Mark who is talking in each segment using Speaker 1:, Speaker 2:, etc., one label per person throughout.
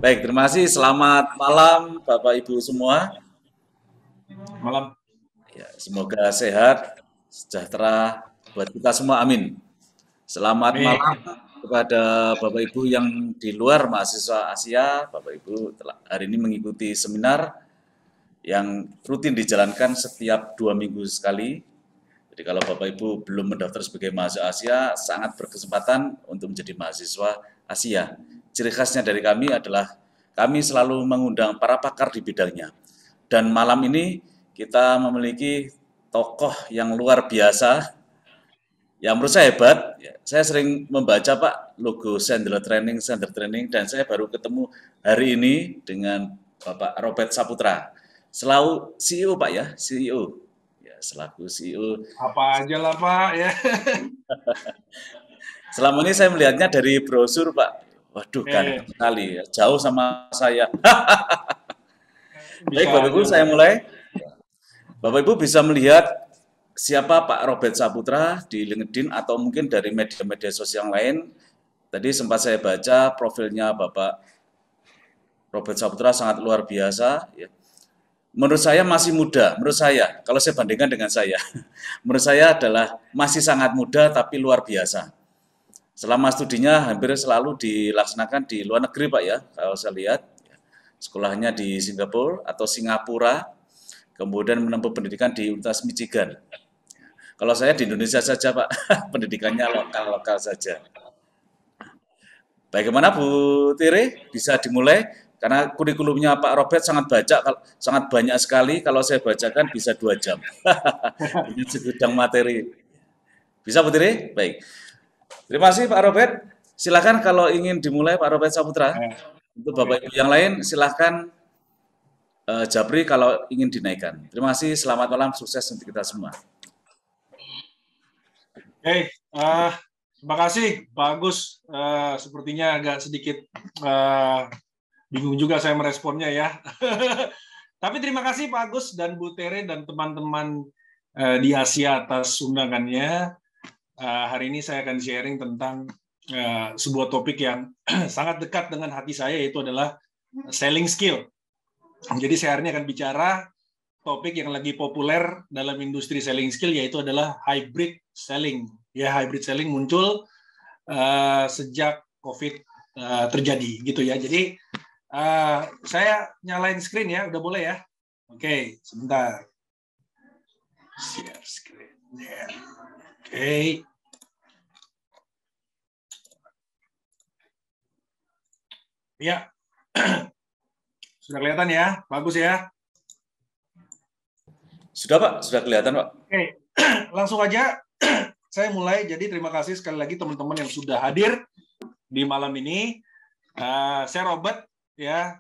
Speaker 1: Baik, terima kasih. Selamat malam Bapak Ibu semua.
Speaker 2: Malam.
Speaker 1: Ya, semoga sehat, sejahtera buat kita semua. Amin. Selamat
Speaker 2: Amin.
Speaker 1: malam kepada Bapak Ibu yang di luar mahasiswa Asia. Bapak Ibu telah hari ini mengikuti seminar yang rutin dijalankan setiap 2 minggu sekali. Jadi kalau Bapak Ibu belum mendaftar sebagai mahasiswa Asia, sangat berkesempatan untuk menjadi mahasiswa Asia. Ciri khasnya dari kami adalah kami selalu mengundang para pakar di bidangnya. Dan malam ini kita memiliki tokoh yang luar biasa, yang menurut saya hebat. Saya sering membaca Pak logo Sandler Training, dan saya baru ketemu hari ini dengan Bapak Robert Saputra. Selaku CEO Pak ya, CEO. Ya, selaku CEO.
Speaker 2: Apa aja lah Pak ya.
Speaker 1: Selama ini saya melihatnya dari brosur Pak. Waduh,
Speaker 2: Ya, ya.
Speaker 1: ganteng sekali ya. Jauh sama saya. Baik
Speaker 2: Bisa
Speaker 1: Bapak Ibu,
Speaker 2: aja
Speaker 1: saya
Speaker 2: Pak.
Speaker 1: mulai. Bapak Ibu bisa melihat siapa Pak Robert Saputra di LinkedIn atau mungkin dari media-media sosial yang lain. Tadi sempat saya baca profilnya Bapak Robert Saputra sangat luar biasa. Ya. Menurut saya masih muda. Menurut saya, kalau saya bandingkan dengan saya, menurut saya adalah masih sangat muda tapi luar biasa. Selama studinya hampir selalu dilaksanakan di luar negeri Pak ya, kalau saya lihat. Sekolahnya di Singapura atau Singapura, kemudian menempuh pendidikan di Universitas Michigan. Kalau saya di Indonesia saja Pak, pendidikannya lokal-lokal saja. Bagaimana Bu Tire? Bisa dimulai? Karena kurikulumnya Pak Robert sangat banyak sekali. Kalau saya bacakan bisa 2 jam dengan segudang materi. Bisa Bu Tire? Baik. Terima kasih Pak Robert. Silakan kalau ingin dimulai Pak Robert Saputra.
Speaker 2: Ya,
Speaker 1: Untuk Bapak
Speaker 2: oke.
Speaker 1: Ibu yang lain silakan Japri kalau ingin dinaikkan. Terima kasih. Selamat malam. Sukses untuk kita semua.
Speaker 2: Oke, terima kasih Pak Agus. Sepertinya agak sedikit bingung juga saya meresponnya ya. Tapi terima kasih Pak Agus dan Bu Tere dan teman-teman di Asia atas undangannya. Hari ini saya akan sharing tentang sebuah topik yang sangat dekat dengan hati saya, yaitu adalah selling skill. Jadi saya hari ini akan bicara topik yang lagi populer dalam industri selling skill, yaitu adalah hybrid selling. Ya, hybrid selling muncul sejak COVID terjadi, gitu ya. Jadi saya nyalain screen ya, udah boleh ya? Oke, sebentar. Share screen. Yeah. Oke. Ya, sudah kelihatan ya, bagus ya.
Speaker 1: Sudah Pak, sudah kelihatan Pak.
Speaker 2: Oke, langsung aja saya mulai. Jadi terima kasih sekali lagi teman-teman yang sudah hadir di malam ini. Saya Robert ya.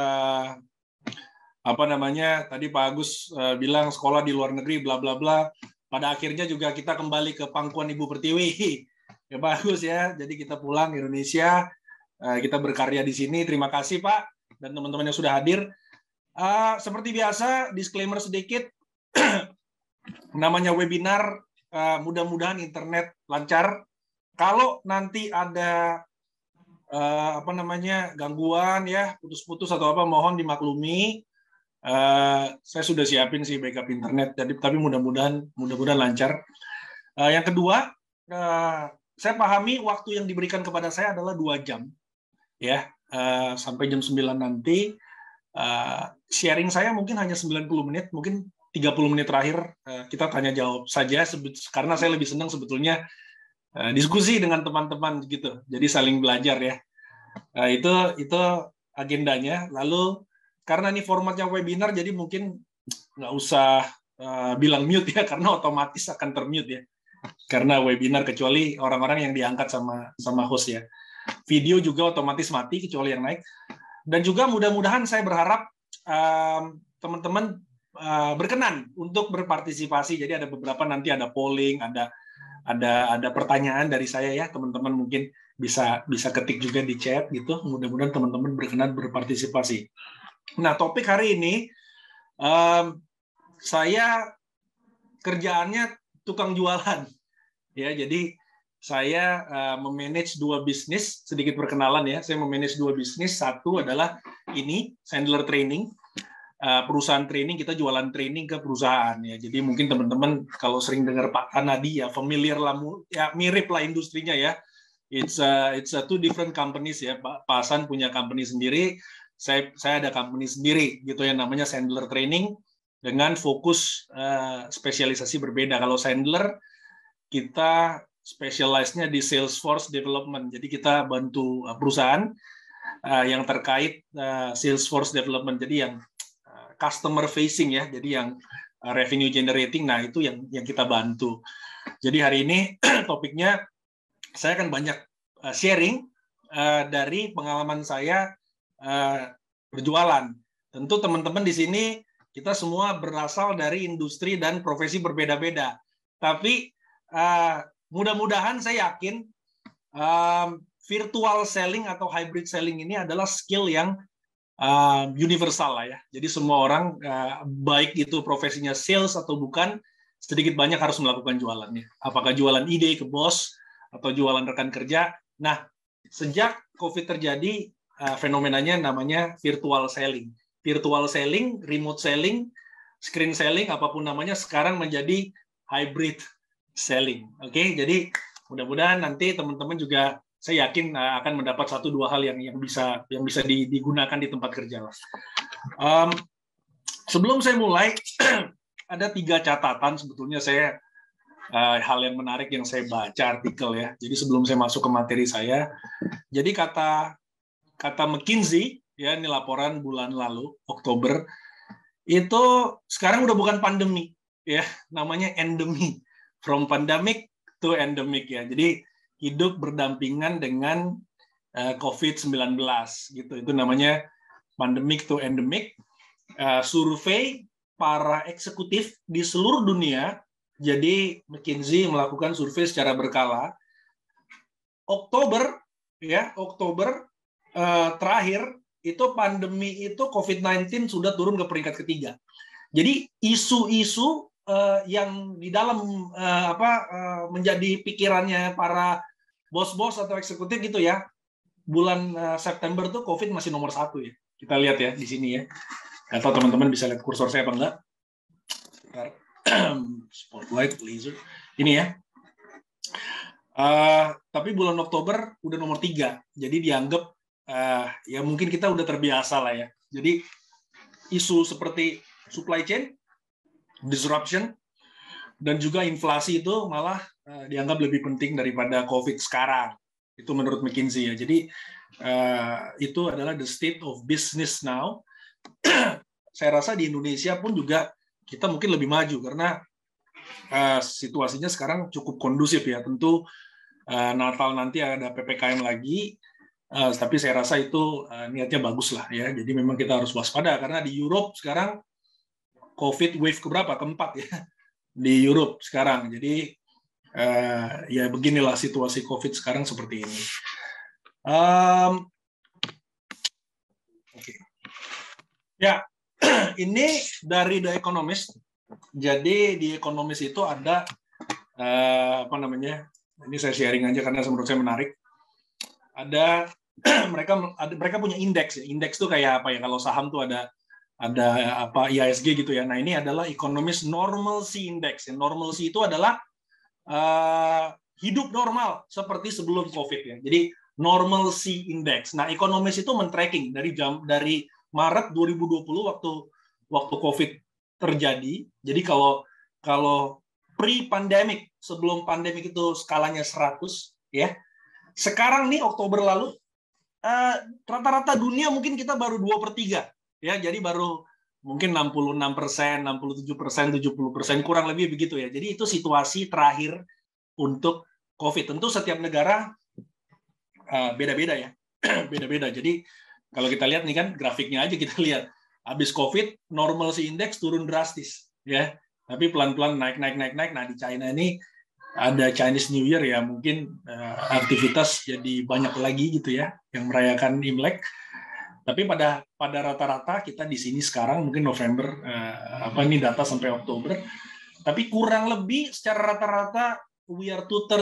Speaker 2: Apa namanya? Tadi Pak Agus bilang sekolah di luar negeri, bla bla bla. Pada akhirnya juga kita kembali ke pangkuan Ibu Pertiwi. Ya Pak Agus ya. Jadi kita pulang Indonesia. Kita berkarya di sini. Terima kasih Pak dan teman-teman yang sudah hadir. Seperti biasa, disclaimer sedikit. Namanya webinar, mudah-mudahan internet lancar. Kalau nanti ada apa namanya gangguan ya, putus-putus atau apa, mohon dimaklumi. Saya sudah siapin sih backup internet, jadi tapi mudah-mudahan lancar. Yang kedua, saya pahami waktu yang diberikan kepada saya adalah 2 jam, ya, sampai jam 9 nanti. Sharing saya mungkin hanya 90 menit, mungkin 30 menit terakhir kita tanya jawab saja, karena saya lebih senang sebetulnya diskusi dengan teman-teman gitu, jadi saling belajar ya. Itu agendanya. Lalu karena ini formatnya webinar, jadi mungkin nggak usah bilang mute ya, karena otomatis akan termute ya, karena webinar, kecuali orang-orang yang diangkat sama host ya. Video juga otomatis mati kecuali yang naik. Dan juga mudah-mudahan saya berharap teman-teman berkenan untuk berpartisipasi. Jadi ada beberapa, nanti ada polling, ada pertanyaan dari saya ya, teman-teman mungkin bisa ketik juga di chat gitu. Mudah-mudahan teman-teman berkenan berpartisipasi. Nah, topik hari ini saya kerjaannya tukang jualan ya. Jadi saya memanage 2 bisnis. Sedikit perkenalan ya, saya memanage 2 bisnis. Satu adalah ini, Sandler Training. Perusahaan training, kita jualan training ke perusahaan ya. Jadi mungkin teman-teman kalau sering dengar Pak Anadi ya, familiar lah, ya mirip lah industrinya ya. It's a two different companies ya. Pak Hasan punya company sendiri, saya ada company sendiri gitu ya, namanya Sandler Training dengan fokus spesialisasi berbeda. Kalau Sandler kita specialize-nya di Salesforce development. Jadi kita bantu perusahaan yang terkait Salesforce development. Jadi yang customer facing ya, jadi yang revenue generating, nah itu yang kita bantu. Jadi hari ini topiknya saya akan banyak sharing dari pengalaman saya berjualan. Tentu teman-teman di sini kita semua berasal dari industri dan profesi berbeda-beda. Tapi mudah-mudahan saya yakin virtual selling atau hybrid selling ini adalah skill yang universal lah ya. Jadi semua orang, baik itu profesinya sales atau bukan, sedikit banyak harus melakukan jualannya. Apakah jualan ide ke bos atau jualan rekan kerja. Nah, sejak COVID terjadi, fenomenanya namanya virtual selling. Virtual selling, remote selling, screen selling, apapun namanya, sekarang menjadi hybrid selling. Oke, jadi mudah-mudahan nanti teman-teman juga, saya yakin akan mendapat 1-2 hal yang bisa digunakan di tempat kerja. Sebelum saya mulai, ada 3 catatan sebetulnya saya hal yang menarik yang saya baca artikel ya. Jadi sebelum saya masuk ke materi saya, jadi kata McKinsey ya, ini laporan bulan lalu Oktober, itu sekarang udah bukan pandemi ya, namanya endemi, from pandemic to endemic ya. Jadi hidup berdampingan dengan COVID-19 gitu. Itu namanya pandemic to endemic. Survei para eksekutif di seluruh dunia. Jadi McKinsey melakukan survei secara berkala. Oktober terakhir itu pandemi itu COVID-19 sudah turun ke peringkat ketiga. Jadi isu-isu yang di dalam menjadi pikirannya para bos-bos atau eksekutif gitu ya, bulan September tuh COVID masih nomor 1 ya. Kita lihat ya di sini ya. Atau teman-teman bisa lihat kursor saya apa enggak? Spotlight, laser. Ini ya. Tapi bulan Oktober udah nomor 3. Jadi dianggap ya mungkin kita udah terbiasa lah ya. Jadi isu seperti supply chain, disruption, dan juga inflasi itu malah dianggap lebih penting daripada COVID sekarang. Itu menurut McKinsey ya. Jadi itu adalah the state of business now. Saya rasa di Indonesia pun juga kita mungkin lebih maju karena situasinya sekarang cukup kondusif ya. Tentu Natal nanti ada PPKM lagi, tapi saya rasa itu niatnya bagus lah ya. Jadi memang kita harus waspada karena di Europe sekarang COVID wave keberapa? Keempat ya di Europe sekarang. Jadi ya beginilah situasi COVID sekarang seperti ini. Okay. Ya, ini dari The Economist. Jadi di Economist itu ada apa namanya? Ini saya sharing aja karena menurut saya menarik. Ada mereka punya indeks ya. Indeks itu kayak apa ya? Kalau saham tuh ada apa IHSG gitu ya. Nah, ini adalah Economist Normalcy Index. Normalcy itu adalah hidup normal seperti sebelum COVID ya. Jadi Normalcy Index. Nah, Economist itu men-tracking dari Maret 2020 waktu COVID terjadi. Jadi kalau pre-pandemic, sebelum pandemic itu skalanya 100 ya. Sekarang nih Oktober lalu rata-rata dunia mungkin kita baru 2/3 ya. Jadi baru mungkin 66%, 67%, 70%, kurang lebih begitu ya. Jadi itu situasi terakhir untuk COVID. Tentu setiap negara beda-beda ya. Beda-beda. Jadi kalau kita lihat nih kan grafiknya aja kita lihat. Habis COVID, normalcy index turun drastis ya. Tapi pelan-pelan naik. Nah, di China ini ada Chinese New Year ya, mungkin aktivitas jadi banyak lagi gitu ya yang merayakan Imlek. Tapi pada rata-rata kita di sini sekarang mungkin November, ini data sampai Oktober, tapi kurang lebih secara rata-rata we are 2/3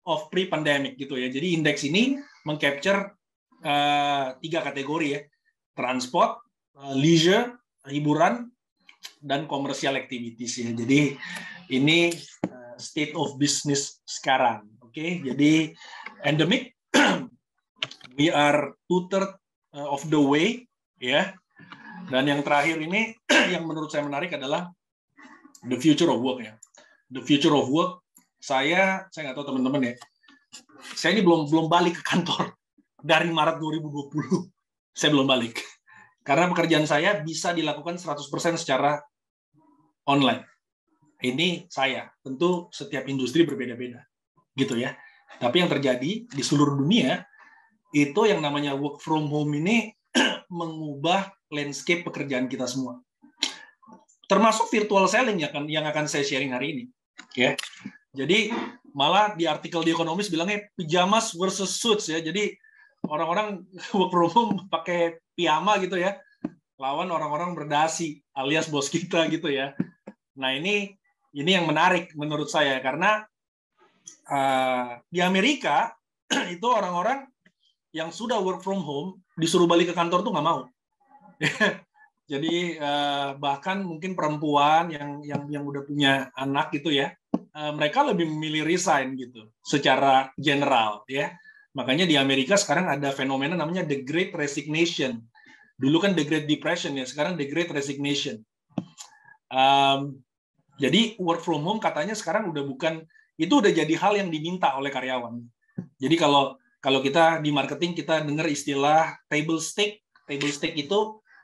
Speaker 2: of pre-pandemic gitu ya. Jadi indeks ini mengcapture 3 kategori ya: transport, leisure, hiburan, dan commercial activities ya. Jadi ini state of business sekarang. Oke, jadi endemic we are 2/3 of the way ya. Dan yang terakhir ini yang menurut saya menarik adalah the future of work ya. The future of work, saya nggak tahu teman-teman ya. Saya ini belum balik ke kantor dari Maret 2020. Saya belum balik. Karena pekerjaan saya bisa dilakukan 100% secara online. Ini saya. Tentu setiap industri berbeda-beda. Gitu ya. Tapi yang terjadi di seluruh dunia, itu yang namanya work from home ini mengubah landscape pekerjaan kita semua. Termasuk virtual selling yang akan saya sharing hari ini. Ya. Jadi malah di artikel di Economist bilangnya pijamas versus suits ya. Jadi orang-orang work from home pakai piyama gitu ya. Lawan orang-orang berdasi alias bos kita gitu ya. Nah, ini yang menarik menurut saya karena di Amerika itu orang-orang yang sudah work from home disuruh balik ke kantor tuh nggak mau. Jadi bahkan mungkin perempuan yang udah punya anak gitu ya, mereka lebih memilih resign gitu secara general ya. Makanya di Amerika sekarang ada fenomena namanya the Great Resignation. Dulu kan the Great Depression ya, sekarang the Great Resignation. Jadi work from home katanya sekarang udah bukan, itu udah jadi hal yang diminta oleh karyawan. Jadi kalau kita di marketing kita dengar istilah table stake itu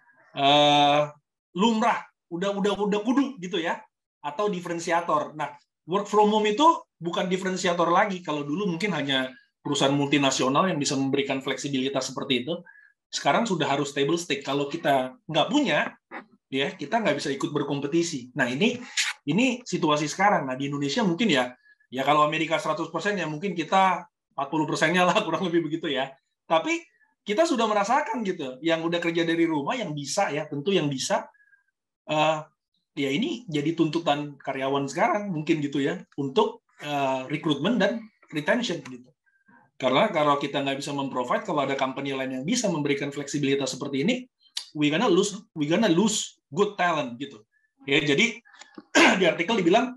Speaker 2: lumrah, udah kudu gitu ya, atau diferensiator. Nah, work from home itu bukan diferensiator lagi. Kalau dulu mungkin hanya perusahaan multinasional yang bisa memberikan fleksibilitas seperti itu. Sekarang sudah harus table stake. Kalau kita nggak punya, ya kita nggak bisa ikut berkompetisi. Nah, ini situasi sekarang. Nah, di Indonesia mungkin ya kalau Amerika 100% ya mungkin kita 40%-nya lah, kurang lebih begitu ya. Tapi kita sudah merasakan gitu, yang udah kerja dari rumah, yang bisa ya, tentu yang bisa, ya ini jadi tuntutan karyawan sekarang mungkin gitu ya, untuk rekrutmen dan retention gitu. Karena kalau kita nggak bisa memprovide, kalau ada company lain yang bisa memberikan fleksibilitas seperti ini, we gonna lose good talent gitu. Ya, jadi di artikel dibilang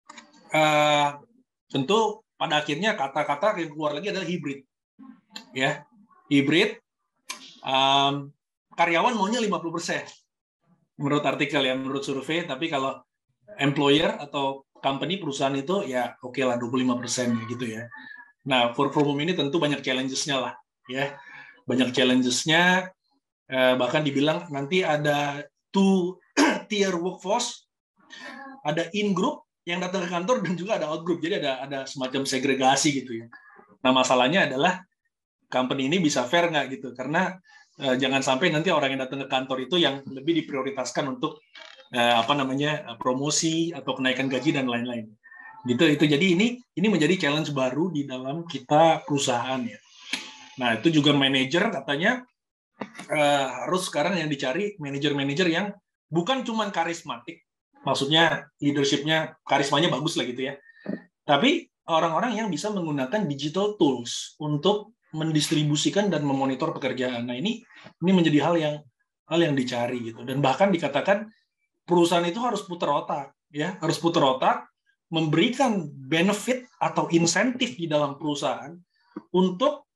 Speaker 2: tentu pada akhirnya kata-kata yang keluar lagi adalah hybrid. Ya, hybrid, karyawan maunya 50% menurut artikel ya, menurut survei, tapi kalau employer atau company, perusahaan itu ya oke lah 25% gitu ya. Nah, work from home ini tentu banyak challenges-nya lah ya. Banyak challenges-nya, bahkan dibilang nanti ada 2-tier workforce, ada in-group yang datang ke kantor dan juga ada out-group. Jadi ada semacam segregasi gitu ya. Nah, masalahnya adalah company ini bisa fair nggak gitu, karena jangan sampai nanti orang yang datang ke kantor itu yang lebih diprioritaskan untuk promosi atau kenaikan gaji dan lain-lain. Gitu itu. Jadi ini menjadi challenge baru di dalam kita perusahaan ya. Nah, itu juga manajer katanya harus sekarang yang dicari manajer-manajer yang bukan cuma karismatik, maksudnya leadership-nya, karismanya bagus lah gitu ya. Tapi orang-orang yang bisa menggunakan digital tools untuk mendistribusikan dan memonitor pekerjaan. Nah, ini menjadi hal yang dicari gitu. Dan bahkan dikatakan perusahaan itu harus putar otak ya, harus putar otak, memberikan benefit atau insentif di dalam perusahaan untuk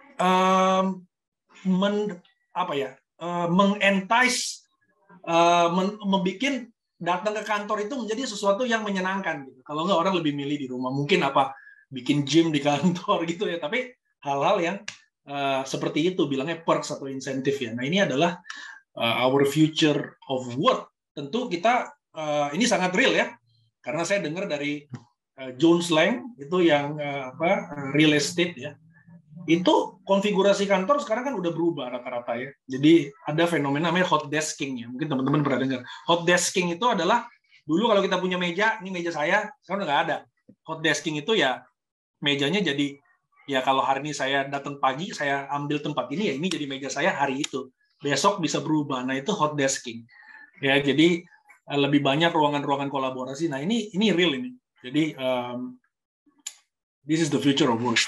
Speaker 2: mengentice, membuat datang ke kantor itu menjadi sesuatu yang menyenangkan gitu. Kalau nggak, orang lebih milih di rumah. Mungkin bikin gym di kantor gitu ya. Tapi hal-hal yang seperti itu bilangnya perks atau insentif ya. Nah, ini adalah our future of work. Tentu kita ini sangat real ya. Karena saya dengar dari Jones Lang itu yang real estate ya. Itu konfigurasi kantor sekarang kan udah berubah rata-rata ya. Jadi ada fenomena namanya hot desking ya. Mungkin teman-teman pernah dengar. Hot desking itu adalah dulu kalau kita punya meja, ini meja saya, sekarang udah nggak ada. Hot desking itu ya mejanya jadi ya kalau hari ini saya datang pagi, saya ambil tempat ini ya ini jadi meja saya hari itu. Besok bisa berubah. Nah, itu hot desking. Ya, jadi lebih banyak ruangan-ruangan kolaborasi. Nah, ini real ini. Jadi This is the future of work.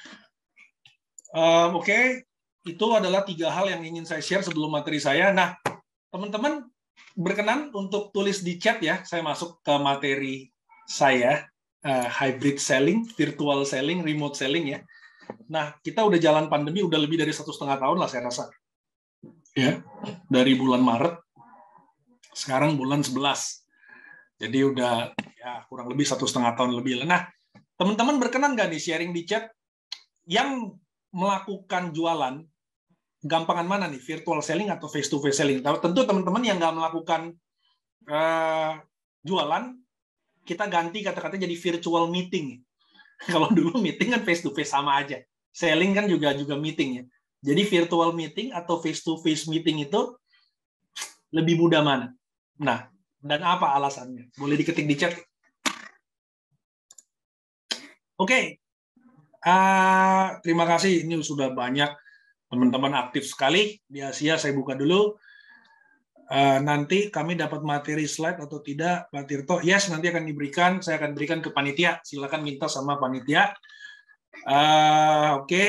Speaker 2: Oke, itu adalah 3 hal yang ingin saya share sebelum materi saya. Nah, teman-teman berkenan untuk tulis di chat ya. Saya masuk ke materi saya, hybrid selling, virtual selling, remote selling ya. Nah, kita udah jalan pandemi udah lebih dari 1,5 tahun lah saya rasa. Ya, dari bulan Maret, sekarang bulan 11. Jadi udah ya kurang lebih 1,5 tahun lebih lah. Nah, teman-teman berkenan nggak nih sharing di chat yang melakukan jualan, gampangan mana nih, virtual selling atau face-to-face selling? Tentu teman-teman yang nggak melakukan jualan, kita ganti kata-katanya jadi virtual meeting. Kalau dulu meeting kan face-to-face sama aja. Selling kan juga meeting ya. Jadi virtual meeting atau face-to-face meeting itu lebih mudah mana? Nah, dan apa alasannya? Boleh diketik di chat. Oke. Terima kasih. Ini sudah banyak teman-teman aktif sekali di Asia. Saya buka dulu. Nanti kami dapat materi slide atau tidak, Pak Tirto? Yes, nanti akan diberikan. Saya akan berikan ke panitia. Silakan minta sama panitia. Oke.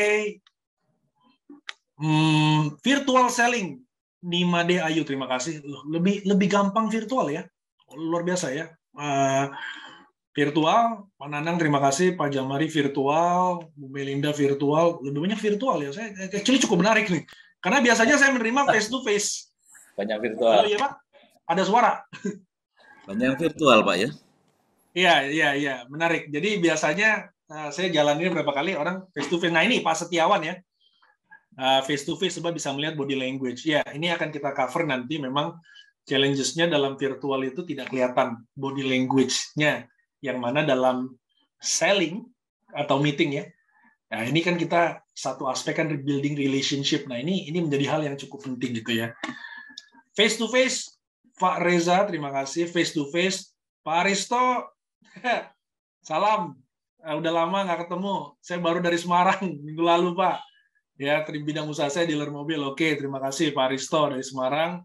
Speaker 2: Virtual selling. Nimade Ayu, terima kasih. Lebih gampang virtual ya. Luar biasa ya. Virtual, Pak Nanang terima kasih, Pak Jamari virtual, Bu Melinda virtual, lebih banyak virtual ya. Saya actually cukup menarik nih. Karena biasanya saya menerima face to face.
Speaker 1: Banyak virtual.
Speaker 2: Halo ya Pak, ada suara.
Speaker 1: Banyak virtual Pak ya.
Speaker 2: Iya, menarik. Jadi biasanya saya jalanin berapa kali orang face to face. Nah ini Pak Setiawan ya, face to face sebab bisa melihat body language. Ya ini akan kita cover nanti. Memang challenges-nya dalam virtual itu tidak kelihatan body language-nya. Yang mana dalam selling atau meeting ya. Nah, ini kan kita satu aspek kan building relationship. Nah, ini menjadi hal yang cukup penting gitu ya. Face to face, Pak Reza, terima kasih. Face to face, Pak Aristo, salam. Udah lama nggak ketemu. Saya baru dari Semarang minggu lalu, Pak. Ya, bidang usaha saya dealer mobil. Oke, terima kasih Pak Aristo dari Semarang.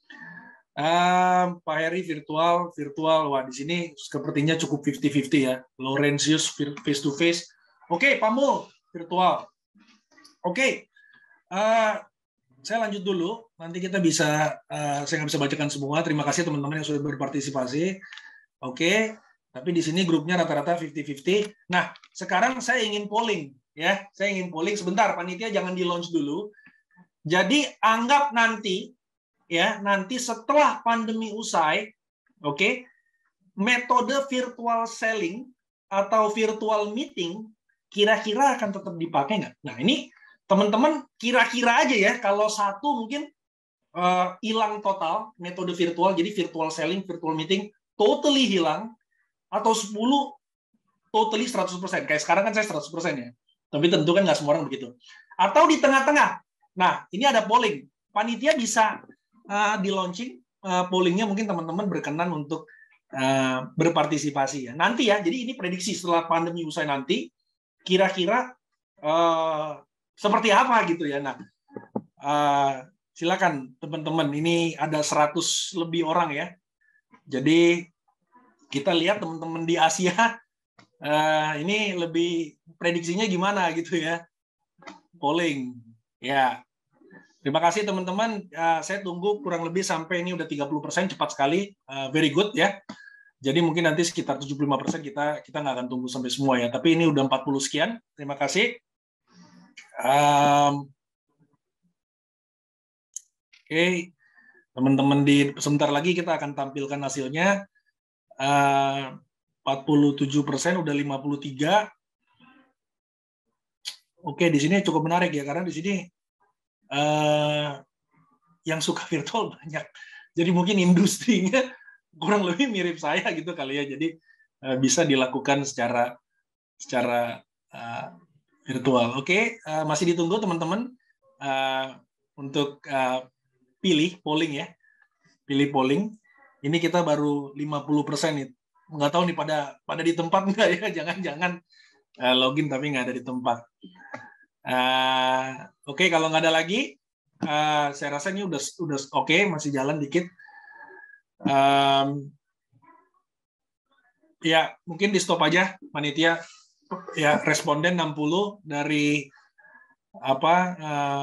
Speaker 2: Pak Heri virtual. Wah di sini sepertinya cukup 50-50 ya. Laurentius face to face. Oke, Pak Mul virtual. Oke, saya lanjut dulu. Nanti kita bisa, saya nggak bisa bacakan semua. Terima kasih teman-teman yang sudah berpartisipasi. Oke, tapi di sini grupnya rata-rata 50-50. Nah, sekarang saya ingin polling ya. Saya ingin polling sebentar. Panitia jangan di launch dulu. Jadi anggap nanti setelah pandemi usai, oke, metode virtual selling atau virtual meeting kira-kira akan tetap dipakai nggak? Nah ini teman-teman kira-kira aja ya, kalau satu mungkin hilang total metode virtual, jadi virtual selling, virtual meeting totally hilang, atau 10 totally 100%. Kayak sekarang kan saya 100% ya, tapi tentu kan nggak semua orang begitu. Atau di tengah-tengah. Nah ini ada polling, panitia bisa di launching pollingnya, mungkin teman-teman berkenan untuk berpartisipasi ya. Nanti ya, jadi ini prediksi setelah pandemi usai nanti, kira-kira seperti apa gitu ya. Nah, silakan teman-teman, ini ada 100 lebih orang ya. Jadi kita lihat teman-teman di Asia, ini lebih prediksinya gimana gitu ya. Polling, ya. Terima kasih teman-teman. Saya tunggu kurang lebih sampai ini udah 30%, cepat sekali. Very good ya. Jadi mungkin nanti sekitar 75% kita nggak akan tunggu sampai semua ya. Tapi ini udah 40 sekian. Terima kasih. Oke. Teman-teman sebentar lagi kita akan tampilkan hasilnya. 47% udah 53. Oke, di sini cukup menarik ya, karena di sini yang suka virtual banyak. Jadi mungkin industrinya kurang lebih mirip saya gitu kali ya. Jadi bisa dilakukan secara virtual. Oke, masih ditunggu teman-teman untuk pilih polling ya. Pilih polling. Ini kita baru 50% nih. Nggak tahu nih pada di tempat nggak ya? Jangan-jangan login tapi nggak ada di tempat. Oke, kalau nggak ada lagi, saya rasa ini udah oke, masih jalan dikit. Ya, mungkin di stop aja, panitia. ya responden 60 dari apa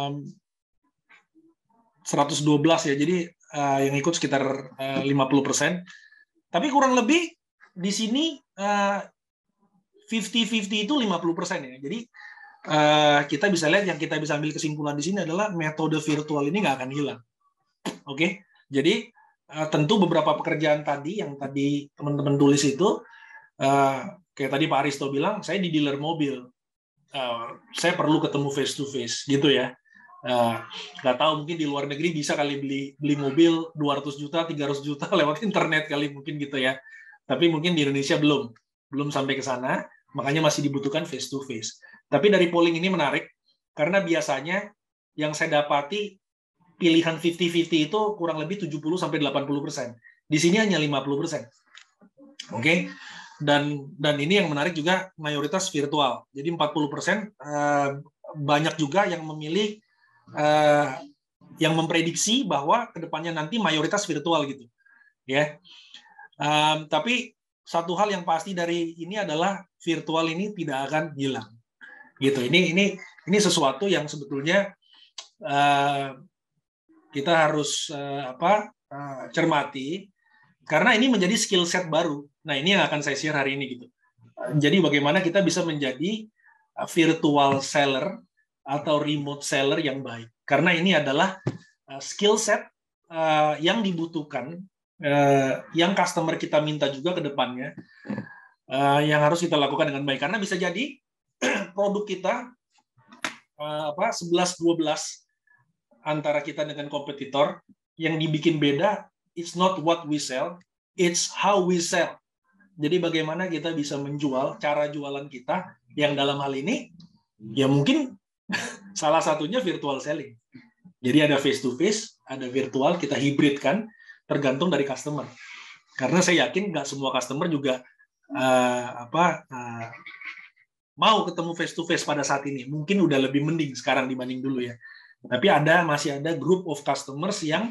Speaker 2: 112 ya. Jadi yang ikut sekitar 50%. Tapi kurang lebih di sini 50-50 itu 50% ya. Jadi kita bisa lihat, yang kita bisa ambil kesimpulan di sini adalah metode virtual ini nggak akan hilang. Oke, jadi tentu beberapa pekerjaan tadi yang tadi teman-teman tulis itu, kayak tadi Pak Aristo bilang, saya di dealer mobil, saya perlu ketemu face to face gitu ya. Nggak tahu, mungkin di luar negeri bisa kali beli mobil 200 juta, 300 juta lewat internet kali mungkin gitu ya. Tapi mungkin di Indonesia belum sampai ke sana, makanya masih dibutuhkan face to face. Tapi dari polling ini menarik, karena biasanya yang saya dapati pilihan 50-50 itu kurang lebih 70-80%. Di sini hanya 50%. Oke. Dan ini yang menarik juga, mayoritas virtual. Jadi 40% banyak juga yang memilih, yang memprediksi bahwa kedepannya nanti mayoritas virtual gitu. Ya. Tapi satu hal yang pasti dari ini adalah virtual ini tidak akan hilang. Gitu. Ini sesuatu yang sebetulnya kita harus cermati, karena ini menjadi skill set baru. Nah, ini yang akan saya share hari ini gitu. Jadi bagaimana kita bisa menjadi virtual seller atau remote seller yang baik. Karena ini adalah skill set yang dibutuhkan, yang customer kita minta juga ke depannya, yang harus kita lakukan dengan baik. Karena bisa jadi produk kita 11-12 antara kita dengan kompetitor, yang dibikin beda, it's not what we sell, it's how we sell. Jadi bagaimana kita bisa menjual, cara jualan kita, yang dalam hal ini, ya mungkin salah satunya virtual selling. Jadi ada face to face, ada virtual, kita hibridkan, tergantung dari customer. Karena saya yakin nggak semua customer juga mau ketemu face to face pada saat ini. Mungkin udah lebih mending sekarang dibanding dulu ya. Tapi masih ada group of customers yang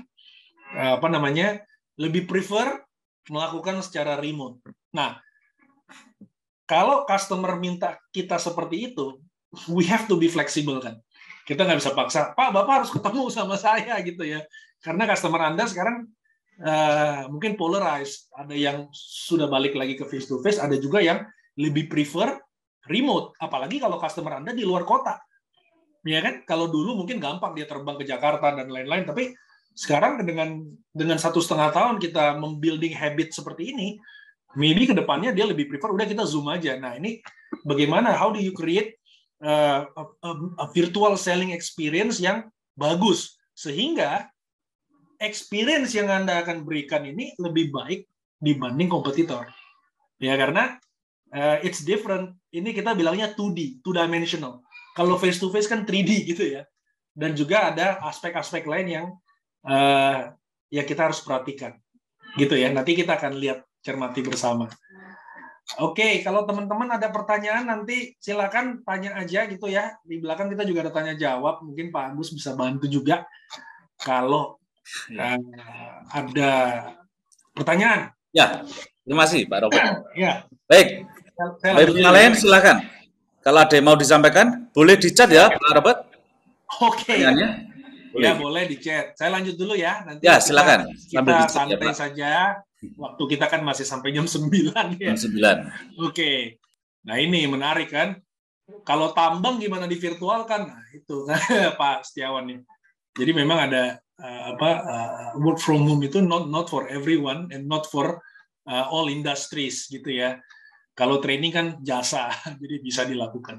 Speaker 2: lebih prefer melakukan secara remote. Nah, kalau customer minta kita seperti itu, we have to be flexible kan. Kita nggak bisa paksa, Pak, Bapak harus ketemu sama saya gitu ya. Karena customer Anda sekarang mungkin polarized. Ada yang sudah balik lagi ke face to face, ada juga yang lebih prefer remote. Apalagi kalau customer Anda di luar kota. Ya kan, kalau dulu mungkin gampang dia terbang ke Jakarta dan lain-lain, tapi sekarang dengan 1,5 tahun kita membuilding habit seperti ini, maybe kedepannya dia lebih prefer udah kita zoom aja. Nah, ini bagaimana, how do you create a virtual selling experience yang bagus, sehingga experience yang Anda akan berikan ini lebih baik dibanding kompetitor. Ya, karena it's different. Ini kita bilangnya 2D, two dimensional. Kalau face to face kan 3D gitu ya. Dan juga ada aspek-aspek lain yang ya kita harus perhatikan. Gitu ya. Nanti kita akan lihat, cermati bersama. Oke, kalau teman-teman ada pertanyaan nanti silakan tanya aja gitu ya. Di belakang kita juga ada tanya jawab. Mungkin Pak Agus bisa bantu juga kalau ada pertanyaan.
Speaker 1: Ya, terima kasih Pak Robert.
Speaker 2: Ya.
Speaker 1: Baik. Baik, lain silakan. Kalau ada yang mau disampaikan, boleh di chat ya, Pak Robert.
Speaker 2: Oke. Ya, boleh di chat. Saya lanjut dulu ya. Nanti
Speaker 1: ya, silakan.
Speaker 2: Kita santai saja. Waktu kita kan masih sampai jam 9 ya.
Speaker 1: Jam 9.
Speaker 2: Oke. Nah, ini menarik kan. Kalau tambang gimana di virtual kan? Nah, itu Pak Setiawan nih. Jadi memang ada work from home itu not for everyone and not for all industries gitu ya. Kalau training kan jasa, jadi bisa dilakukan.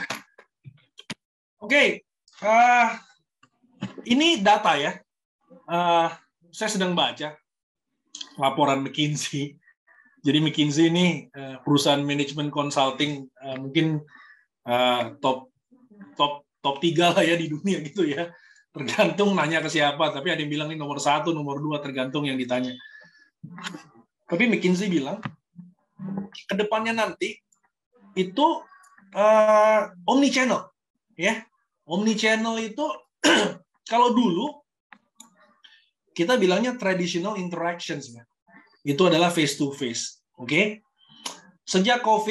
Speaker 2: Oke, ini data ya. Saya sedang baca laporan McKinsey. Jadi McKinsey ini perusahaan manajemen consulting mungkin top 3 lah ya di dunia gitu ya. Tergantung nanya ke siapa, tapi ada yang bilang ini nomor 1, nomor 2, tergantung yang ditanya. Tapi McKinsey bilang, kedepannya nanti itu omnichannel, ya. Omnichannel itu kalau dulu kita bilangnya traditional interactions, ya. Itu adalah face to face, oke. Sejak COVID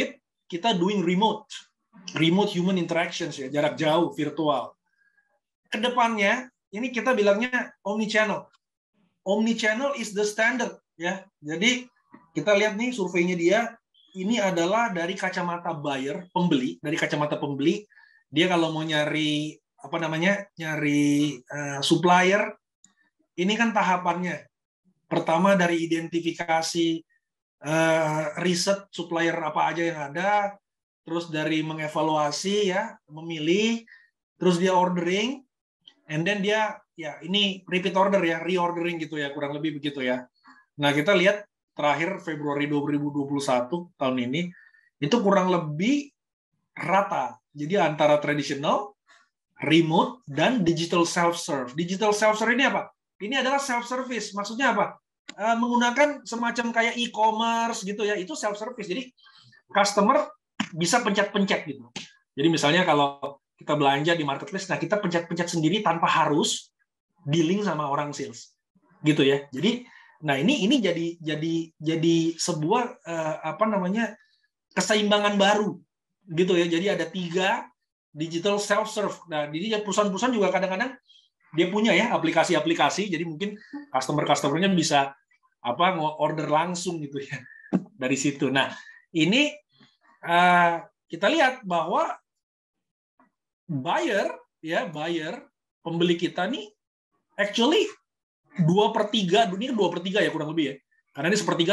Speaker 2: kita doing remote human interactions ya, jarak jauh, virtual. Kedepannya ini kita bilangnya omnichannel. Omnichannel is the standard ya. Jadi kita lihat nih surveinya dia, ini adalah dari kacamata buyer, pembeli, dari kacamata pembeli, dia kalau mau nyari apa namanya, nyari supplier, ini kan tahapannya. Pertama dari identifikasi riset supplier apa aja yang ada, terus dari mengevaluasi ya, memilih, terus dia ordering, and then dia ya ini repeat order ya, reordering gitu ya, kurang lebih begitu ya. Nah, kita lihat terakhir Februari 2021 tahun ini itu kurang lebih rata. Jadi antara tradisional, remote, dan digital self-serve. Digital self-serve ini apa? Ini adalah self-service. Maksudnya apa? Menggunakan semacam kayak e-commerce gitu ya, itu self-service. Jadi customer bisa pencet-pencet gitu. Jadi misalnya kalau kita belanja di marketplace, nah kita pencet-pencet sendiri tanpa harus dealing sama orang sales, gitu ya. Jadi, nah ini jadi sebuah apa namanya, keseimbangan baru, gitu ya. Jadi ada 3 digital self-serve. Nah, jadi perusahaan-perusahaan juga kadang-kadang dia punya ya aplikasi-aplikasi, jadi mungkin customer-customernya bisa apa order langsung gitu ya dari situ. Nah, ini kita lihat bahwa buyer pembeli kita nih actually 2/3, ini 2/3 ya kurang lebih ya, karena ini sepertiga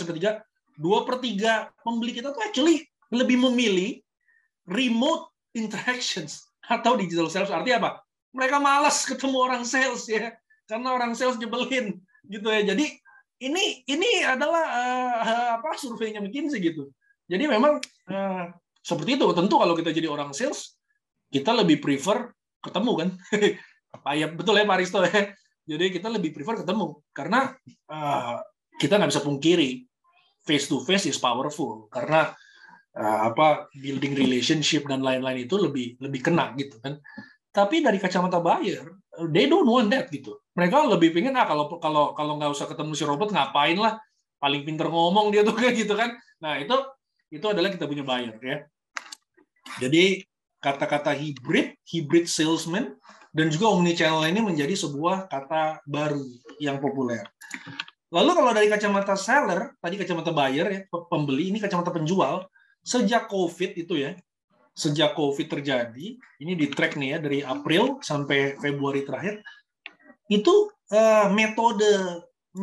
Speaker 2: 2/3 pembeli kita tuh actually lebih memilih remote interactions atau digital sales. Artinya apa? Mereka malas ketemu orang sales ya, karena orang sales nyebelin gitu ya. Jadi ini adalah apa surveinya McKinsey gitu. Jadi memang seperti itu. Tentu kalau kita jadi orang sales, kita lebih prefer ketemu kan. Ya betul ya Pak Risto ya. Jadi kita lebih prefer ketemu karena kita nggak bisa pungkiri face to face is powerful, karena apa building relationship dan lain-lain itu lebih kena gitu kan. Tapi dari kacamata buyer, they don't want that gitu. Mereka lebih pengen kalau nggak usah ketemu si robot, ngapain lah, paling pinter ngomong dia tuh kayak gitu kan. Nah itu adalah kita punya buyer ya. Jadi kata-kata hybrid salesman dan juga omnichannel ini menjadi sebuah kata baru yang populer. Lalu kalau dari kacamata seller, tadi kacamata buyer ya, pembeli, ini kacamata penjual. Sejak COVID itu ya, sejak COVID terjadi, ini di track nih ya, dari April sampai Februari terakhir, itu metode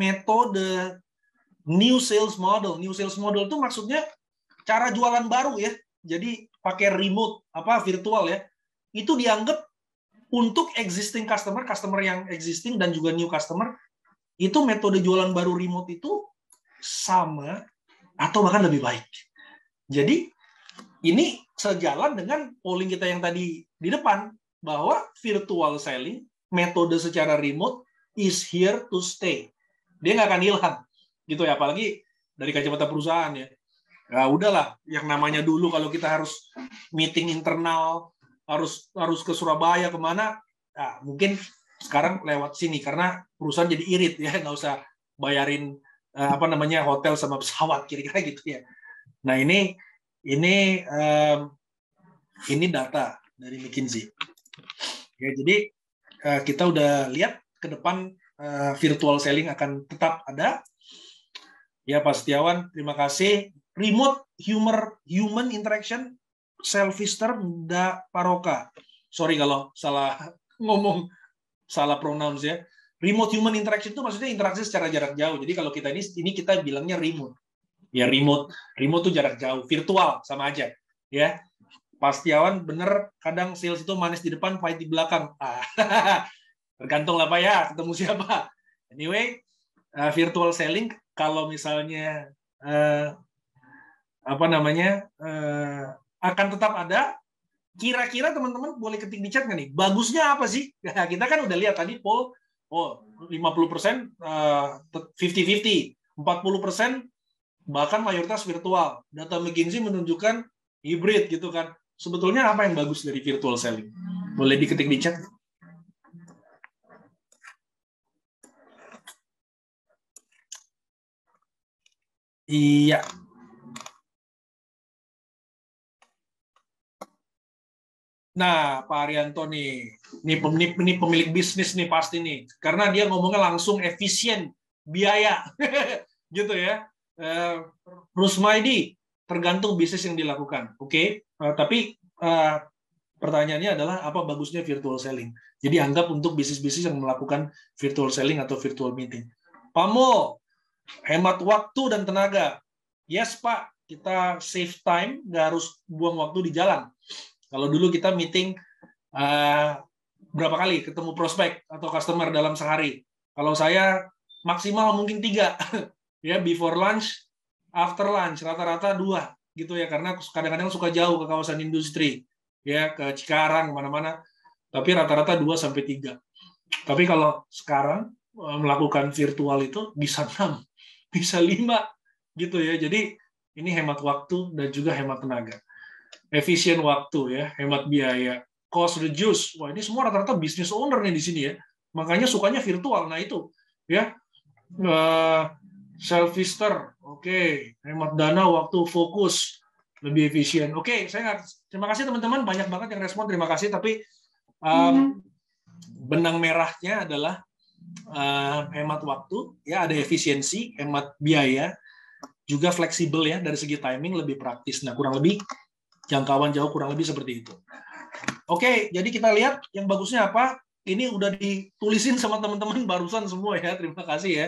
Speaker 2: new sales model. New sales model itu maksudnya cara jualan baru ya. Jadi pakai remote, virtual ya. Itu dianggap untuk existing customer yang existing dan juga new customer, itu metode jualan baru remote itu sama atau bahkan lebih baik. Jadi ini sejalan dengan polling kita yang tadi di depan, bahwa virtual selling, metode secara remote is here to stay. Dia nggak akan hilang, gitu ya. Apalagi dari kacamata perusahaan ya. Ya udahlah, yang namanya dulu kalau kita harus meeting internal, harus ke Surabaya kemana, nah, mungkin sekarang lewat sini karena perusahaan jadi irit ya, nggak usah bayarin hotel sama pesawat kira-kira gitu ya. Nah ini data dari McKinsey. Ya, jadi kita udah lihat ke depan virtual selling akan tetap ada. Ya Pak Setiawan, terima kasih. Remote human interaction, Selfister da Paroka. Sorry kalau salah ngomong, salah pronounce ya. Remote human interaction itu maksudnya interaksi secara jarak jauh. Jadi kalau kita ini kita bilangnya remote. Ya remote tuh jarak jauh, virtual sama aja. Ya, Pak Setiawan bener, kadang sales itu manis di depan, pahit di belakang. Tergantung lah Pak ya, ketemu siapa. Anyway, virtual selling kalau misalnya akan tetap ada. Kira-kira teman-teman boleh ketik di chat nggak nih? Bagusnya apa sih? Nah, kita kan udah lihat tadi poll, 50% 50-50, 40% bahkan mayoritas virtual. Data McKinsey menunjukkan hybrid gitu kan. Sebetulnya apa yang bagus dari virtual selling? Boleh diketik di chat. Iya. Nah, Pak Arianto nih, ini pemilik bisnis nih pasti nih, karena dia ngomongnya langsung efisien biaya, gitu ya. Rusmaidi, tergantung bisnis yang dilakukan, oke? Tapi pertanyaannya adalah apa bagusnya virtual selling? Jadi anggap untuk bisnis-bisnis yang melakukan virtual selling atau virtual meeting. Pak Mo, hemat waktu dan tenaga. Yes Pak, kita save time, nggak harus buang waktu di jalan. Kalau dulu kita meeting berapa kali ketemu prospek atau customer dalam sehari. Kalau saya maksimal mungkin 3 ya, before lunch, after lunch, rata-rata 2 gitu ya, karena kadang-kadang suka jauh ke kawasan industri ya, ke Cikarang kemana-mana, tapi rata-rata 2 sampai 3. Tapi kalau sekarang melakukan virtual itu bisa 6, bisa 5 gitu ya. Jadi ini hemat waktu dan juga hemat tenaga. Efisien waktu ya, hemat biaya, cost reduce. Wah, ini semua rata-rata business owner nih di sini ya. Makanya sukanya virtual. Nah, itu ya. Self-visitor. Oke, hemat dana, waktu, fokus, lebih efisien. Oke, terima kasih teman-teman, banyak banget yang respon, terima kasih. Tapi benang merahnya adalah hemat waktu, ya, ada efisiensi, hemat biaya, juga fleksibel ya, dari segi timing lebih praktis. Nah, kurang lebih jangkauan jauh kurang lebih seperti itu. Oke, jadi kita lihat yang bagusnya apa. Ini udah ditulisin sama teman-teman barusan semua ya. Terima kasih ya.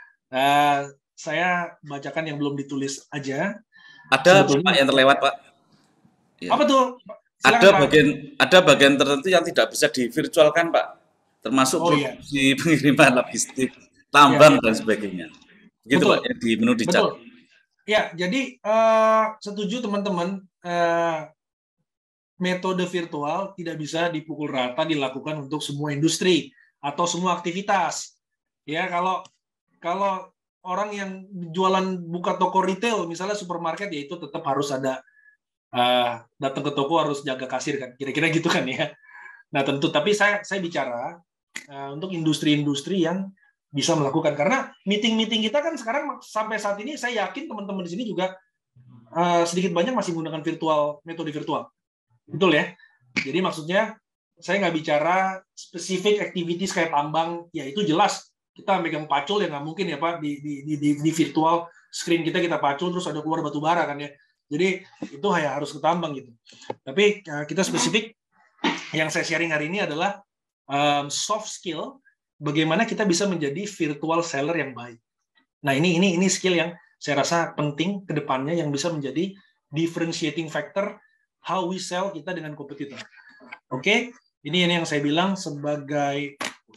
Speaker 2: Saya bacakan yang belum ditulis aja.
Speaker 1: Ada Pak yang terlewat, Pak. Ya.
Speaker 2: Apa tuh?
Speaker 1: Silakan, ada bagian tertentu yang tidak bisa divirtualkan, Pak. Termasuk produksi, pengiriman logistik, tambang dan sebagainya. Begitu Pak, yang di menu di chat.
Speaker 2: Ya, jadi setuju teman-teman, metode virtual tidak bisa dipukul rata dilakukan untuk semua industri atau semua aktivitas. Ya, kalau orang yang jualan buka toko retail, misalnya supermarket, ya itu tetap harus ada datang ke toko harus jaga kasir kan, kira-kira gitu kan ya. Nah tentu, tapi saya bicara untuk industri-industri yang bisa melakukan, karena meeting-meeting kita kan sekarang sampai saat ini saya yakin teman-teman di sini juga sedikit banyak masih menggunakan metode virtual. Betul ya? Jadi maksudnya saya nggak bicara spesifik activities kayak tambang, ya itu jelas kita megang pacul ya nggak mungkin ya Pak di virtual screen kita pacul terus ada keluar batu bara kan ya. Jadi itu harus ke tambang gitu. Tapi kita spesifik yang saya sharing hari ini adalah soft skill, bagaimana kita bisa menjadi virtual seller yang baik. Nah ini skill yang saya rasa penting ke depannya yang bisa menjadi differentiating factor how we sell kita dengan kompetitor. Oke, ini yang saya bilang sebagai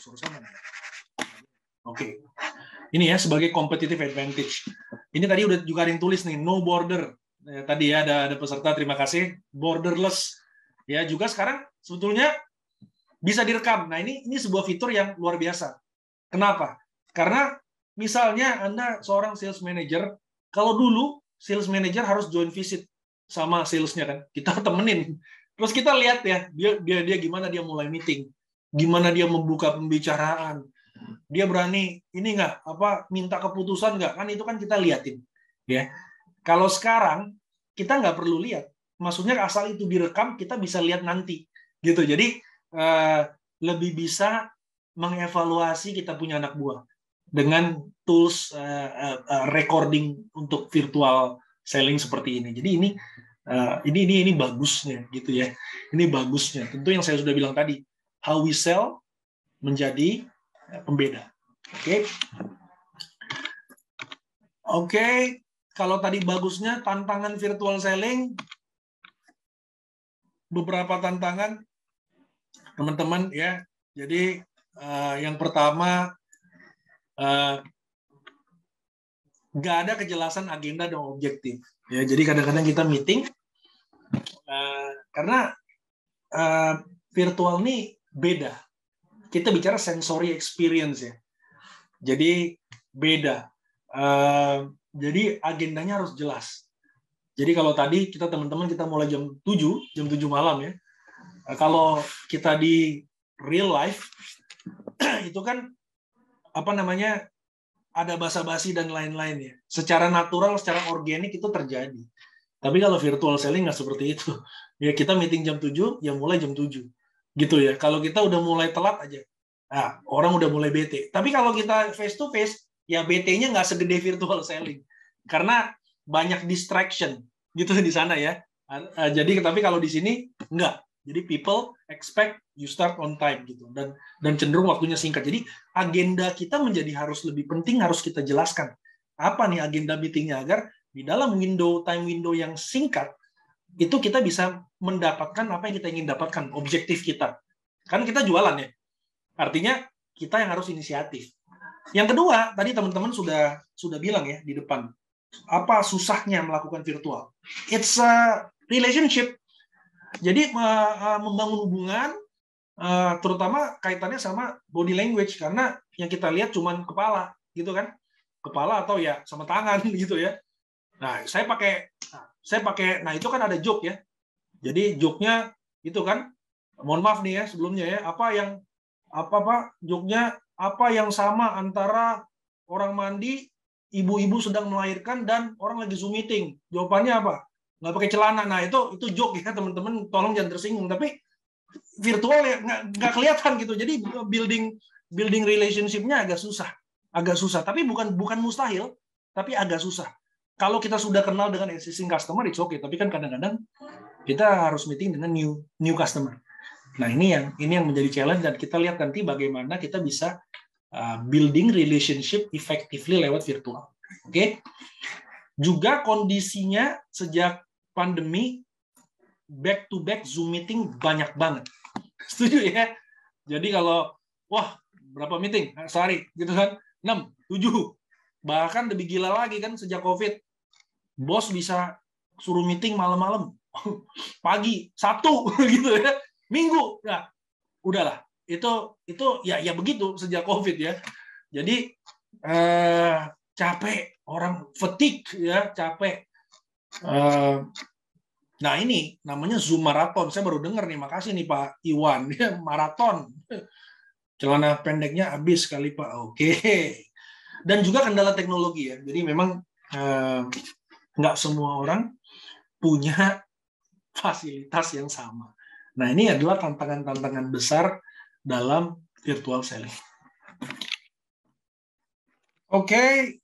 Speaker 2: ini ya sebagai competitive advantage. Ini tadi udah juga ada yang tulis nih, no border. Tadi ya ada peserta, terima kasih, borderless. Ya juga sekarang sebetulnya bisa direkam. Nah ini sebuah fitur yang luar biasa. Kenapa? Karena misalnya Anda seorang sales manager, kalau dulu sales manager harus join visit sama salesnya kan, kita temenin. Terus kita lihat ya dia gimana dia mulai meeting, gimana dia membuka pembicaraan, dia berani ini nggak minta keputusan nggak, kan itu kan kita liatin ya. Kalau sekarang kita nggak perlu lihat, maksudnya asal itu direkam kita bisa lihat nanti gitu. Jadi lebih bisa mengevaluasi kita punya anak buah dengan tools recording untuk virtual selling seperti ini. Jadi ini bagusnya gitu ya. Ini bagusnya. Tentu yang saya sudah bilang tadi, how we sell menjadi pembeda. Oke. Kalau tadi bagusnya tantangan virtual selling, beberapa tantangan teman-teman ya. Jadi yang pertama nggak ada kejelasan agenda dan objektif. Ya, jadi kadang-kadang kita meeting karena virtual ini beda. Kita bicara sensory experience ya. Jadi beda. Jadi agendanya harus jelas. Jadi kalau tadi kita teman-teman kita mulai jam 7 malam ya. Kalau kita di real life itu kan ada basa-basi dan lain-lain ya. Secara natural, secara organik itu terjadi. Tapi kalau virtual selling nggak seperti itu. Ya kita meeting jam 7, ya mulai jam 7. Gitu ya. Kalau kita udah mulai telat aja, nah, orang udah mulai bete. Tapi kalau kita face to face, ya BT-nya nggak segede virtual selling. Karena banyak distraction gitu di sana ya. Jadi tapi kalau di sini nggak. Jadi people expect you start on time gitu, dan cenderung waktunya singkat. Jadi agenda kita menjadi harus lebih penting, harus kita jelaskan apa nih agenda meetingnya, agar di dalam time window yang singkat itu kita bisa mendapatkan apa yang kita ingin dapatkan, objektif kita. Kan kita jualan ya, artinya kita yang harus inisiatif. Yang kedua, tadi teman-teman sudah bilang ya di depan, apa susahnya melakukan virtual? It's a relationship. Jadi membangun hubungan, terutama kaitannya sama body language, karena yang kita lihat cuma kepala, gitu kan? Kepala atau ya sama tangan gitu ya. Nah, saya pakai, nah itu kan ada joke ya. Jadi joke-nya itu kan, mohon maaf nih ya sebelumnya ya, joke-nya apa yang sama antara orang mandi, ibu-ibu sedang melahirkan, dan orang lagi Zoom meeting? Jawabannya apa? Nggak pakai celana. Nah itu joke ya teman-teman, tolong jangan tersinggung. Tapi virtual ya nggak kelihatan gitu. Jadi building relationship-nya agak susah. Tapi bukan mustahil, tapi agak susah. Kalau kita sudah kenal dengan existing customer, it's okay. Tapi kan kadang-kadang kita harus meeting dengan new customer. Nah ini yang menjadi challenge, dan kita lihat nanti bagaimana kita bisa building relationship effectively lewat virtual. Oke? Juga kondisinya sejak pandemi, back to back Zoom meeting banyak banget. Setuju ya? Jadi kalau berapa meeting sehari gitu kan? 6, 7. Bahkan lebih gila lagi kan sejak Covid. Bos bisa suruh meeting malam-malam. Pagi, Sabtu gitu ya. Minggu. Nah, udahlah. Itu ya begitu sejak Covid ya. Jadi capek, orang fatigue ya, capek. Nah ini namanya Zoom maraton. Saya baru dengar nih, makasih nih Pak Iwan. Maraton. Celana pendeknya habis kali Pak. Oke. Dan juga kendala teknologi ya. Jadi memang nggak semua orang punya fasilitas yang sama. Nah ini adalah tantangan-tantangan besar dalam virtual selling. Oke,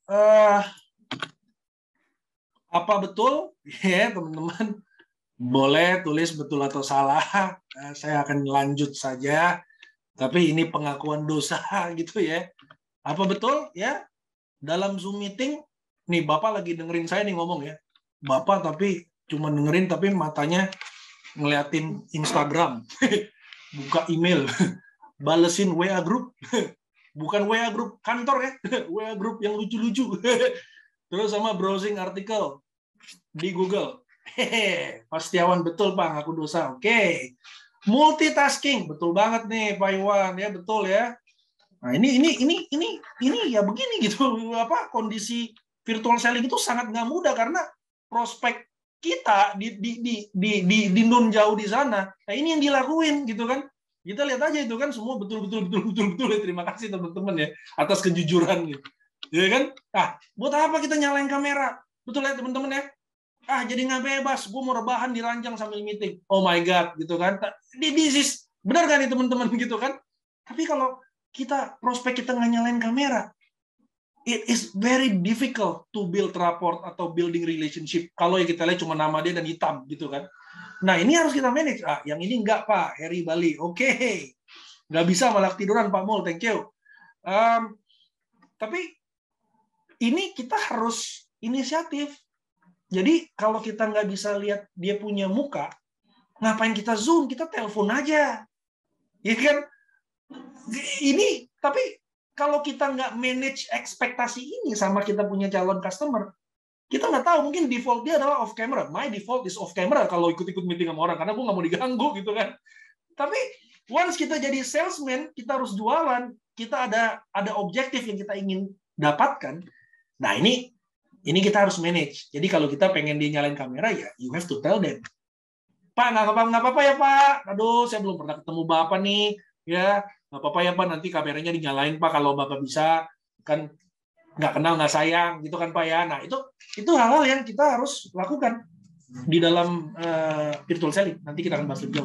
Speaker 2: apa betul? Ya teman-teman, boleh tulis betul atau salah. Saya akan lanjut saja. Tapi ini pengakuan dosa gitu ya. Apa betul ya? Dalam Zoom meeting, nih Bapak lagi dengerin saya nih ngomong ya. Bapak tapi cuma dengerin, tapi matanya ngeliatin Instagram, buka email, balesin WA group, bukan WA group kantor ya, WA group yang lucu-lucu, terus sama browsing artikel di Google. Pak Setiawan, betul Pak, ngaku dosa. Oke. Multitasking, betul banget nih Pak Iwan ya, betul ya. Nah ini ya begini gitu, kondisi virtual selling itu sangat nggak mudah, karena prospek kita di non jauh di sana. Nah ini yang dilakuin gitu kan. Kita lihat aja itu kan semua betul ya. Terima kasih teman-teman ya atas kejujuran gitu. Ya kan? Buat apa kita nyalain kamera? Betul ya teman-teman ya? Jadi nggak bebas, gue mau rebahan di ranjang sambil meeting. Oh my god, gitu kan? This is benar kan nih teman-teman gitu kan? Tapi kalau prospek kita nggak nyalain kamera, it is very difficult to build rapport atau building relationship kalau yang kita lihat cuma nama dia dan hitam gitu kan. Nah ini harus kita manage. Yang ini enggak Pak, Heri Bali. Oke. Nggak bisa malah tiduran Pak Mul, thank you. Tapi ini kita harus inisiatif. Jadi kalau kita nggak bisa lihat dia punya muka, ngapain kita Zoom? Kita telepon aja. Ya kan? Ini, tapi kalau kita nggak manage ekspektasi ini sama kita punya calon customer, kita nggak tahu, mungkin default dia adalah off camera. My default is off camera kalau ikut-ikut meeting sama orang, karena gue nggak mau diganggu gitu kan. Tapi once kita jadi salesman, kita harus jualan, kita ada objektif yang kita ingin dapatkan. Nah ini kita harus manage. Jadi kalau kita pengen dia nyalain kamera, ya you have to tell them, Pak nggak apa-apa ya Pak. Aduh saya belum pernah ketemu Bapak nih. Ya nggak apa-apa ya Pak, nanti kameranya dinyalain Pak kalau Bapak bisa, kan nggak kenal nggak sayang gitu kan Pak ya. Nah itu hal-hal yang kita harus lakukan. di dalam virtual selling. Nanti kita akan bahas lebih jauh.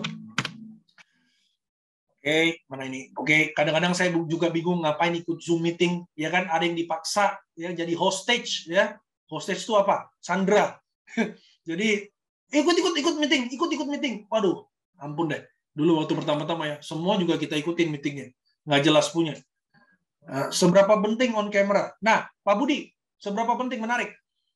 Speaker 2: Oke, mana ini? Oke, kadang-kadang saya juga bingung ngapain ikut Zoom meeting, ya kan? Ada yang dipaksa ya jadi hostage, ya. Hostage itu apa? Sandra. Jadi ikut meeting. Waduh, ampun deh. Dulu waktu pertama-tama ya, semua juga kita ikutin meetingnya. Nggak jelas punya. Seberapa penting on camera? Nah, Pak Budi, seberapa penting? Menarik.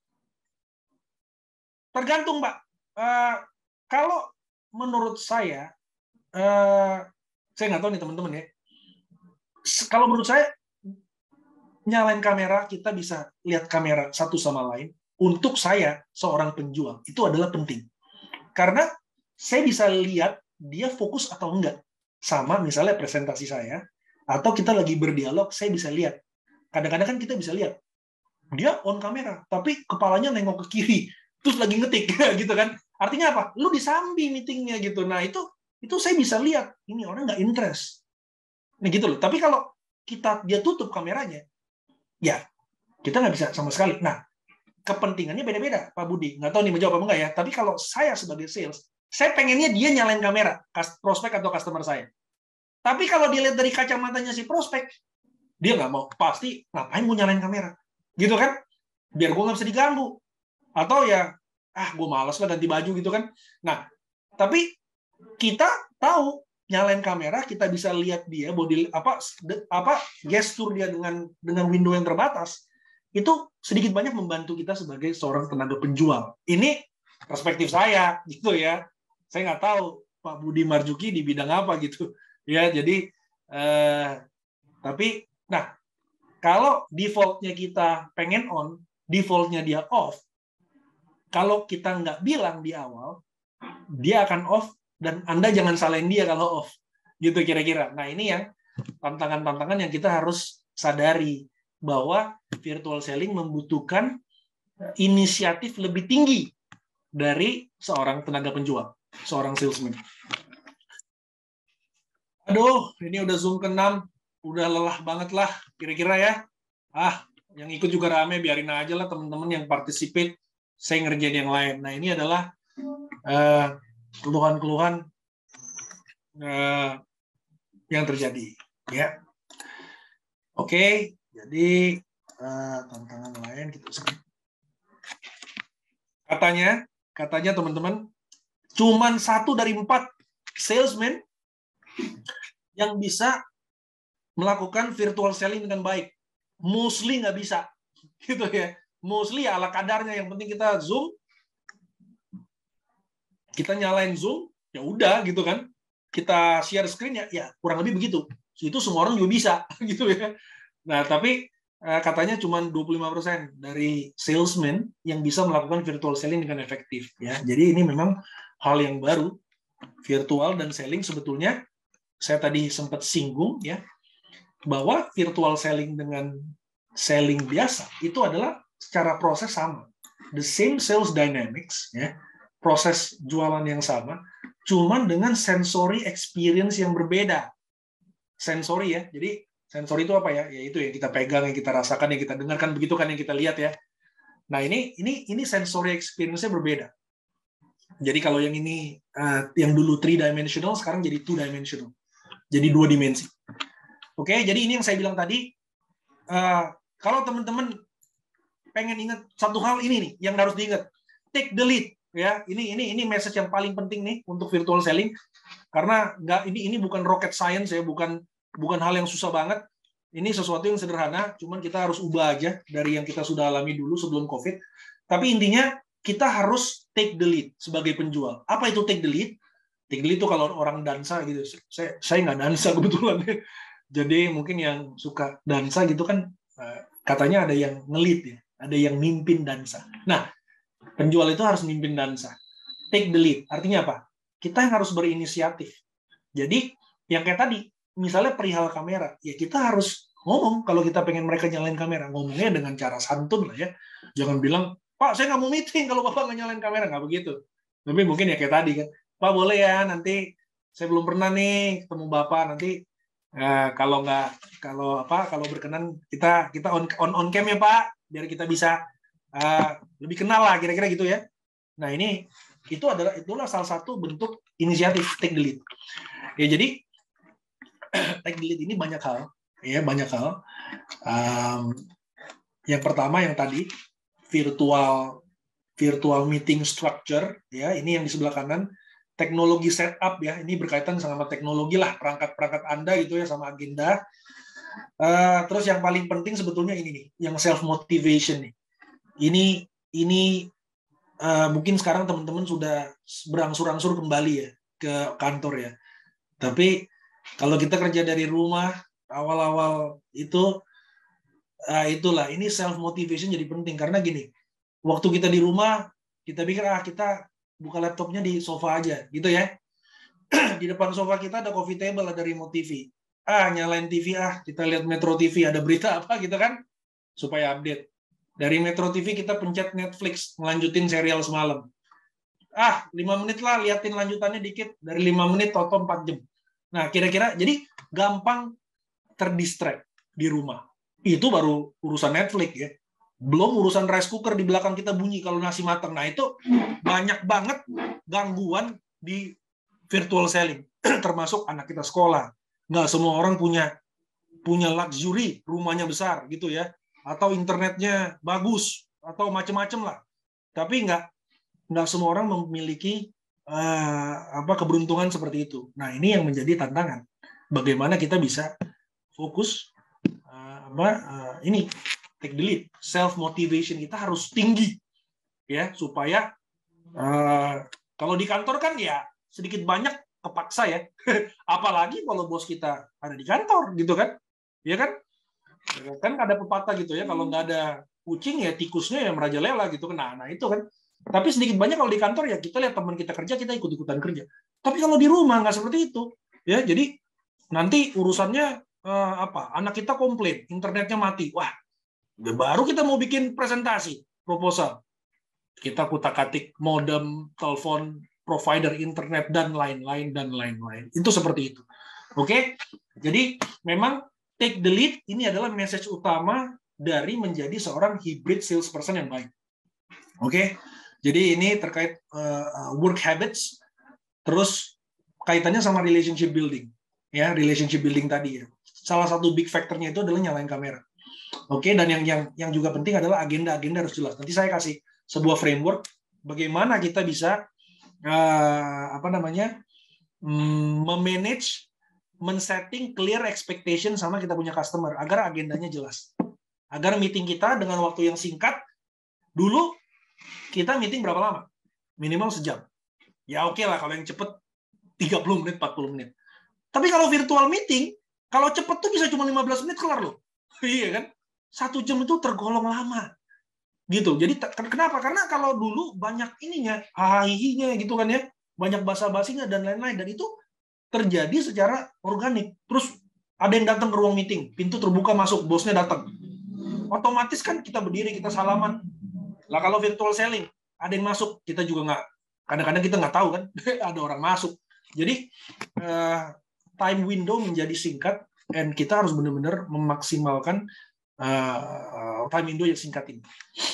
Speaker 2: Tergantung, Pak. Kalau menurut saya nggak tahu nih teman-teman ya. Kalau menurut saya, nyalain kamera, kita bisa lihat kamera satu sama lain. Untuk saya, seorang penjual, itu adalah penting. Karena saya bisa lihat dia fokus atau enggak. Sama misalnya presentasi saya, atau kita lagi berdialog, saya bisa lihat. Kadang-kadang kan kita bisa lihat, dia on kamera, tapi kepalanya nengok ke kiri, terus lagi ngetik, gitu kan. Artinya apa? Lu disambi meetingnya gitu. Nah, itu saya bisa lihat, ini orang nggak interest. Nah, gitu loh. Tapi kalau dia tutup kameranya, ya kita nggak bisa sama sekali. Nah, kepentingannya beda-beda, Pak Budi. Nggak tahu nih menjawab apa enggak ya. Tapi kalau saya sebagai sales, saya pengennya dia nyalain kamera, prospek atau customer saya. Tapi kalau dilihat dari kacamatanya si prospek, dia nggak mau. Pasti ngapain mau nyalain kamera, gitu kan? Biar gue nggak bisa diganggu. Atau ya, gue malas lah ganti baju gitu kan. Nah, tapi kita tahu nyalain kamera, kita bisa lihat dia body gestur dia dengan window yang terbatas, itu sedikit banyak membantu kita sebagai seorang tenaga penjual. Ini perspektif saya gitu ya. Saya nggak tahu Pak Budi Marjuki di bidang apa gitu ya. Jadi tapi nah, kalau defaultnya kita pengen on, defaultnya dia off. Kalau kita nggak bilang di awal, dia akan off, dan Anda jangan salahin dia kalau off. Gitu kira-kira. Nah, ini yang tantangan-tantangan yang kita harus sadari, bahwa virtual selling membutuhkan inisiatif lebih tinggi dari seorang tenaga penjual, seorang salesman. Aduh, ini udah Zoom ke-6, udah lelah banget lah, kira-kira ya. Yang ikut juga rame, biarin aja lah teman-teman yang participate, saya ngerjain yang lain. Nah, ini adalah keluhan-keluhan yang terjadi, ya. Oke, jadi tantangan lain gitu. Katanya teman-teman, cuman 1 dari 4 salesman yang bisa melakukan virtual selling dengan baik. Mostly nggak bisa, gitu ya. Mostly ya ala kadarnya. Yang penting kita Zoom, kita nyalain Zoom, ya udah gitu kan. Kita share screen ya kurang lebih begitu. Itu semua orang juga bisa, gitu ya. Nah, tapi katanya cuma 25% dari salesman yang bisa melakukan virtual selling dengan efektif, ya. Jadi ini memang hal yang baru. Virtual dan selling sebetulnya saya tadi sempat singgung, ya, bahwa virtual selling dengan selling biasa itu adalah secara proses sama. The same sales dynamics, ya. Proses jualan yang sama, cuman dengan sensory experience yang berbeda. Sensory, ya. Jadi sensor itu apa ya? Ya itu yang kita pegang, yang kita rasakan, yang kita dengarkan, begitu kan yang kita lihat ya. Nah, ini sensory experience-nya berbeda. Jadi kalau yang ini yang dulu 3-dimensional, sekarang jadi 2-dimensional. Jadi 2 dimensi. Oke, jadi ini yang saya bilang tadi. Kalau teman-teman pengen ingat satu hal ini nih yang harus diingat. Take the lead, ya. Ini message yang paling penting nih untuk virtual selling, karena ini bukan rocket science ya, bukan hal yang susah banget. Ini sesuatu yang sederhana, cuman kita harus ubah aja dari yang kita sudah alami dulu sebelum COVID. Tapi intinya kita harus take the lead sebagai penjual. Apa itu take the lead? Take the lead itu kalau orang dansa gitu. Saya nggak dansa kebetulan. Jadi mungkin yang suka dansa gitu kan, katanya ada yang nge-lead ya, ada yang mimpin dansa. Nah, penjual itu harus mimpin dansa. Take the lead. Artinya apa? Kita yang harus berinisiatif. Jadi yang kayak tadi, misalnya perihal kamera, ya kita harus ngomong. Kalau kita pengen mereka nyalain kamera, ngomongnya dengan cara santun lah ya. Jangan bilang, Pak, saya nggak mau meeting kalau Bapak nggak nyalain kamera. Nggak begitu. Tapi mungkin ya kayak tadi kan, Pak boleh ya, nanti saya belum pernah nih ketemu Bapak, nanti kalau berkenan kita on cam ya Pak, biar kita bisa lebih kenal lah, kira-kira gitu ya. Nah ini itulah salah satu bentuk inisiatif Take the Lead. Ya jadi Take the Lead ini banyak hal, ya banyak hal. Yang pertama yang tadi virtual meeting structure, ya ini yang di sebelah kanan. Teknologi setup ya, ini berkaitan sama teknologi lah, perangkat-perangkat Anda gitu ya, sama agenda. Terus yang paling penting sebetulnya ini nih, yang self motivation nih. Ini mungkin sekarang teman-teman sudah berangsur-angsur kembali ya ke kantor ya. Tapi kalau kita kerja dari rumah awal-awal itu itulah ini self motivation jadi penting karena gini, waktu kita di rumah kita pikir kita buka laptopnya di sofa aja gitu ya. Di depan sofa kita ada coffee table, ada remote TV. Nyalain TV kita lihat Metro TV ada berita apa gitu kan supaya update. Dari Metro TV kita pencet Netflix ngelanjutin serial semalam. 5 menit lah liatin lanjutannya dikit, dari 5 menit toto 4 jam. Nah, kira-kira jadi gampang terdistract di rumah. Itu baru urusan Netflix ya. Belum urusan rice cooker di belakang kita bunyi kalau nasi matang. Nah, itu banyak banget gangguan di virtual selling, termasuk anak kita sekolah. Nggak semua orang punya luxury, rumahnya besar gitu ya, atau internetnya bagus, atau macam-macam lah. Tapi nggak semua orang memiliki keberuntungan seperti itu. Nah, ini yang menjadi tantangan. Bagaimana kita bisa fokus ini take the lead, self motivation kita harus tinggi ya supaya kalau di kantor kan ya sedikit banyak kepaksa ya. Apalagi kalau bos kita ada di kantor gitu kan. Ya kan? Kan ada pepatah gitu ya, kalau nggak ada kucing ya tikusnya ya merajalela gitu kan. Nah, itu kan. Tapi sedikit banyak kalau di kantor ya kita lihat teman kita kerja, kita ikut-ikutan kerja. Tapi kalau di rumah nggak seperti itu. Ya, jadi nanti urusannya anak kita komplain, internetnya mati. Wah, baru kita mau bikin presentasi, proposal. Kita kutak-atik modem, telepon, provider internet, dan lain-lain, dan lain-lain. Itu seperti itu. Oke? Jadi, memang take the lead ini adalah message utama dari menjadi seorang hybrid salesperson yang baik. Oke? Jadi, ini terkait work habits, terus kaitannya sama relationship building. Ya, relationship building tadi ya. Salah satu big factor-nya itu adalah nyalain kamera. Oke, dan yang juga penting adalah agenda harus jelas. Nanti saya kasih sebuah framework bagaimana kita bisa memanage, men-setting clear expectation sama kita punya customer agar agendanya jelas. Agar meeting kita dengan waktu yang singkat, dulu kita meeting berapa lama? Minimal sejam. Ya oke lah kalau yang cepet 30 menit, 40 menit. Tapi kalau virtual meeting, kalau cepet tuh bisa cuma 15 menit kelar loh. Iya kan? 1 jam itu tergolong lama. Gitu. Jadi kenapa? Karena kalau dulu banyak ininya, hahihinya gitu kan ya, banyak basa-basinya dan lain-lain, dan itu terjadi secara organik. Terus ada yang datang ke ruang meeting, pintu terbuka masuk, bosnya datang. Otomatis kan kita berdiri, kita salaman. Lah kalau virtual selling, ada yang masuk, kita juga nggak, kadang-kadang kita nggak tahu kan, ada orang masuk. Jadi time window menjadi singkat, dan kita harus benar-benar memaksimalkan time window yang singkat ini.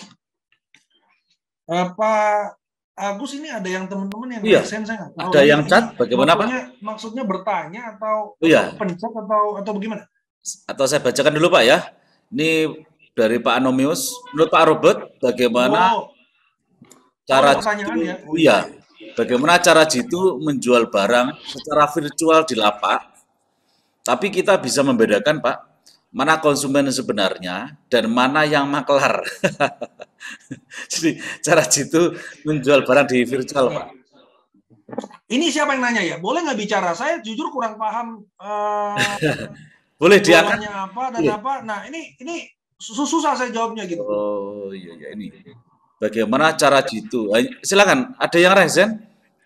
Speaker 2: Pak Agus, ini ada yang teman-teman yang
Speaker 1: resen,
Speaker 2: saya nggak tahu.
Speaker 1: Ada yang chat, bagaimana Pak?
Speaker 2: Maksudnya bertanya atau pencet atau bagaimana?
Speaker 1: Atau saya bacakan dulu Pak ya. Ini dari Pak Anomius. Menurut Pak Robert, bagaimana cara bagaimana cara Jitu menjual barang secara virtual di lapak? Tapi kita bisa membedakan Pak, mana konsumen sebenarnya dan mana yang maklar. Jadi cara Jitu menjual barang di virtual Pak.
Speaker 2: Ini siapa yang nanya ya? Boleh nggak bicara? Saya jujur kurang paham.
Speaker 1: Boleh diangkat.
Speaker 2: Apa dan apa? Nah ini susah saya jawabnya gitu.
Speaker 1: Oh iya ini. Bagaimana cara Jitu? Silakan. Ada yang resen?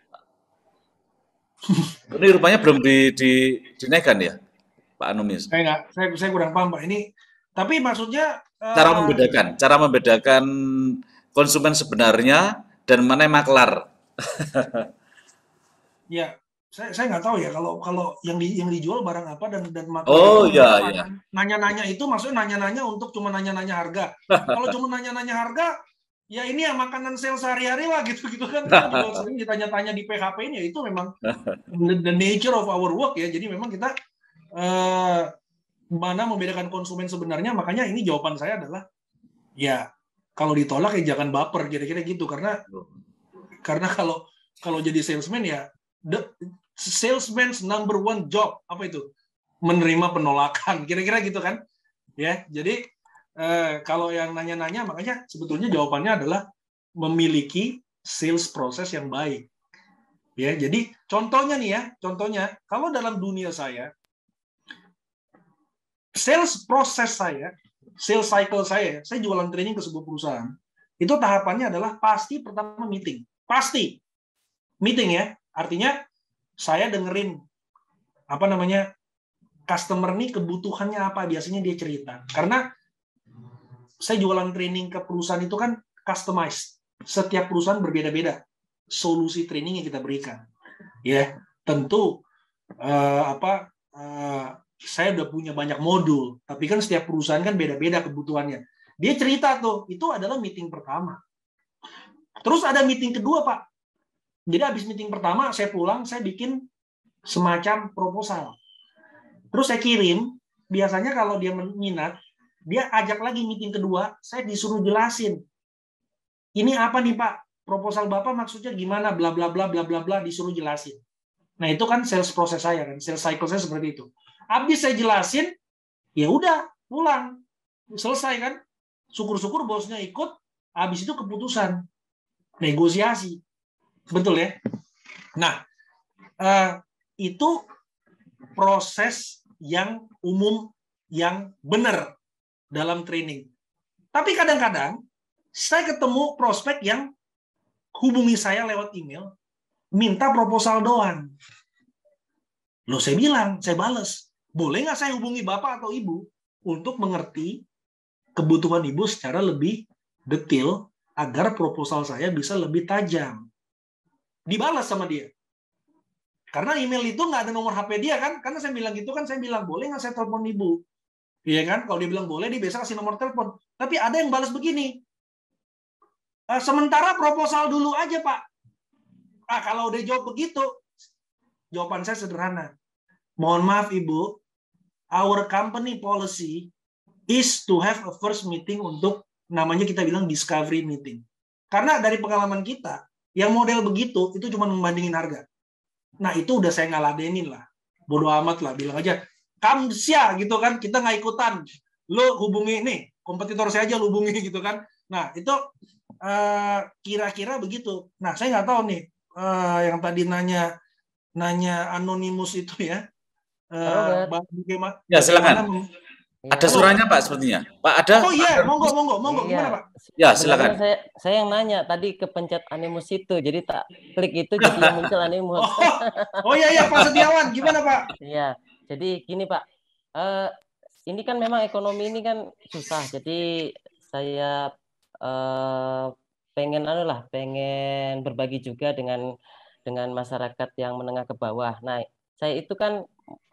Speaker 1: Ini rupanya belum dinaikkan ya, Pak Anumis?
Speaker 2: Saya kurang paham Pak. Ini tapi maksudnya
Speaker 1: cara membedakan konsumen sebenarnya dan mana yang maklar.
Speaker 2: Ya, saya nggak tahu ya kalau yang dijual barang apa dan maklar.
Speaker 1: Oh iya.
Speaker 2: Nanya-nanya itu maksudnya nanya-nanya untuk cuma nanya-nanya harga. Kalau cuma nanya-nanya harga, ya ini ya makanan sales sehari-hari lah gitu kan. Kita juga sering ditanya-tanya di PHP ini, ya itu memang the nature of our work ya. Jadi memang kita mana membedakan konsumen sebenarnya, makanya ini jawaban saya adalah ya kalau ditolak ya jangan baper, kira-kira gitu, karena kalau jadi salesman ya the salesman's number one job apa itu, menerima penolakan, kira-kira gitu kan ya. Jadi kalau yang nanya-nanya, makanya sebetulnya jawabannya adalah memiliki sales proses yang baik ya. Jadi contohnya nih ya, contohnya kalau dalam dunia saya, sales proses saya, sales cycle saya jualan training ke sebuah perusahaan, itu tahapannya adalah pasti pertama meeting. Pasti meeting ya. Artinya saya dengerin apa namanya customer nih kebutuhannya apa, biasanya dia cerita. Karena saya jualan training ke perusahaan itu kan customized. Setiap perusahaan berbeda-beda solusi training yang kita berikan. Ya, tentu saya udah punya banyak modul, tapi kan setiap perusahaan kan beda-beda kebutuhannya. Dia cerita tuh, itu adalah meeting pertama. Terus ada meeting kedua, Pak. Jadi habis meeting pertama, saya pulang, saya bikin semacam proposal. Terus saya kirim, biasanya kalau dia minat, dia ajak lagi meeting kedua, saya disuruh jelasin. Ini apa nih, Pak? Proposal Bapak maksudnya gimana? Bla bla bla bla bla bla, disuruh jelasin. Nah, itu kan sales proses saya kan, sales cycle saya seperti itu. Habis saya jelasin, ya udah pulang, selesai kan. Syukur-syukur bosnya ikut. Habis itu keputusan negosiasi, betul ya. Nah, itu proses yang umum yang benar dalam training. Tapi kadang-kadang saya ketemu prospek yang hubungi saya lewat email, minta proposal doang. Loh, saya bilang, saya bales, boleh nggak saya hubungi Bapak atau Ibu untuk mengerti kebutuhan Ibu secara lebih detail agar proposal saya bisa lebih tajam. Dibalas sama dia. Karena email itu nggak ada nomor HP dia kan, karena saya bilang gitu kan, saya bilang, boleh nggak saya telepon Ibu? Iya kan, kalau dia bilang boleh, dia biasa kasih nomor telepon. Tapi ada yang balas begini, sementara proposal dulu aja Pak. Kalau udah jawab begitu, jawaban saya sederhana. Mohon maaf Ibu, our company policy is to have a first meeting untuk namanya kita bilang discovery meeting. Karena dari pengalaman kita, yang model begitu itu cuma membandingin harga. Nah itu udah saya ngeladenin lah, bodo amat lah, bilang aja kamsia gitu kan, kita nggak ikutan, lo hubungi nih kompetitor saya aja, lo hubungi gitu kan. Nah itu kira-kira begitu. Nah saya nggak tahu nih yang tadi nanya anonimus itu ya.
Speaker 1: Ya silakan. Ada suaranya Pak sepertinya. Pak ada?
Speaker 2: Oh iya, monggo.
Speaker 3: Iya.
Speaker 2: Gimana Pak?
Speaker 1: Ya silakan.
Speaker 3: Saya yang nanya tadi kepencet animus itu, jadi tak klik itu jadi yang muncul animus.
Speaker 2: Oh iya Pak Setiawan, gimana Pak?
Speaker 3: Iya, jadi gini Pak, ini kan memang ekonomi ini kan susah, jadi saya pengen berbagi juga dengan masyarakat yang menengah ke bawah. Nah, saya itu kan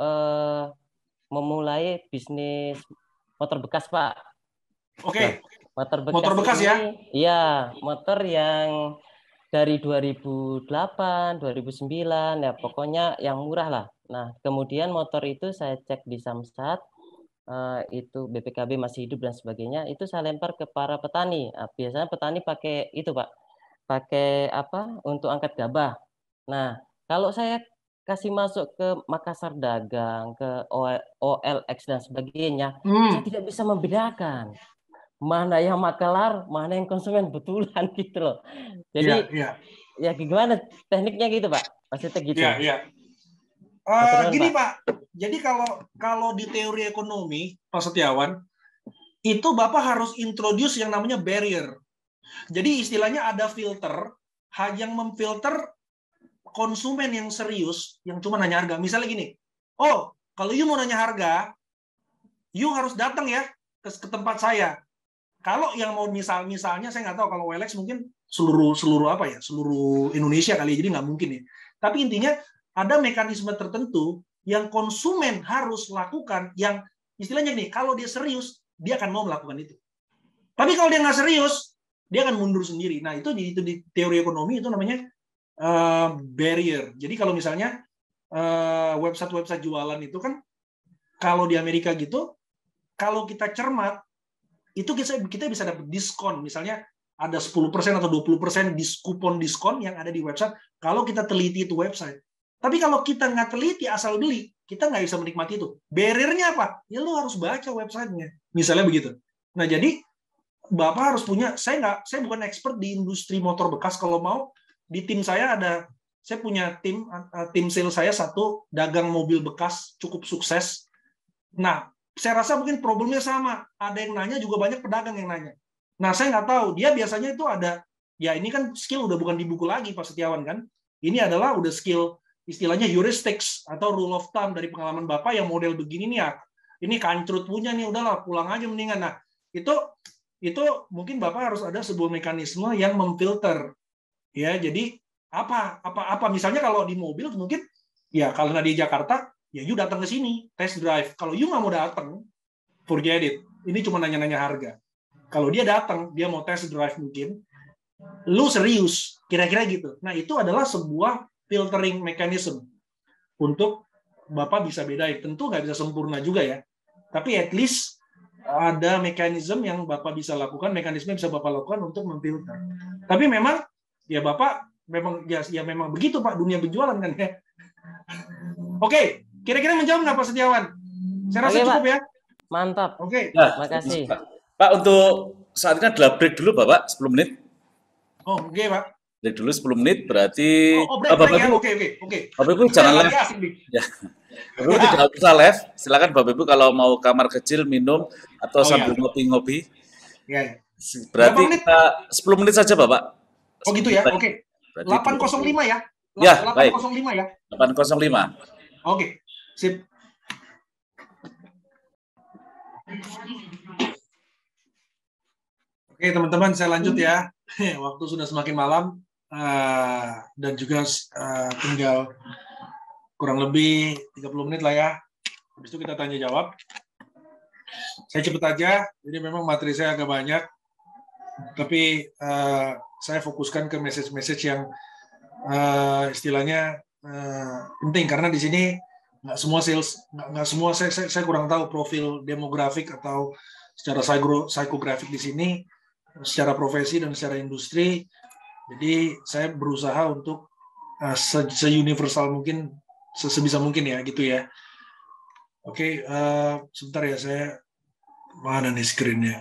Speaker 3: memulai bisnis motor bekas, Pak.
Speaker 2: Oke.
Speaker 3: Nah,
Speaker 2: motor bekas
Speaker 3: ini,
Speaker 2: ya?
Speaker 3: Iya, motor yang dari 2008, 2009, ya pokoknya yang murah lah. Nah, kemudian motor itu saya cek di Samsat, itu BPKB masih hidup dan sebagainya, itu saya lempar ke para petani. Nah, biasanya petani pakai itu, Pak, pakai apa untuk angkat gabah. Nah, kalau saya kasih masuk ke Makassar Dagang, ke OLX dan sebagainya, saya tidak bisa membedakan mana yang makelar, mana yang konsumen betulan gitu loh. Jadi ya gimana tekniknya gitu Pak? Maksudnya gitu.
Speaker 2: Iya. Gini Pak, jadi kalau di teori ekonomi Pak Setiawan, itu Bapak harus introduce yang namanya barrier. Jadi istilahnya ada filter yang memfilter konsumen yang serius, yang cuma nanya harga. Misalnya gini, oh kalau you mau nanya harga, you harus datang ya ke tempat saya. Kalau yang mau misalnya saya nggak tahu, kalau OLX mungkin seluruh Indonesia kali, jadi nggak mungkin ya. Tapi intinya ada mekanisme tertentu yang konsumen harus lakukan, yang istilahnya nih, kalau dia serius dia akan mau melakukan itu. Tapi kalau dia nggak serius, dia akan mundur sendiri. Nah, itu di teori ekonomi itu namanya barrier. Jadi kalau misalnya website-website jualan itu kan, kalau di Amerika gitu, kalau kita cermat, itu kita bisa dapat diskon. Misalnya ada 10% atau 20% kupon diskon yang ada di website kalau kita teliti itu website. Tapi kalau kita nggak teliti, asal beli, kita nggak bisa menikmati itu. Barrier-nya apa? Ya lo harus baca websitenya. Misalnya begitu. Nah, jadi Bapak harus punya, saya bukan expert di industri motor bekas. Kalau mau, di tim saya saya punya tim sales saya satu, dagang mobil bekas, cukup sukses. Nah, saya rasa mungkin problemnya sama. Ada yang nanya, juga banyak pedagang yang nanya. Nah, saya nggak tahu. Dia biasanya itu ada, ya ini kan skill udah bukan di buku lagi, Pak Setiawan kan. Ini adalah udah skill, istilahnya heuristics, atau rule of thumb dari pengalaman Bapak yang model begini nih ya. Ini kancrut punya nih, udahlah pulang aja mendingan. Nah, itu mungkin Bapak harus ada sebuah mekanisme yang memfilter. Ya, jadi apa misalnya kalau di mobil mungkin ya kalau nggak di Jakarta, ya you datang ke sini test drive. Kalau you nggak mau datang, forget it. Ini cuma nanya-nanya harga. Kalau dia datang, dia mau test drive mungkin, lu serius, kira-kira gitu. Nah, itu adalah sebuah filtering mechanism untuk Bapak bisa bedain. Tentu nggak bisa sempurna juga ya, tapi at least ada mekanisme yang Bapak bisa lakukan, mekanisme yang bisa Bapak lakukan untuk memfilter. Tapi memang ya Bapak memang memang begitu Pak, dunia penjualan kan ya. Oke, kira-kira menjawab nggak Pak Setiawan? Saya rasa cukup ya.
Speaker 3: Mantap.
Speaker 2: Oke.
Speaker 3: Terima kasih.
Speaker 1: Pak, untuk saat ini adalah break dulu Bapak, 10 menit.
Speaker 2: Oh, oke Pak.
Speaker 1: Break dulu 10 menit, berarti
Speaker 2: Bapak ya. Oke.
Speaker 1: Bapak Ibu jangan live. Ya. Bapak Ibu tidak usah live. Silakan Bapak Ibu kalau mau kamar kecil minum atau sambil ngopi-ngopi.
Speaker 2: Ya.
Speaker 1: Berarti kita 10 menit saja Bapak.
Speaker 2: Oh gitu ya. Oke. 805 ya.
Speaker 1: Ya,
Speaker 2: 805 ya.
Speaker 1: 805.
Speaker 2: Oke. Sip. Oke teman-teman, saya lanjut ya. Waktu sudah semakin malam dan juga tinggal kurang lebih 30 menit lah ya. Habis itu kita tanya jawab. Saya cepet aja, jadi memang materi saya agak banyak. Tapi saya fokuskan ke message-message yang istilahnya penting, karena di sini nggak semua sales, nggak semua saya kurang tahu profil demografik atau secara psikografik di sini, secara profesi dan secara industri. Jadi saya berusaha untuk se-universal mungkin, sebisa mungkin ya gitu ya. Oke, sebentar ya, saya mana nih screen-nya.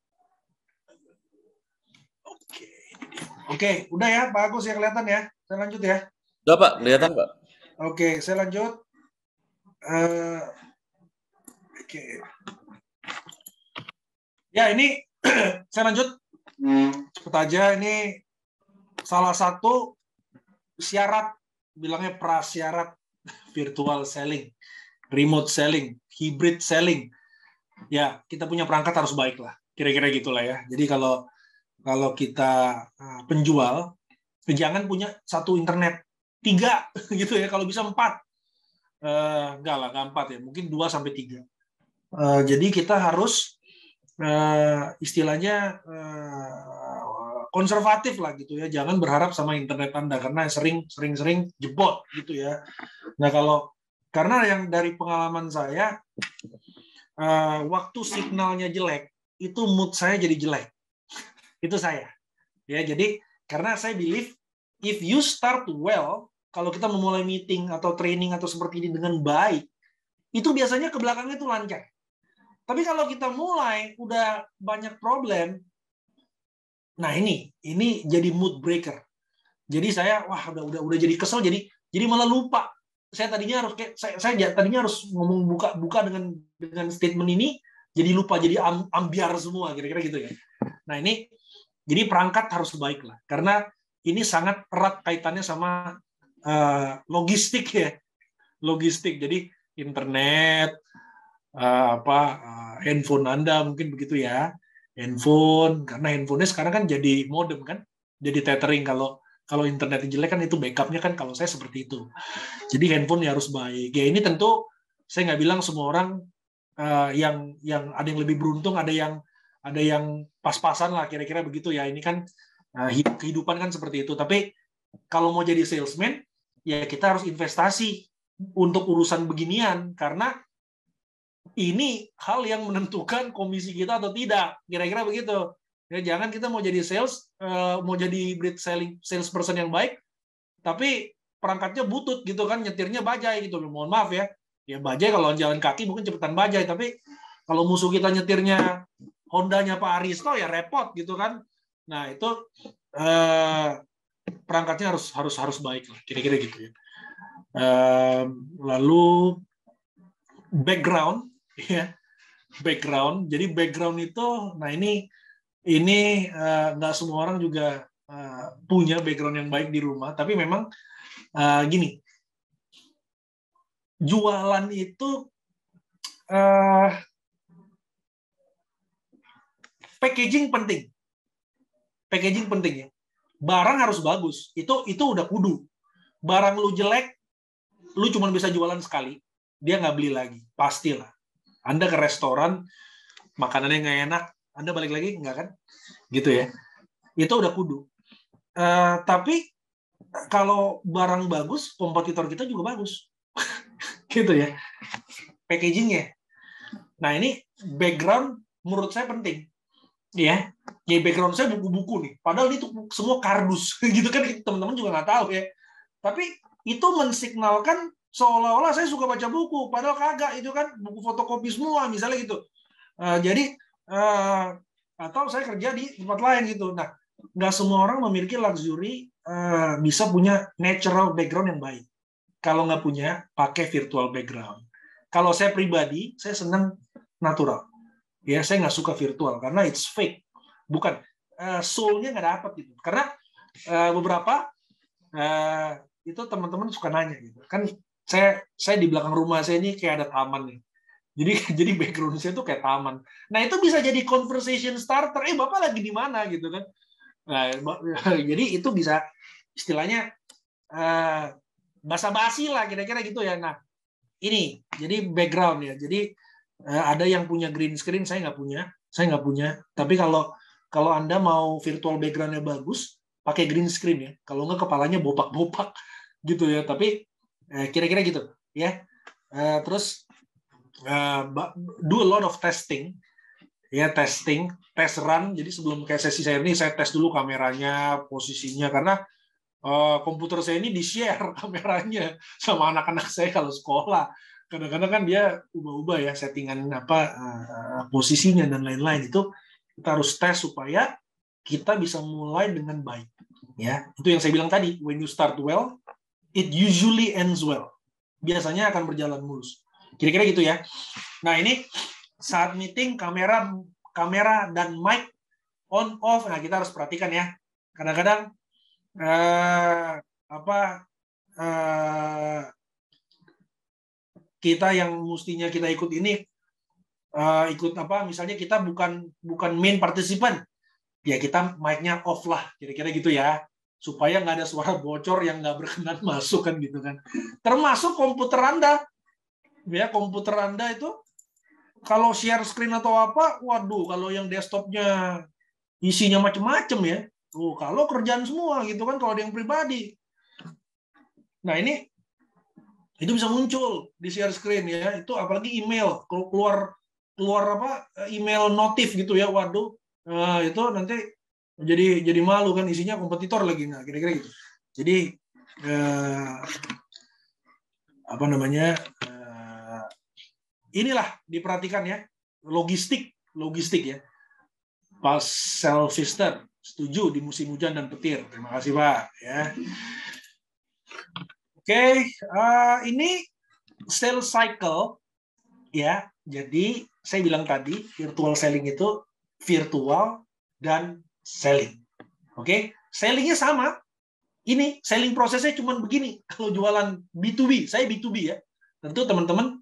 Speaker 2: Oke, udah ya Pak Agus ya, kelihatan ya. Saya lanjut ya.
Speaker 1: Udah Pak, kelihatan Pak.
Speaker 2: Oke, saya lanjut. Oke. Ya ini saya lanjut. Cepet aja, ini salah satu syarat, bilangnya prasyarat virtual selling, remote selling, hybrid selling. Ya, kita punya perangkat harus baik lah. Kira-kira gitulah ya. Jadi kalau kita penjual, jangan punya satu internet, 3 gitu ya, kalau bisa 4. Enggak lah, enggak 4 ya, mungkin 2-3. Jadi kita harus istilahnya konservatif lah gitu ya, jangan berharap sama internet Anda karena sering jebot gitu ya. Nah karena yang dari pengalaman saya, waktu signalnya jelek, itu mood saya jadi jelek. Itu saya. Ya, jadi karena saya believe if you start well, kalau kita memulai meeting atau training atau seperti ini dengan baik, itu biasanya ke belakangnya itu lancar. Tapi kalau kita mulai udah banyak problem, nah ini jadi mood breaker. Jadi saya udah jadi kesel, jadi malah lupa. Saya tadinya harus ngomong buka dengan statement ini, jadi lupa, jadi ambiar semua, kira-kira gitu ya. Nah ini jadi perangkat harus baik lah, karena ini sangat erat kaitannya sama logistik ya, logistik. Jadi internet, handphone Anda mungkin begitu ya, handphone, karena handphonenya sekarang kan jadi modem kan, jadi tethering. Kalau internetnya jelek kan itu backupnya kan, kalau saya seperti itu. Jadi handphone ya harus baik. Ya ini tentu saya nggak bilang semua orang yang ada yang lebih beruntung, ada yang ada yang pas-pasan lah, kira-kira begitu ya. Ini kan kehidupan kan seperti itu. Tapi kalau mau jadi salesman, ya kita harus investasi untuk urusan beginian, karena ini hal yang menentukan komisi kita atau tidak. Kira-kira begitu. Ya, jangan kita mau jadi sales, mau jadi salesperson yang baik, tapi perangkatnya butut gitu kan, nyetirnya bajai gitu. Mohon maaf ya. Ya bajai kalau jalan kaki mungkin cepetan bajai, tapi kalau musuh kita nyetirnya Hondanya Pak Aristo ya repot gitu kan. Nah, itu perangkatnya harus baik lah, kira-kira gitu ya. Lalu background ya. Background. Jadi background itu, nah ini nggak semua orang juga punya background yang baik di rumah, tapi memang gini, jualan itu packaging penting. Packaging penting ya. Barang harus bagus. Itu udah kudu. Barang lu jelek, lu cuma bisa jualan sekali, dia nggak beli lagi. Pastilah. Anda ke restoran, makanannya nggak enak, Anda balik lagi nggak kan? Gitu ya. Itu udah kudu. Tapi kalau barang bagus, kompetitor kita juga bagus. Gitu ya. Packagingnya. Nah, ini background menurut saya penting. Ya, background saya buku-buku nih. Padahal itu semua kardus. Gitu kan, teman-teman juga nggak tahu ya. Tapi itu mensignalkan seolah-olah saya suka baca buku. Padahal kagak, itu kan buku fotokopi semua, misalnya gitu. Jadi, atau saya kerja di tempat lain gitu. Nah, nggak semua orang memiliki luxury bisa punya natural background yang baik. Kalau nggak punya, pakai virtual background. Kalau saya pribadi, saya senang natural. Ya, saya nggak suka virtual karena it's fake. Bukan, soul-nya nggak dapat gitu. Karena beberapa itu teman-teman suka nanya gitu. Kan saya di belakang rumah saya ini kayak ada taman nih. Jadi background saya tuh kayak taman. Nah, itu bisa jadi conversation starter. Bapak lagi di mana gitu kan? Nah, jadi itu bisa istilahnya basa-basi lah kira-kira gitu ya. Nah, ini jadi background ya. Jadi ada yang punya green screen, saya nggak punya. Tapi kalau Anda mau virtual background-nya bagus, pakai green screen ya. Kalau nggak kepalanya bopak-bopak gitu ya. Tapi kira-kira gitu ya. Terus do a lot of testing. Ya, test run. Jadi sebelum kayak sesi saya ini, saya tes dulu kameranya, posisinya, karena komputer saya ini di-share kameranya sama anak-anak saya kalau sekolah. Kadang-kadang kan dia ubah-ubah ya settingan posisinya dan lain-lain. Itu kita harus tes supaya kita bisa mulai dengan baik. Ya, itu yang saya bilang tadi, when you start well, it usually ends well. Biasanya akan berjalan mulus. Kira-kira gitu ya. Nah, ini saat meeting kamera dan mic on off. Nah, kita harus perhatikan ya. Kadang-kadang kita yang mestinya kita ikut ini misalnya kita bukan main participant, ya kita mic-nya off lah, kira-kira gitu ya, supaya nggak ada suara bocor yang nggak berkenan masuk kan gitu kan. Termasuk komputer Anda ya, komputer Anda itu kalau share screen atau apa, waduh, kalau yang desktopnya isinya macam-macam ya, kalau kerjaan semua gitu kan, kalau ada yang pribadi. Nah, ini itu bisa muncul di share screen ya. Itu apalagi email, keluar email notif gitu ya. Waduh, itu nanti jadi malu kan, isinya kompetitor lagi. Nah, kira-kira gitu. Jadi inilah diperhatikan ya, logistik ya. Pak Selfister setuju di musim hujan dan petir. Terima kasih Pak ya. Oke, ini sales cycle ya. Jadi saya bilang tadi virtual selling itu virtual dan selling. Oke, sellingnya sama. Ini selling prosesnya cuma begini. Kalau jualan B2B, saya B2B ya. Tentu teman-teman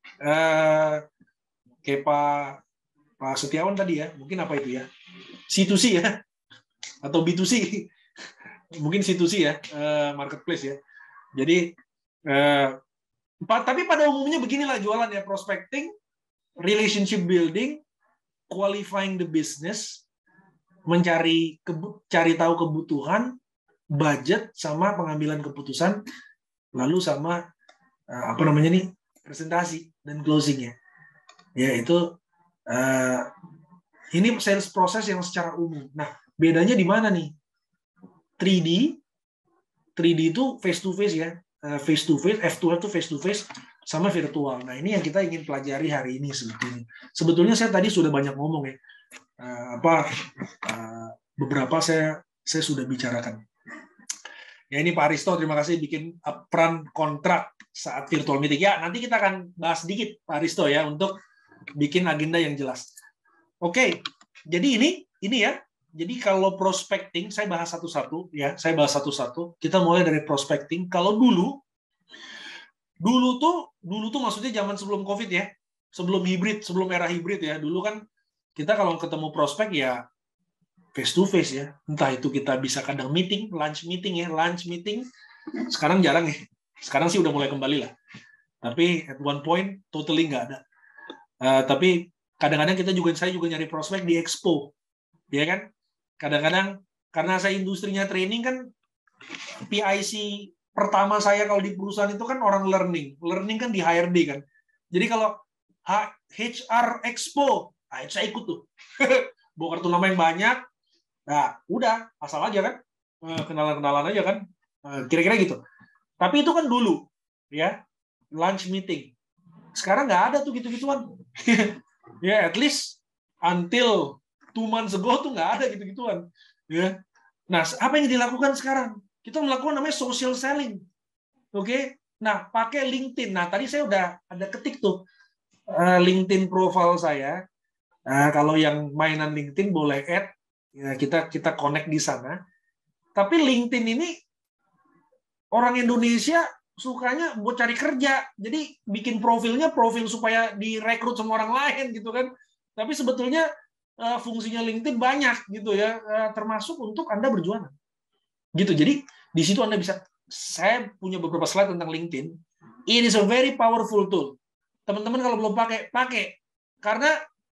Speaker 2: kayak Pak Setiawan tadi ya, mungkin apa itu ya? C2C ya, atau B2C, mungkin C2C ya, marketplace ya. Jadi, tapi pada umumnya beginilah jualan ya, prospecting, relationship building, qualifying the business, cari tahu kebutuhan, budget, sama pengambilan keputusan, lalu sama presentasi dan closing-nya. Ya, itu ini sales proses yang secara umum. Nah, bedanya di mana nih? 3D itu face to face ya. Face to face, F2 itu face to face sama virtual. Nah, ini yang kita ingin pelajari hari ini sebetulnya. Sebetulnya saya tadi sudah banyak ngomong ya. Beberapa saya sudah bicarakan. Ya, ini Pak Aristo, terima kasih bikin upfront kontrak saat virtual meeting. Ya, nanti kita akan bahas sedikit Pak Aristo ya untuk bikin agenda yang jelas. Oke, jadi ini ya. Jadi kalau prospecting, saya bahas satu-satu ya. Saya bahas satu-satu. Kita mulai dari prospecting. Kalau dulu tuh maksudnya zaman sebelum COVID ya, sebelum era hibrid ya. Dulu kan kita kalau ketemu prospek ya face to face ya. Entah itu kita bisa kadang lunch meeting. Sekarang jarang ya. Sekarang sih udah mulai kembali lah. Tapi at one point totally nggak ada. Tapi kadang-kadang saya juga nyari prospek di expo, ya kan? Kadang-kadang karena saya industrinya training kan, PIC pertama saya kalau di perusahaan itu kan orang learning kan di HRD kan. Jadi kalau HR Expo, saya ikut tuh, bawa kartu nama yang banyak. Nah, udah asal aja kan, kenalan-kenalan aja kan, kira-kira gitu. Tapi itu kan dulu, ya, lunch meeting. Sekarang nggak ada tuh gitu-gituan. Ya, at least until 2 months ago tuh nggak ada gitu-gituan. Ya. Nah, apa yang dilakukan sekarang? Kita melakukan namanya social selling. Oke? Nah, pakai LinkedIn. Nah, tadi saya udah ada ketik tuh LinkedIn profile saya. Kalau yang mainan LinkedIn boleh add. Ya, kita connect di sana. Tapi LinkedIn ini orang Indonesia sukanya buat cari kerja. Jadi bikin profil supaya direkrut sama orang lain gitu kan. Tapi sebetulnya fungsinya LinkedIn banyak gitu ya, termasuk untuk Anda berjualan. Gitu. Jadi di situ Anda bisa, saya punya beberapa slide tentang LinkedIn. It is a very powerful tool. Teman-teman kalau belum pakai. Karena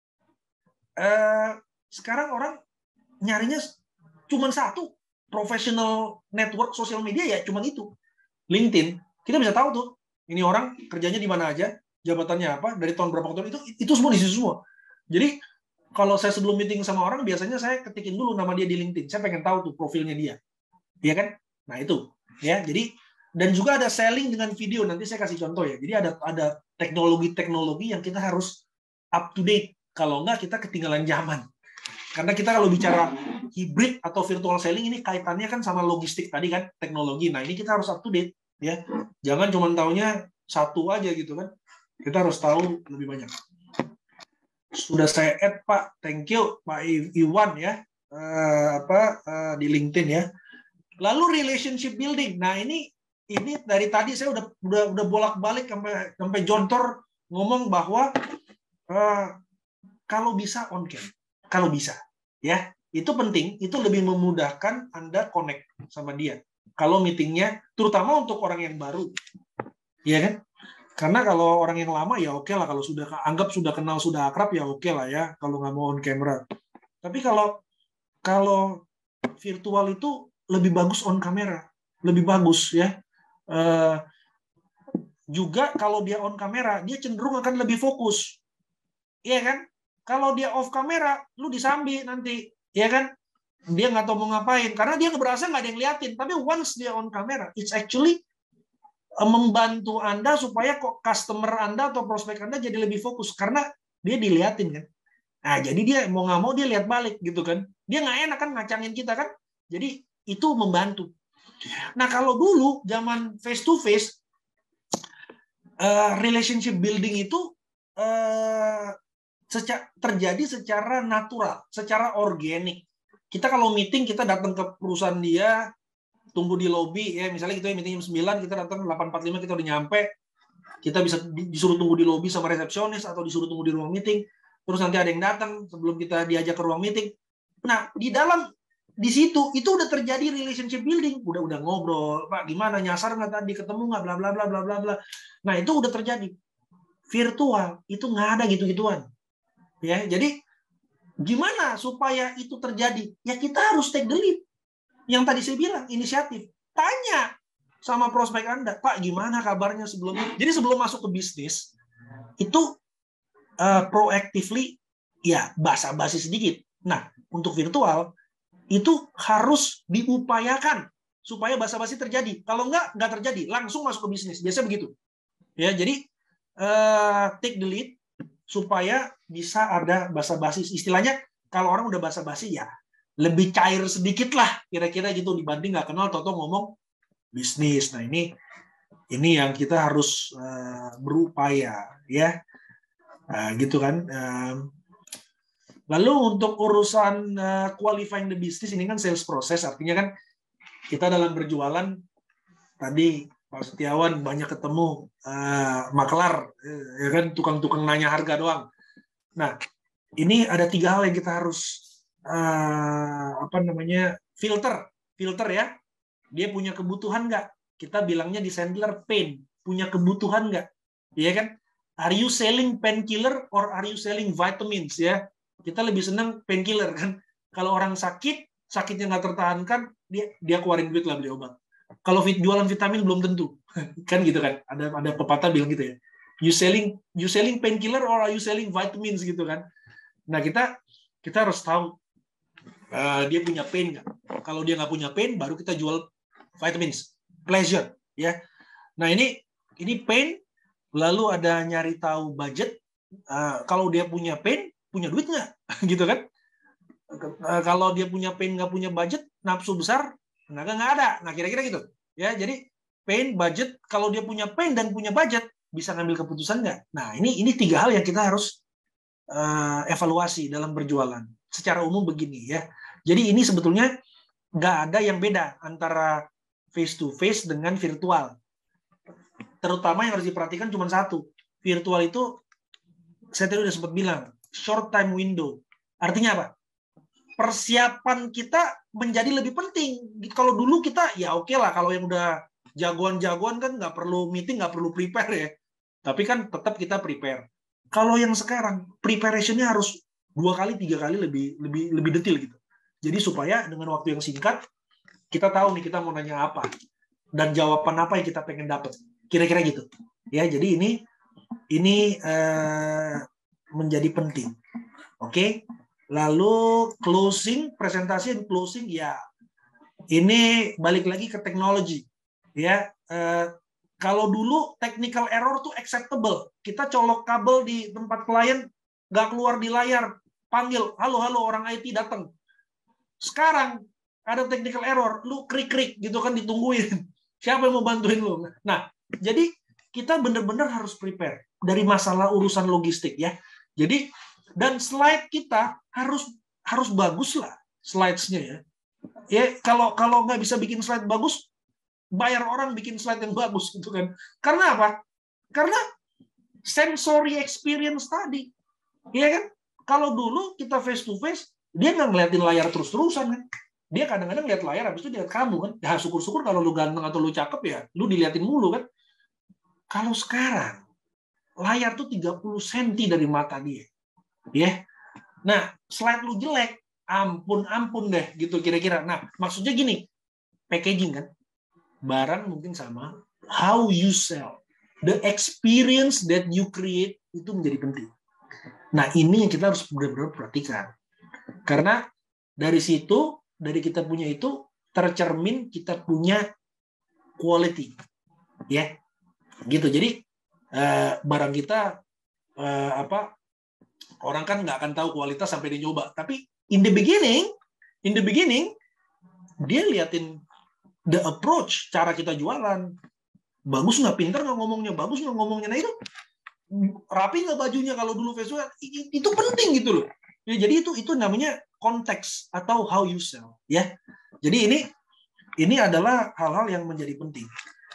Speaker 2: sekarang orang nyarinya cuma satu, professional network sosial media ya cuma itu. LinkedIn, kita bisa tahu tuh, ini orang kerjanya di mana aja, jabatannya apa, dari tahun berapa ke tahun, itu semua di situ semua. Jadi kalau saya sebelum meeting sama orang, biasanya saya ketikin dulu nama dia di LinkedIn. Saya pengen tahu tuh profilnya dia. Iya kan? Nah, itu. Ya, jadi dan juga ada selling dengan video. Nanti saya kasih contoh ya. Jadi ada teknologi-teknologi yang kita harus up to date. Kalau enggak, kita ketinggalan zaman. Karena kita kalau bicara hybrid atau virtual selling, ini kaitannya kan sama logistik tadi kan, teknologi. Nah, ini kita harus up to date. Ya. Jangan cuma taunya satu aja gitu kan. Kita harus tahu lebih banyak. Sudah saya add Pak, thank you Pak Iwan ya, di LinkedIn ya. Lalu relationship building. Nah, ini dari tadi saya udah bolak-balik sampai jontor ngomong bahwa kalau bisa on cam, kalau bisa ya, itu penting, itu lebih memudahkan Anda connect sama dia. Kalau meetingnya, terutama untuk orang yang baru, ya kan? Karena kalau orang yang lama ya oke lah, kalau sudah anggap sudah kenal, sudah akrab ya oke lah ya, kalau nggak mau on camera. Tapi kalau virtual itu lebih bagus on kamera, lebih bagus ya. Juga kalau dia on kamera, dia cenderung akan lebih fokus, iya kan? Kalau dia off kamera, lu disambi nanti, ya kan? Dia nggak tahu mau ngapain, karena dia berasa nggak ada yang liatin. Tapi once dia on kamera, it's actually membantu Anda supaya kok customer Anda atau prospek Anda jadi lebih fokus karena dia diliatin kan. Nah, jadi dia mau nggak mau dia lihat balik gitu kan. Dia nggak enak kan ngacangin kita kan. Jadi itu membantu. Nah, kalau dulu zaman face to face, relationship building itu terjadi secara natural, secara organik. Kita kalau meeting, kita datang ke perusahaan dia, tunggu di lobi ya, misalnya kita meeting jam 9, kita datang 8.45, kita udah nyampe, kita bisa disuruh tunggu di lobi sama resepsionis atau disuruh tunggu di ruang meeting, terus nanti ada yang datang sebelum kita diajak ke ruang meeting. Nah, di situ itu udah terjadi relationship building, udah ngobrol, Pak gimana, nyasar nggak tadi, ketemu nggak, bla bla bla bla bla bla. Nah, itu udah terjadi. Virtual itu nggak ada gitu-gituan. Ya, jadi Gimana supaya itu terjadi? Ya kita harus take the lead. Yang tadi saya bilang, inisiatif. Tanya sama prospek Anda, Pak, gimana kabarnya sebelumnya? Jadi sebelum masuk ke bisnis, itu proactively, ya basa-basi sedikit. Nah, untuk virtual, itu harus diupayakan supaya basa-basi terjadi. Kalau nggak terjadi. Langsung masuk ke bisnis. Biasanya begitu. Ya, jadi take the lead supaya bisa ada basa-basi. Istilahnya kalau orang udah basa-basi ya lebih cair sedikit lah kira-kira gitu dibanding nggak kenal toto ngomong bisnis. Nah ini yang kita harus berupaya ya, gitu kan. Lalu untuk urusan qualifying the business ini kan sales process, artinya kan kita dalam berjualan tadi Pak Setiawan banyak ketemu makelar, ya kan, tukang-tukang nanya harga doang. Nah, ini ada 3 hal yang kita harus filter ya. Dia punya kebutuhan nggak? Kita bilangnya di Sandler pain, punya kebutuhan nggak? Iya kan? Are you selling painkiller or are you selling vitamins ya? Kita lebih senang painkiller kan. Kalau orang sakitnya nggak tertahankan, dia keluarin duit lah beli obat. Kalau jualan vitamin belum tentu, kan gitu kan? Ada pepatah bilang gitu ya. You selling painkiller or are you selling vitamins gitu kan? Nah kita harus tahu dia punya pain nggak. Kalau dia nggak punya pain, baru kita jual vitamins, pleasure ya. Nah ini pain, lalu ada nyari tahu budget. Kalau dia punya pain, punya duit nggak, gitu kan? Kalau dia punya pain nggak punya budget, nafsu besar nggak ada. Nah kira-kira gitu ya. Jadi pain, budget. Kalau dia punya pain dan punya budget, bisa ngambil keputusan nggak? Nah ini 3 hal yang kita harus evaluasi dalam berjualan. Secara umum begini ya. Jadi ini sebetulnya nggak ada yang beda antara face to face dengan virtual. Terutama yang harus diperhatikan cuma satu. Virtual itu saya tadi udah sempat bilang short time window. Artinya apa? Persiapan kita menjadi lebih penting. Kalau dulu kita ya oke lah, kalau yang udah jagoan-jagoan kan nggak perlu meeting, nggak perlu prepare ya. Tapi kan tetap kita prepare. Kalau yang sekarang preparation-nya harus 2 kali 3 kali lebih detail gitu. Jadi supaya dengan waktu yang singkat kita tahu nih kita mau nanya apa dan jawaban apa yang kita pengen dapat. Kira-kira gitu. Ya, jadi ini menjadi penting. Oke. Lalu closing, presentasi dan closing ya ini balik lagi ke teknologi ya. Kalau dulu technical error tuh acceptable, kita colok kabel di tempat klien nggak keluar di layar, panggil halo orang IT datang. Sekarang ada technical error, lu krik gitu kan, ditungguin siapa yang mau bantuin lu. Nah jadi kita benar-benar harus prepare dari masalah urusan logistik ya. Jadi dan slide kita harus bagus lah slides-nya ya. Ya kalau nggak bisa bikin slide bagus, bayar orang bikin slide yang bagus gitu kan. Karena apa? Karena sensory experience tadi. Iya kan? Kalau dulu kita face to face, dia nggak ngeliatin layar terus-terusan kan. Dia kadang-kadang lihat layar, habis itu dia lihat kamu kan. Ya syukur-syukur kalau lu ganteng atau lu cakep ya, lu diliatin mulu kan. Kalau sekarang layar tuh 30 cm dari mata dia. Ya. Nah, slide lu jelek, ampun deh gitu kira-kira. Nah, maksudnya gini, packaging kan. Barang mungkin sama, how you sell, the experience that you create itu menjadi penting. Nah, ini yang kita harus benar-benar perhatikan. Karena dari situ, dari kita punya itu tercermin kita punya quality. Ya. Gitu. Jadi barang kita orang kan nggak akan tahu kualitas sampai dia nyoba. Tapi in the beginning dia liatin the approach, cara kita jualan. Bagus nggak, pinter nggak ngomongnya, bagus nggak ngomongnya. Nah itu rapi nggak bajunya kalau dulu visual, itu penting gitu loh. Ya, jadi itu namanya konteks atau how you sell ya. Jadi ini adalah hal-hal yang menjadi penting.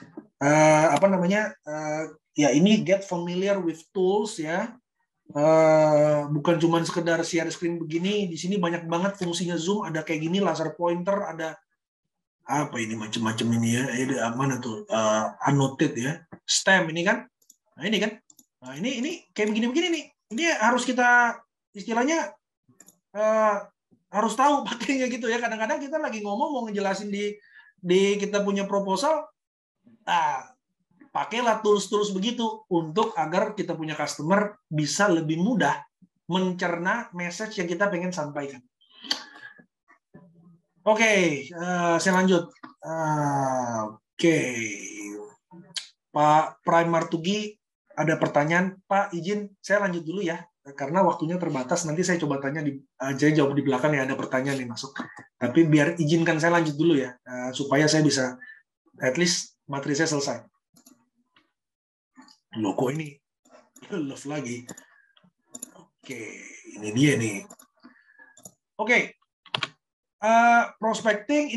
Speaker 2: Ya ini get familiar with tools ya. Bukan cuma sekedar share screen begini. Di sini banyak banget fungsinya Zoom, ada kayak gini, laser pointer, ada apa ini macam-macam ini ya. Ini mana tuh? Annotate ya. Stem ini kan. Nah, ini kan. Nah, ini kayak begini-begini nih. Ini harus kita istilahnya harus tahu pakainya gitu ya. Kadang-kadang kita lagi ngomong mau ngejelasin di kita punya proposal, pakailah tools-tools begitu untuk agar kita punya customer bisa lebih mudah mencerna message yang kita pengen sampaikan. Oke, saya lanjut. Oke, Pak Primartugi ada pertanyaan. Pak, izin saya lanjut dulu ya, karena waktunya terbatas. Nanti saya coba tanya saya jawab di belakang ya, ada pertanyaan yang masuk. Tapi biar izinkan saya lanjut dulu ya, supaya saya bisa at least materi saya selesai. Loh, kok ini love lagi. Oke, ini dia nih. Oke, prospecting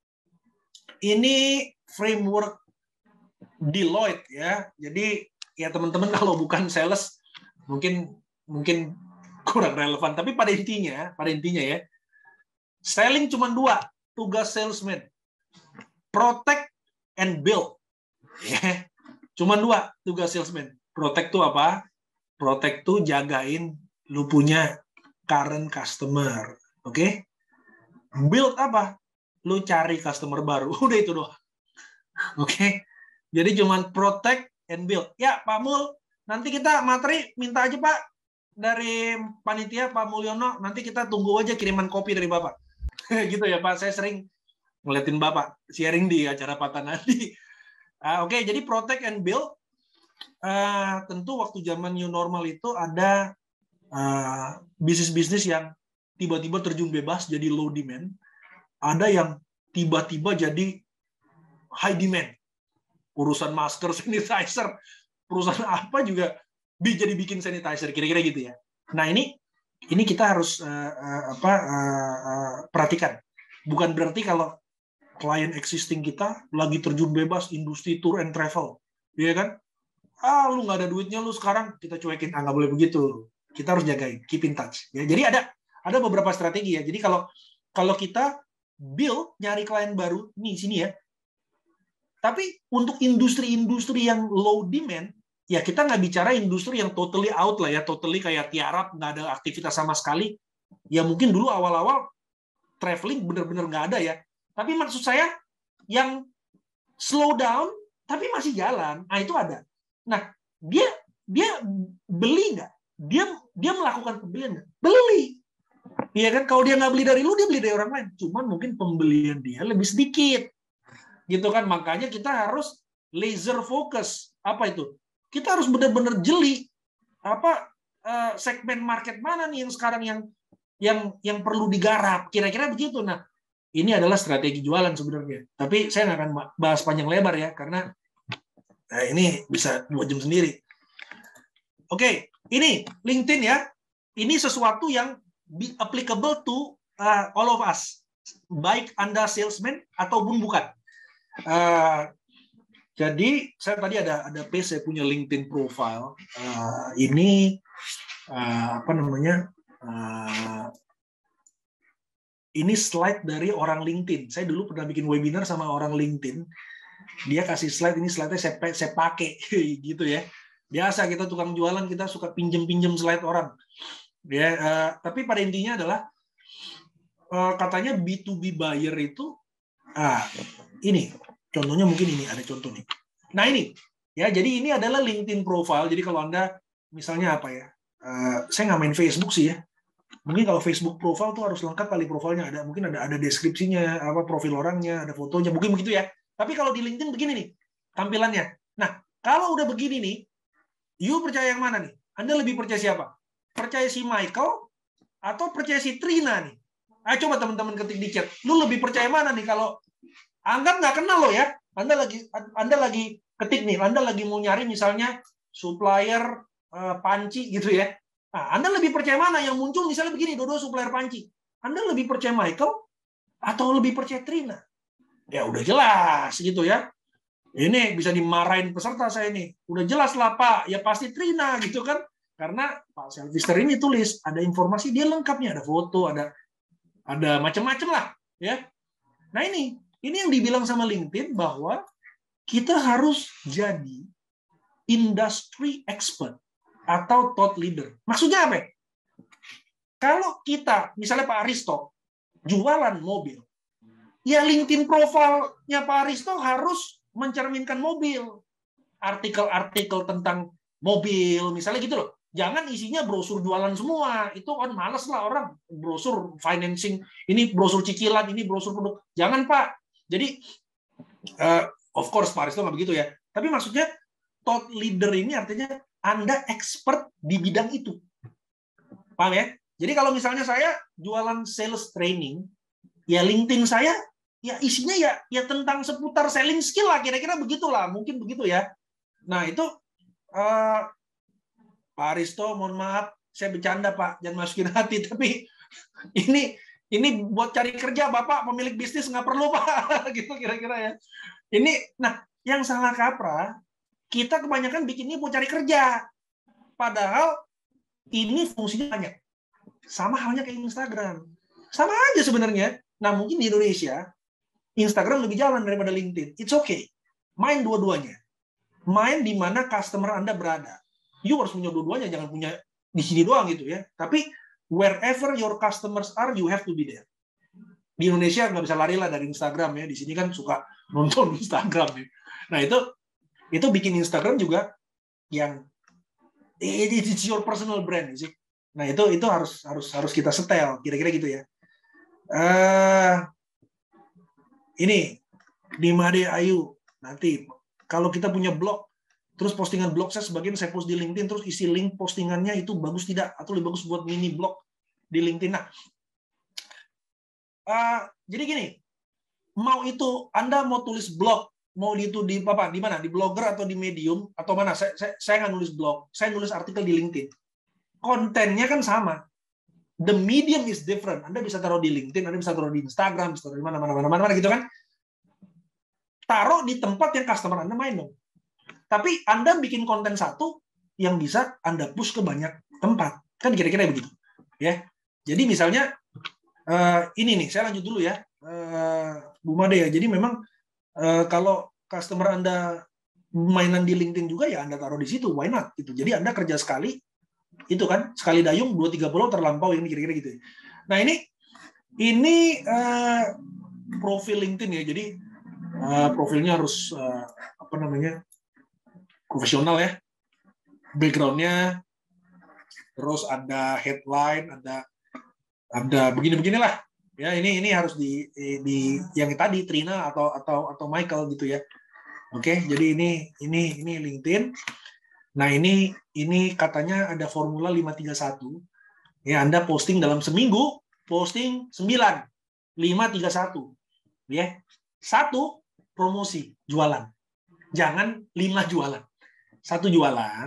Speaker 2: ini framework Deloitte ya. Jadi ya teman-teman kalau bukan sales mungkin kurang relevan. Tapi pada intinya ya, selling cuma 2 tugas salesman, protect and build. Ya. Cuma 2 tugas salesman. Protect tuh apa? Protect tuh jagain lu punya current customer. Oke? Build apa? Lu cari customer baru. Udah itu doang. Oke? Jadi cuman protect and build. Ya, Pak Mul, nanti kita materi minta aja Pak dari panitia Pak Mulyono, nanti kita tunggu aja kiriman kopi dari Bapak. Gitu ya Pak, saya sering ngeliatin Bapak sharing di acara Pak Tanadi. Oke, jadi protect and build. Tentu waktu zaman new normal itu ada bisnis-bisnis yang tiba-tiba terjun bebas jadi low demand, ada yang tiba-tiba jadi high demand. Urusan masker, sanitizer, perusahaan apa juga jadi bikin sanitizer, kira-kira gitu ya. Nah ini kita harus perhatikan. Bukan berarti kalau klien existing kita lagi terjun bebas industri tour and travel, ya kan? Lu nggak ada duitnya lu sekarang, kita cuekin. Nggak boleh begitu. Kita harus jagain, keep in touch. Ya, jadi ada beberapa strategi ya. Jadi kalau kita build nyari klien baru nih sini ya. Tapi untuk industri-industri yang low demand, ya kita nggak bicara industri yang totally out lah ya, totally kayak tiarap, nggak ada aktivitas sama sekali. Ya mungkin dulu awal-awal traveling bener-bener nggak ada ya. Tapi maksud saya yang slow down tapi masih jalan, itu ada. Nah dia beli nggak? Dia melakukan pembelian nggak? Beli. Iya kan? Kalau dia nggak beli dari lu, dia beli dari orang lain. Cuman mungkin pembelian dia lebih sedikit. Gitu kan, makanya kita harus laser focus. Apa itu? Kita harus benar-benar jeli segmen market mana nih yang sekarang yang perlu digarap, kira-kira begitu. Nah ini adalah strategi jualan sebenarnya, tapi saya nggak akan bahas panjang lebar ya, karena ini bisa 2 jam sendiri. Oke, ini LinkedIn ya, ini sesuatu yang applicable to all of us, baik Anda salesman ataupun bukan. Jadi saya tadi ada page, saya punya LinkedIn profile. Ini ini slide dari orang LinkedIn. Saya dulu pernah bikin webinar sama orang LinkedIn. Dia kasih slide, ini slide-nya saya pakai gitu ya. Biasa kita tukang jualan, kita suka pinjem slide orang. Ya, tapi pada intinya adalah katanya B2B buyer itu ini contohnya, mungkin ini ada contoh nih. Nah ini ya, jadi ini adalah LinkedIn profile. Jadi kalau Anda misalnya apa ya, saya nggak main Facebook sih ya. Mungkin kalau Facebook profile tuh harus lengkap kali profilnya, mungkin ada deskripsinya, profil orangnya, ada fotonya, mungkin begitu ya. Tapi kalau di LinkedIn begini nih tampilannya. Nah kalau udah begini nih, you percaya yang mana nih? Anda lebih percaya siapa? Percaya si Michael atau percaya si Trina nih? Coba teman-teman ketik di chat. Lu lebih percaya mana nih? Kalau anggap nggak kenal lo ya, Anda lagi ketik nih, Anda lagi mau nyari misalnya supplier panci gitu ya. Nah, Anda lebih percaya mana? Yang muncul misalnya begini, dua supplier panci. Anda lebih percaya Michael atau lebih percaya Trina? Ya udah jelas gitu ya. Ini bisa dimarahin peserta saya ini. Udah jelas lah Pak, ya pasti Trina gitu kan. Karena Pak Selvister ini tulis, ada informasi dia lengkapnya, ada foto, ada macam-macam lah ya. Nah ini yang dibilang sama LinkedIn bahwa kita harus jadi industry expert atau thought leader. Maksudnya apa? Kalau kita, misalnya Pak Aristo, jualan mobil, ya LinkedIn profile-nya Pak Aristo harus mencerminkan mobil. Artikel-artikel tentang mobil, misalnya gitu loh. Jangan isinya brosur jualan semua. Itu kan males lah orang. Brosur financing, ini brosur cicilan, ini brosur produk. Jangan, Pak. Jadi, of course, Pak Aristo nggak begitu ya. Tapi maksudnya, thought leader ini artinya Anda expert di bidang itu. Paham ya? Jadi kalau misalnya saya jualan sales training, ya LinkedIn saya ya isinya ya tentang seputar selling skill lah, kira-kira begitulah, mungkin begitu ya. Nah itu Pak Aristo, mohon maaf, saya bercanda Pak, jangan masukin hati, tapi ini buat cari kerja Bapak pemilik bisnis nggak perlu Pak, gitu kira-kira ya. Ini, nah yang salah kaprah, kita kebanyakan bikin ini buat cari kerja, padahal ini fungsinya banyak. Sama halnya kayak Instagram. Sama aja sebenarnya. Nah, mungkin di Indonesia, Instagram lebih jalan daripada LinkedIn. It's okay. Main dua-duanya. Main di mana customer Anda berada. You harus punya dua-duanya, jangan punya di sini doang gitu ya. Tapi, wherever your customers are, you have to be there. Di Indonesia nggak bisa lari lah dari Instagram ya. Di sini kan suka nonton Instagram ya. Nah, itu bikin Instagram juga yang it's your personal brand sih. Nah itu harus kita setel, kira-kira gitu ya. Ini di Made Ayu nanti kalau kita punya blog, terus postingan blog saya sebagian saya post di LinkedIn, terus isi link postingannya itu bagus tidak, atau lebih bagus buat mini blog di LinkedIn. Nah, jadi gini, mau itu Anda mau tulis blog, mau itu di apa? Di mana? Di Blogger atau di Medium atau mana? Saya nggak nulis blog, saya nulis artikel di LinkedIn. Kontennya kan sama. The medium is different. Anda bisa taruh di LinkedIn, Anda bisa taruh di Instagram, bisa taruh di mana gitu kan. Taruh di tempat yang customer Anda main dong. Tapi Anda bikin konten satu yang bisa Anda push ke banyak tempat. Kan kira-kira begitu. Ya. Jadi misalnya ini nih, saya lanjut dulu ya. Bu Made ya. Jadi memang kalau customer Anda mainan di LinkedIn juga ya Anda taruh di situ, why not gitu. Jadi Anda kerja sekali itu kan sekali dayung 2-3 pulau terlampau, ini kira-kira gitu. Nah ini profil LinkedIn ya. Jadi profilnya harus apa namanya profesional ya. Backgroundnya, terus ada headline, ada begini-beginilah. Ya ini harus di yang tadi Trina atau Michael gitu ya. Oke, jadi ini LinkedIn. Nah, ini katanya ada formula 531. Ya, Anda posting dalam seminggu, posting 9. 531. Ya. 1 promosi, jualan. Jangan 5 jualan. 1 jualan,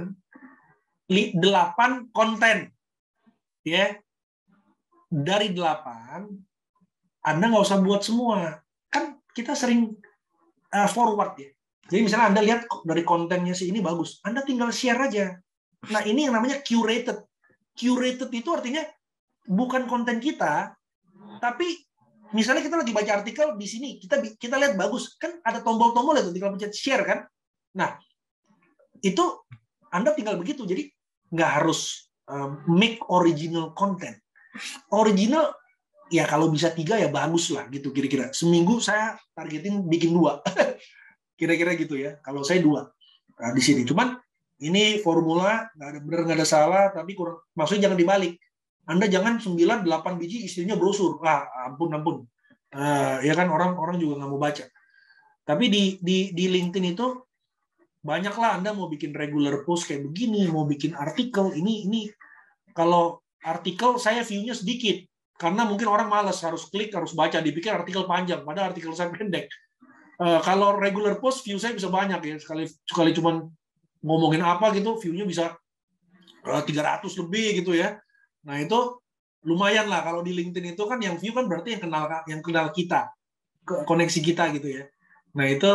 Speaker 2: 8 konten. Ya. Dari 8 Anda nggak usah buat semua. Kan kita sering forward ya. Jadi misalnya Anda lihat dari kontennya si ini bagus, Anda tinggal share aja. Nah ini yang namanya curated. Curated itu artinya bukan konten kita, tapi misalnya kita lagi baca artikel di sini, kita lihat bagus, kan ada tombol-tombol itu, tinggal pencet share kan. Nah itu Anda tinggal begitu, jadi nggak harus make original content. Original ya kalau bisa 3 ya bagus lah gitu kira-kira. Seminggu saya targetin bikin 2. Kira-kira gitu ya. Kalau saya 2 di sini. Cuman ini formula nggak ada benar nggak ada salah, tapi kurang. Maksudnya jangan dibalik. Anda jangan 9-8 biji isinya brosur. Ampun. Ya kan orang juga nggak mau baca. Tapi di LinkedIn itu banyaklah Anda mau bikin regular post kayak begini, mau bikin artikel ini kalau artikel saya view-nya sedikit karena mungkin orang malas harus klik harus baca, dipikir artikel panjang, padahal artikel saya pendek. Kalau regular post view saya bisa banyak ya, sekali cuman ngomongin apa gitu view-nya bisa 300 lebih gitu ya. Nah itu lumayan lah. Kalau di LinkedIn itu kan yang view kan berarti yang kenal kita, koneksi kita gitu ya. Nah itu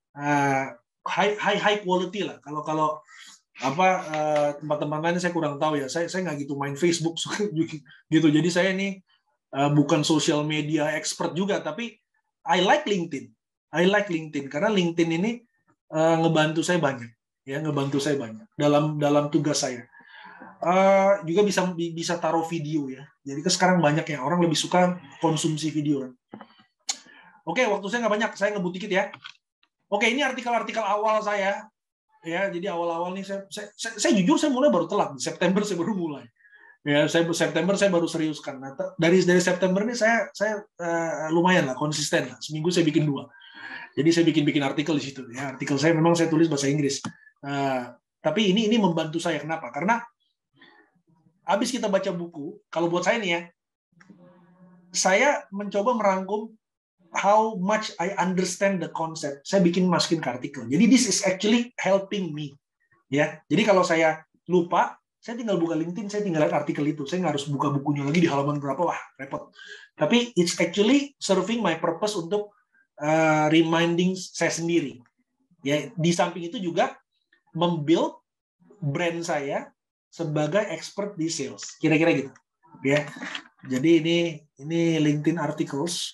Speaker 2: high quality lah. Kalau tempat-tempat lain saya kurang tahu ya. Saya nggak gitu main Facebook gitu. Jadi saya ini bukan social media expert juga, tapi I like LinkedIn karena LinkedIn ini ngebantu saya banyak dalam tugas saya. Juga bisa taruh video ya. Jadi kan sekarang banyak ya orang lebih suka konsumsi video. Oke, waktu saya nggak banyak, saya ngebut dikit ya. Oke, ini artikel-artikel awal saya ya. Jadi awal-awal nih saya jujur saya mulai baru telat. September saya baru mulai. Ya, September saya baru serius kan. Nah, dari September ini saya lumayan lah konsisten lah. Seminggu saya bikin 2. Jadi saya bikin artikel di situ ya. Artikel saya memang saya tulis bahasa Inggris. Tapi ini membantu saya kenapa? Karena habis kita baca buku, kalau buat saya nih ya, saya mencoba merangkum how much I understand the concept. Saya masukin ke artikel. Jadi this is actually helping me. Ya. Jadi kalau saya lupa, saya tinggal buka LinkedIn, saya tinggal lihat artikel itu. Saya nggak harus buka bukunya lagi di halaman berapa, wah repot. Tapi it's actually serving my purpose untuk reminding saya sendiri. Ya, di samping itu juga membuild brand saya sebagai expert di sales. Kira-kira gitu. Ya. Jadi ini LinkedIn articles.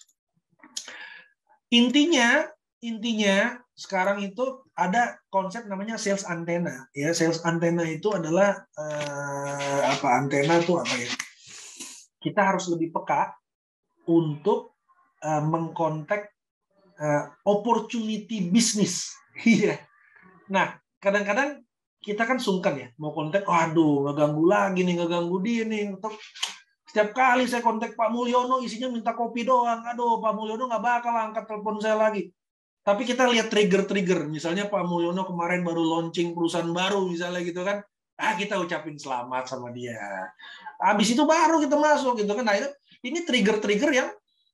Speaker 2: Intinya sekarang itu ada konsep namanya sales antenna. Ya, sales antenna itu adalah antena itu apa ya? Kita harus lebih peka untuk mengkontak opportunity bisnis. Iya. Nah, kadang-kadang kita kan sungkan ya, mau kontak, aduh, ngeganggu lagi nih, ngeganggu dia nih. Setiap kali saya kontak Pak Mulyono, isinya minta kopi doang. Aduh, Pak Mulyono nggak bakal angkat telepon saya lagi. Tapi kita lihat trigger-trigger. Misalnya Pak Mulyono kemarin baru launching perusahaan baru, misalnya gitu kan. Kita ucapin selamat sama dia. Habis itu baru kita masuk gitu kan. Nah, ini trigger-trigger yang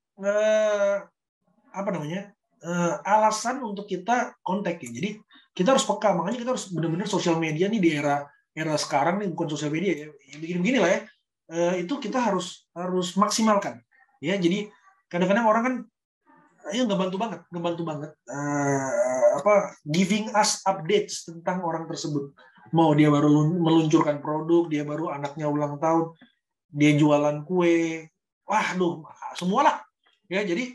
Speaker 2: alasan untuk kita kontak ya. Jadi kita harus peka. Makanya kita harus benar-benar sosial media nih di era sekarang nih, bukan sosial media ya. Begini-begini lah ya. Itu kita harus maksimalkan ya. Jadi kadang-kadang orang kan ngebantu banget giving us updates tentang orang tersebut, mau dia baru meluncurkan produk, dia baru anaknya ulang tahun, dia jualan kue, semualah ya. Jadi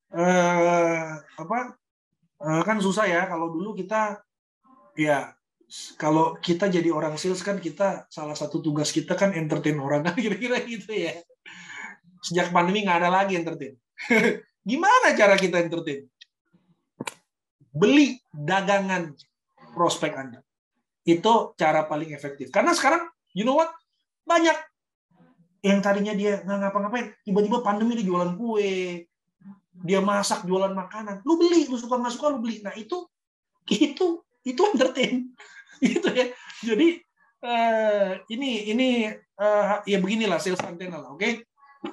Speaker 2: kan susah ya kalau dulu kita ya. Kalau kita jadi orang sales kan kita salah satu tugas kita kan entertain orang kan kira-kira gitu ya. Sejak pandemi nggak ada lagi entertain. Gimana cara kita entertain? Beli dagangan prospek Anda. Itu cara paling efektif. Karena sekarang, you know what? Banyak yang tadinya dia nggak ngapa-ngapain, tiba-tiba pandemi dia jualan kue, dia masak jualan makanan. Lu beli, lu suka nggak suka lu beli. Nah itu entertain. Gitu ya. Jadi ini ya beginilah sales antenna lah, oke?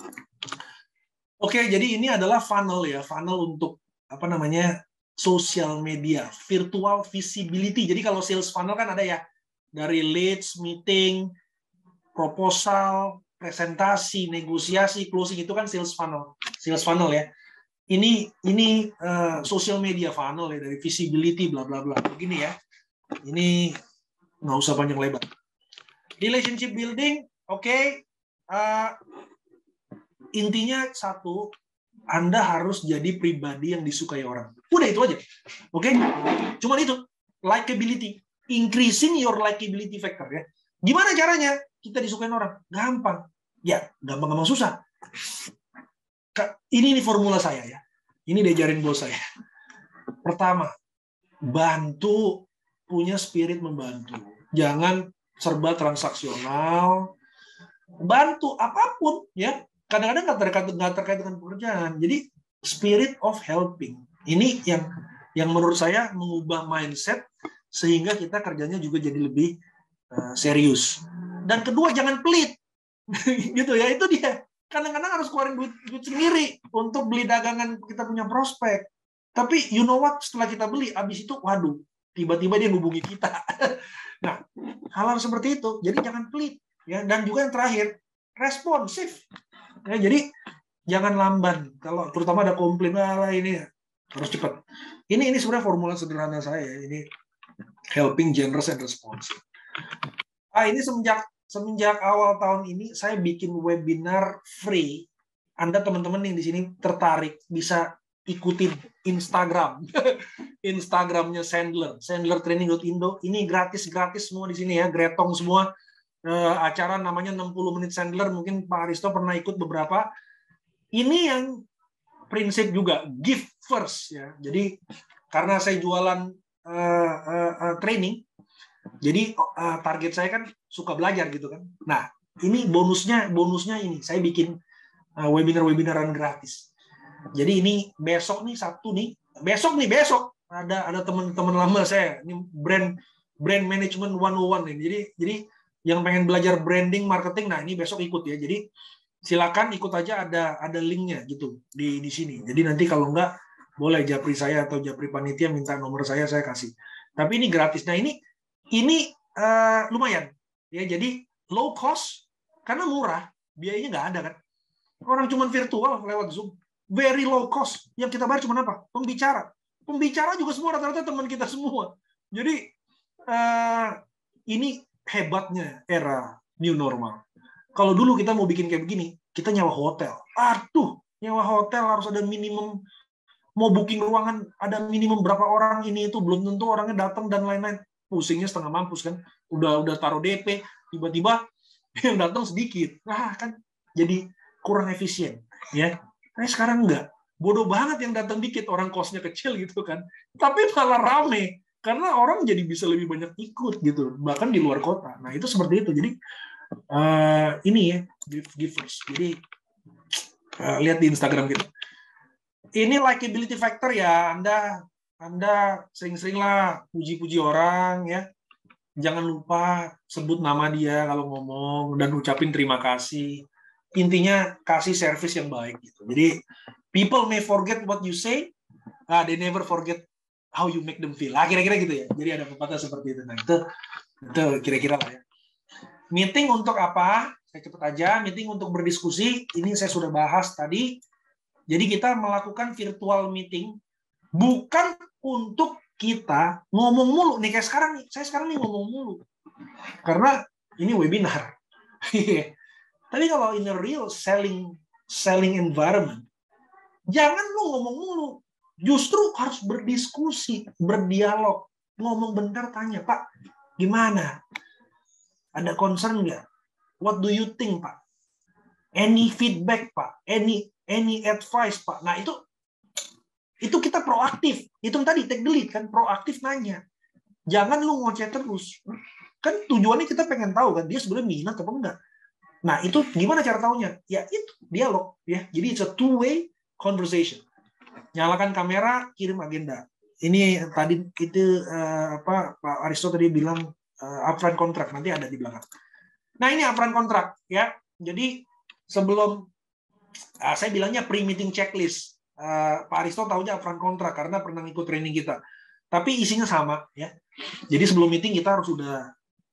Speaker 2: Oke, jadi ini adalah funnel ya, funnel untuk social media, virtual visibility. Jadi kalau sales funnel kan ada ya dari leads, meeting, proposal, presentasi, negosiasi, closing, itu kan sales funnel ya. Ini social media funnel ya, dari visibility bla bla bla. Begini ya. Ini nggak usah panjang lebar. Relationship building, oke. Intinya satu, Anda harus jadi pribadi yang disukai orang. Udah itu aja, oke. Cuman itu, likability, increasing your likability factor ya. Gimana caranya kita disukai orang? Gampang, ya gampang susah. Ini formula saya ya. Ini diajarin bos saya. Pertama, bantu. Punya spirit membantu. Jangan serba transaksional. Bantu apapun ya. Kadang-kadang nggak terkait dengan pekerjaan. Jadi spirit of helping. Ini yang menurut saya mengubah mindset sehingga kita kerjanya juga jadi lebih serius. Dan kedua, jangan pelit. Gitu ya, itu dia. Kadang-kadang harus keluarin duit sendiri untuk beli dagangan kita punya prospek. Tapi you know what, setelah kita beli, habis itu waduh, tiba-tiba dia hubungi kita. Nah, hal-hal seperti itu. Jadi jangan pelit ya. Dan juga yang terakhir, responsif. Ya, jadi jangan lamban. Kalau terutama ada komplain, ini harus cepat. Ini sebenarnya formula sederhana saya. Ini helping, generous, and responsive. Ini semenjak awal tahun ini saya bikin webinar free. Anda teman-teman yang di sini tertarik bisa ikutin Instagramnya Sandler, sandlertraining.indo. Ini gratis semua di sini ya, gretong semua. acara namanya 60 menit Sandler, mungkin Pak Aristo pernah ikut beberapa. Ini yang prinsip juga give first ya. Jadi karena saya jualan training, jadi target saya kan suka belajar gitu kan. Nah, ini bonusnya ini saya bikin webinar-webinaran gratis. Jadi ini besok nih Sabtu nih, besok ada teman-teman lama saya, ini brand management 101 nih. Jadi yang pengen belajar branding marketing, nah ini besok ikut ya. Jadi silakan ikut aja, ada linknya gitu di sini. Jadi nanti kalau enggak boleh japri saya atau japri panitia minta nomor saya kasih. Tapi ini gratis. Nah ini lumayan ya. Jadi low cost karena murah, biayanya nggak ada kan. Orang cuma virtual lewat Zoom, very low cost. Yang kita bayar cuma apa? Pembicara juga semua rata-rata teman kita semua. Jadi ini hebatnya era new normal. Kalau dulu kita mau bikin kayak begini, kita nyewa hotel. Aduh, nyewa hotel harus ada minimum, mau booking ruangan ada minimum berapa orang, ini itu belum tentu orangnya datang dan lain-lain. Pusingnya setengah mampus kan. Udah taruh DP, tiba-tiba yang datang sedikit. Nah, kan jadi kurang efisien, ya. Nah, sekarang enggak. Bodoh banget yang datang dikit, orang kosnya kecil gitu kan. Tapi malah rame karena orang jadi bisa lebih banyak ikut gitu, bahkan di luar kota. Nah, itu seperti itu. Jadi ini ya, givers. Jadi lihat di Instagram gitu. Ini likability factor ya. Anda sering-seringlah puji-puji orang ya. Jangan lupa sebut nama dia kalau ngomong dan ucapin terima kasih. Intinya kasih service yang baik gitu. Jadi people may forget what you say, they never forget how you make them feel. Kira-kira gitu ya. Jadi ada pepatah seperti itu. Nah, itu kira-kira lah ya. Meeting untuk apa? Saya cepat aja. Meeting untuk berdiskusi. Ini saya sudah bahas tadi. Jadi kita melakukan virtual meeting bukan untuk kita ngomong mulu nih kayak sekarang nih. Saya sekarang nih ngomong mulu karena ini webinar. Tapi kalau in a real selling environment, jangan lu ngomong mulu. Justru harus berdiskusi, berdialog. Ngomong bentar, tanya, Pak, gimana? Ada concern nggak? What do you think, Pak? Any feedback, Pak? Any advice, Pak? Nah, itu kita proaktif. Itu tadi, take the lead, kan? Proaktif nanya. Jangan lu ngoceh terus. Kan tujuannya kita pengen tahu, kan? Dia sebenarnya minat apa enggak? Nah, itu gimana cara taunya? Ya, itu dialog. Ya. Jadi, it's a two-way conversation. Nyalakan kamera, kirim agenda. Ini tadi itu Pak Aristo tadi bilang upfront contract, nanti ada di belakang. Nah, ini upfront contract ya. Jadi sebelum saya bilangnya pre-meeting checklist. Pak Aristo tahunya upfront contract karena pernah ikut training kita. Tapi isinya sama ya. Jadi sebelum meeting kita harus sudah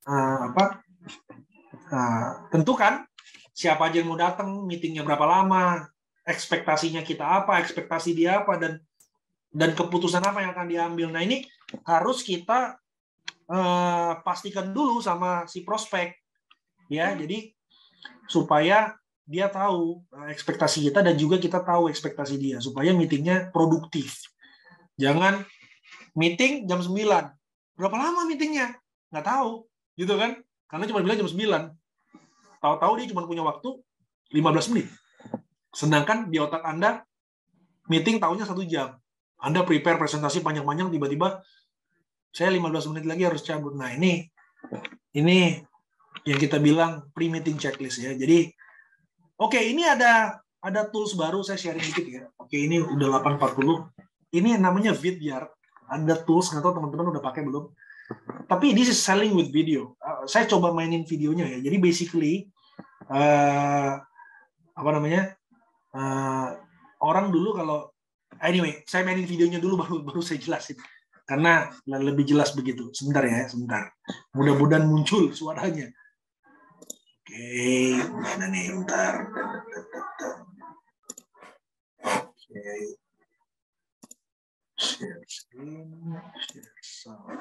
Speaker 2: tentukan siapa aja yang mau datang, meetingnya berapa lama, ekspektasinya kita apa, ekspektasi dia apa, dan keputusan apa yang akan diambil. Nah, ini harus kita pastikan dulu sama si prospek ya. Jadi supaya dia tahu ekspektasi kita dan juga kita tahu ekspektasi dia supaya meetingnya produktif. Jangan meeting jam 9. Berapa lama meetingnya? Nggak tahu, gitu kan? Karena cuma bilang jam 9. Tahu-tahu dia cuma punya waktu 15 menit. Sedangkan di otak Anda meeting tahunya 1 jam. Anda prepare presentasi panjang-panjang, tiba-tiba saya 15 menit lagi harus cabut. Nah, ini yang kita bilang pre-meeting checklist ya. Jadi oke, ini ada tools baru, saya sharing dikit ya. Oke, ini udah 8.40. Ini namanya Vidyard. Ada tools, nggak tahu teman-teman udah pakai belum. Tapi this is selling with video. Saya coba mainin videonya ya. Jadi basically orang dulu kalau anyway, saya mainin videonya dulu baru saya jelasin. Karena lebih jelas begitu. Sebentar ya, sebentar. Mudah-mudahan muncul suaranya. Oke, mana nih, bentar. Oke. Share screen, share sound.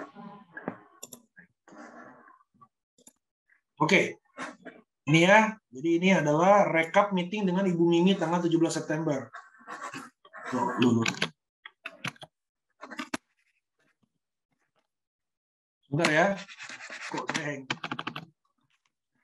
Speaker 2: Oke. Ini ya. Jadi ini adalah rekap meeting dengan Ibu Mimi tanggal 17 September. Dulu. Sebentar ya. Kok hang.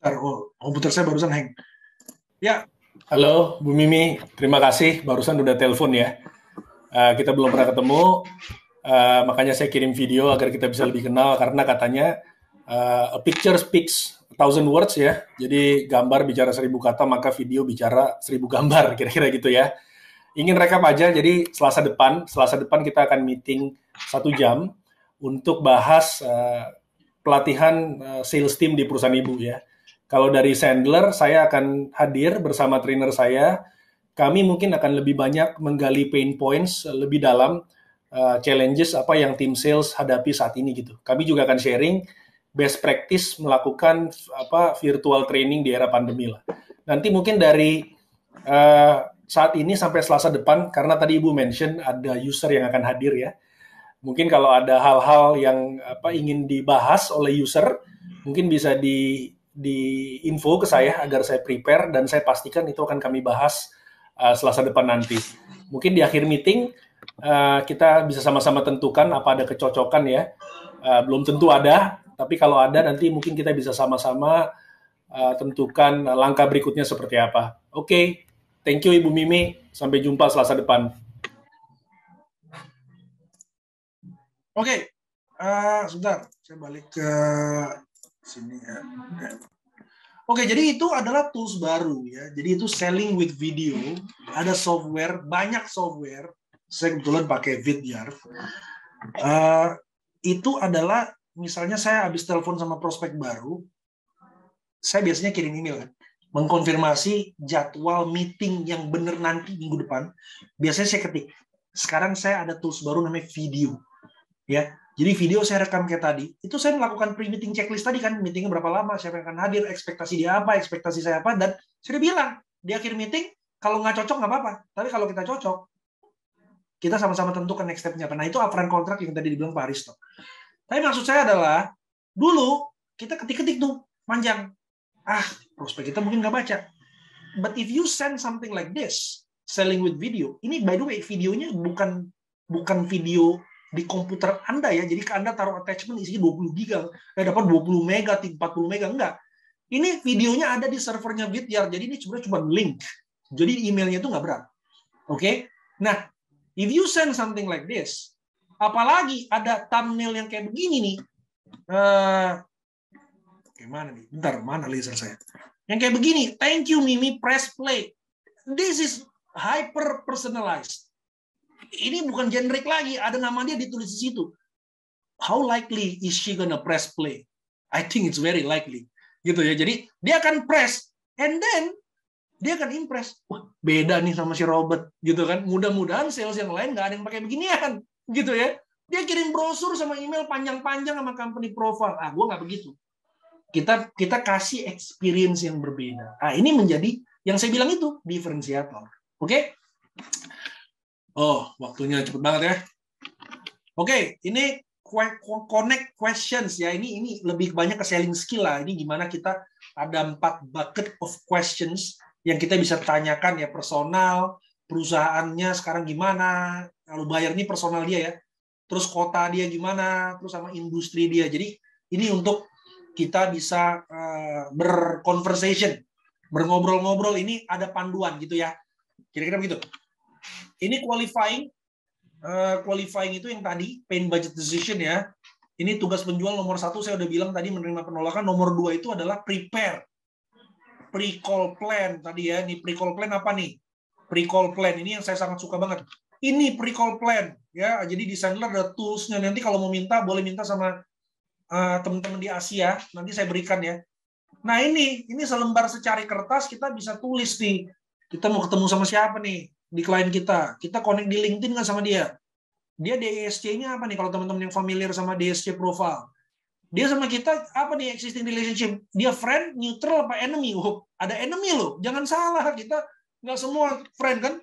Speaker 2: Komputer saya barusan hang. Ya.
Speaker 4: Halo, Bu Mimi. Terima kasih. Barusan udah telepon ya. Kita belum pernah ketemu. Makanya saya kirim video agar kita bisa lebih kenal. Karena katanya a picture speaks 1,000 words ya. Jadi gambar bicara 1.000 kata, maka video bicara 1.000 gambar. Kira-kira gitu ya. Ingin rekap aja. Jadi Selasa depan kita akan meeting 1 jam untuk bahas pelatihan sales team di perusahaan Ibu ya. Kalau dari Sandler, saya akan hadir bersama trainer saya. Kami mungkin akan lebih banyak menggali pain points lebih dalam, challenges apa yang tim sales hadapi saat ini gitu. Kami juga akan sharing best practice melakukan virtual training di era pandemi lah. Nanti mungkin dari saat ini sampai Selasa depan, karena tadi Ibu mention ada user yang akan hadir ya. Mungkin kalau ada hal-hal yang ingin dibahas oleh user, mungkin bisa di info ke saya agar saya prepare dan saya pastikan itu akan kami bahas Selasa depan nanti. Mungkin di akhir meeting kita bisa sama-sama tentukan apa ada kecocokan ya. Belum tentu ada, tapi kalau ada nanti mungkin kita bisa sama-sama tentukan langkah berikutnya seperti apa. Oke, thank you Ibu Mimi. Sampai jumpa Selasa depan.
Speaker 2: Oke, sebentar. Saya balik ke sini ya. Oke, jadi itu adalah tools baru ya. Jadi itu selling with video. Ada software, banyak software. Saya kebetulan pakai Vidyard. Itu adalah, misalnya saya habis telepon sama prospek baru, saya biasanya kirim email kan, mengkonfirmasi jadwal meeting yang benar nanti minggu depan. Biasanya saya ketik. Sekarang saya ada tools baru namanya video. Ya, jadi video saya rekam kayak tadi, itu saya melakukan pre-meeting checklist tadi kan, meetingnya berapa lama, siapa yang akan hadir, ekspektasi dia apa, ekspektasi saya apa, dan saya udah bilang, di akhir meeting, kalau nggak cocok nggak apa-apa, tapi kalau kita cocok, kita sama-sama tentukan next step-nya apa. Nah, itu upfront kontrak yang tadi dibilang Pak Aristo. Tapi maksud saya adalah, dulu, kita ketik-ketik tuh, panjang. Prospek kita mungkin nggak baca. But if you send something like this, selling with video, ini by the way, videonya bukan video di komputer Anda ya, jadi Anda taruh attachment isinya 20 giga, dapat 20 mega, 40 mega, enggak. Ini videonya ada di servernya Vidyard, jadi ini sebenarnya cuma link. Jadi emailnya itu nggak berat. Oke? Nah, if you send something like this, apalagi ada thumbnail yang kayak begini nih, gimana nih? Bentar, mana laser saya? Yang kayak begini, thank you Mimi, press play. This is hyper personalized. Ini bukan generic lagi, ada nama dia ditulis di situ. How likely is she gonna press play? I think it's very likely. Gitu ya. Jadi dia akan press and then dia akan impress. Wah, beda nih sama si Robert gitu kan. Mudah-mudahan sales yang lain nggak ada yang pakai beginian gitu ya. Dia kirim brosur sama email panjang-panjang sama company profile. Gue nggak begitu. Kita kasih experience yang berbeda. Ini menjadi yang saya bilang itu diferensiator. Oke? Oh, waktunya cepet banget ya. Oke, ini connect questions ya. Ini lebih banyak ke selling skill lah. Ini gimana kita ada 4 bucket of questions yang kita bisa tanyakan ya, personal, perusahaannya sekarang gimana, kalau bayar ini personal dia ya. Terus kota dia gimana, terus sama industri dia. Jadi ini untuk kita bisa berconversation, berngobrol-ngobrol. Ini ada panduan gitu ya. Kira-kira begitu. Ini qualifying itu yang tadi pain budget decision ya. Ini tugas penjual nomor 1 saya udah bilang tadi, menerima penolakan. Nomor 2 itu adalah prepare, pre-call plan tadi ya. Ini pre-call plan apa nih? Pre-call plan ini yang saya sangat suka banget. Ini pre-call plan ya. Jadi di Sandler ada tools-nya. Nanti kalau mau minta boleh minta sama teman-teman di Asia. Nanti saya berikan ya. Nah ini selembar secari kertas kita bisa tulis nih. Kita mau ketemu sama siapa nih? Di klien kita connect di LinkedIn nggak sama dia? Dia DSC-nya apa nih kalau teman-teman yang familiar sama DSC profile? Dia sama kita apa nih existing relationship? Dia friend, neutral, apa enemy? Ada enemy loh, jangan salah, kita nggak semua friend kan?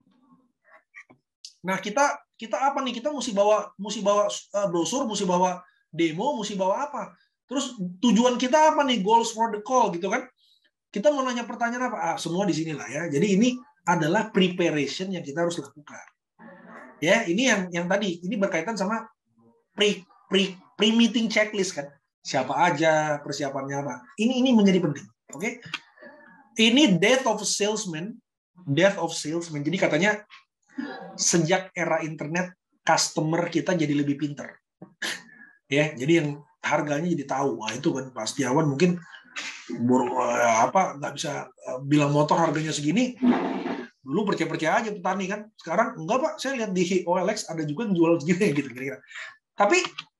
Speaker 2: Nah kita apa nih? Kita mesti bawa brosur, mesti bawa demo, mesti bawa apa? Terus tujuan kita apa nih? Goals for the call gitu kan? Kita mau nanya pertanyaan apa? Semua di sini lah ya. Jadi ini adalah preparation yang kita harus lakukan. Ya, ini yang tadi ini berkaitan sama pre-meeting checklist kan. Siapa aja, persiapannya apa. Ini menjadi penting. Oke. Ini death of salesman. Death of salesman. Jadi katanya sejak era internet customer kita jadi lebih pinter. Ya, jadi yang harganya jadi tahu. Wah, itu kan Pak Setiawan mungkin nggak bisa bilang motor harganya segini. Dulu percaya-percaya aja petani kan. Sekarang enggak Pak, saya lihat di OLX ada juga yang jual segini gitu kira-kira. Tapi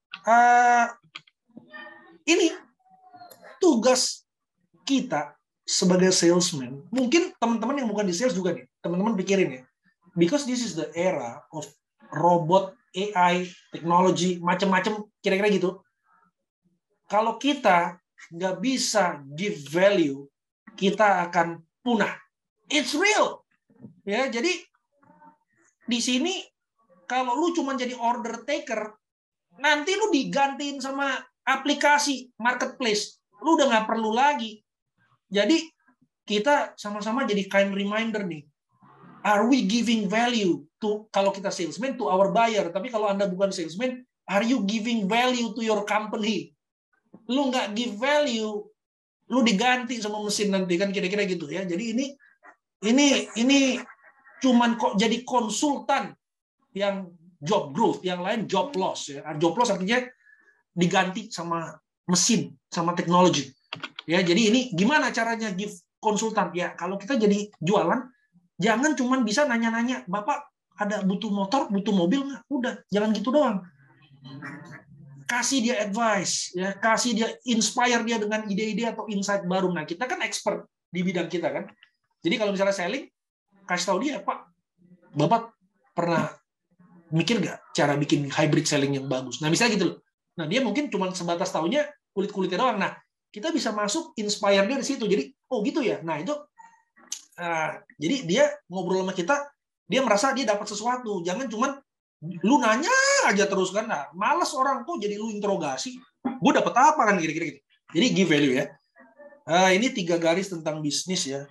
Speaker 2: ini tugas kita sebagai salesman. Mungkin teman-teman yang bukan di sales juga nih, teman-teman pikirin ya. Because this is the era of robot, AI, teknologi, macam-macam kira-kira gitu. Kalau kita nggak bisa give value, kita akan punah. It's real. Ya, jadi di sini kalau lu cuma jadi order taker, nanti lu digantiin sama aplikasi marketplace. Lu udah nggak perlu lagi. Jadi kita sama-sama jadi kind reminder nih. Are we giving value to, kalau kita salesman, to our buyer? Tapi kalau Anda bukan salesman, are you giving value to your company? Lu nggak give value, lu diganti sama mesin nanti kan kira-kira gitu ya. Jadi ini cuman kok jadi konsultan yang job growth, yang lain job loss ya. Job loss artinya diganti sama mesin, sama teknologi. Ya, jadi ini gimana caranya give konsultan? Ya, kalau kita jadi jualan, jangan cuman bisa nanya-nanya, Bapak ada butuh motor, butuh mobil nggak? Udah, jangan gitu doang. Kasih dia advice, ya, kasih dia inspire dia dengan ide-ide atau insight baru. Nah, kita kan expert di bidang kita kan. Jadi kalau misalnya selling, kasih tahu dia, Pak, Bapak pernah mikir nggak cara bikin hybrid selling yang bagus? Nah, misalnya gitu loh. Nah, dia mungkin cuma sebatas taunya kulit-kulitnya doang. Nah, kita bisa masuk inspire dia di situ. Jadi, oh gitu ya. Nah, itu jadi dia ngobrol sama kita, dia merasa dia dapat sesuatu. Jangan cuma lu nanya aja terus kan. Nah, malas orang kok jadi lu interogasi. Gue dapat apa kan kira-kira gitu. Jadi give value ya. Ini 3 garis tentang bisnis ya.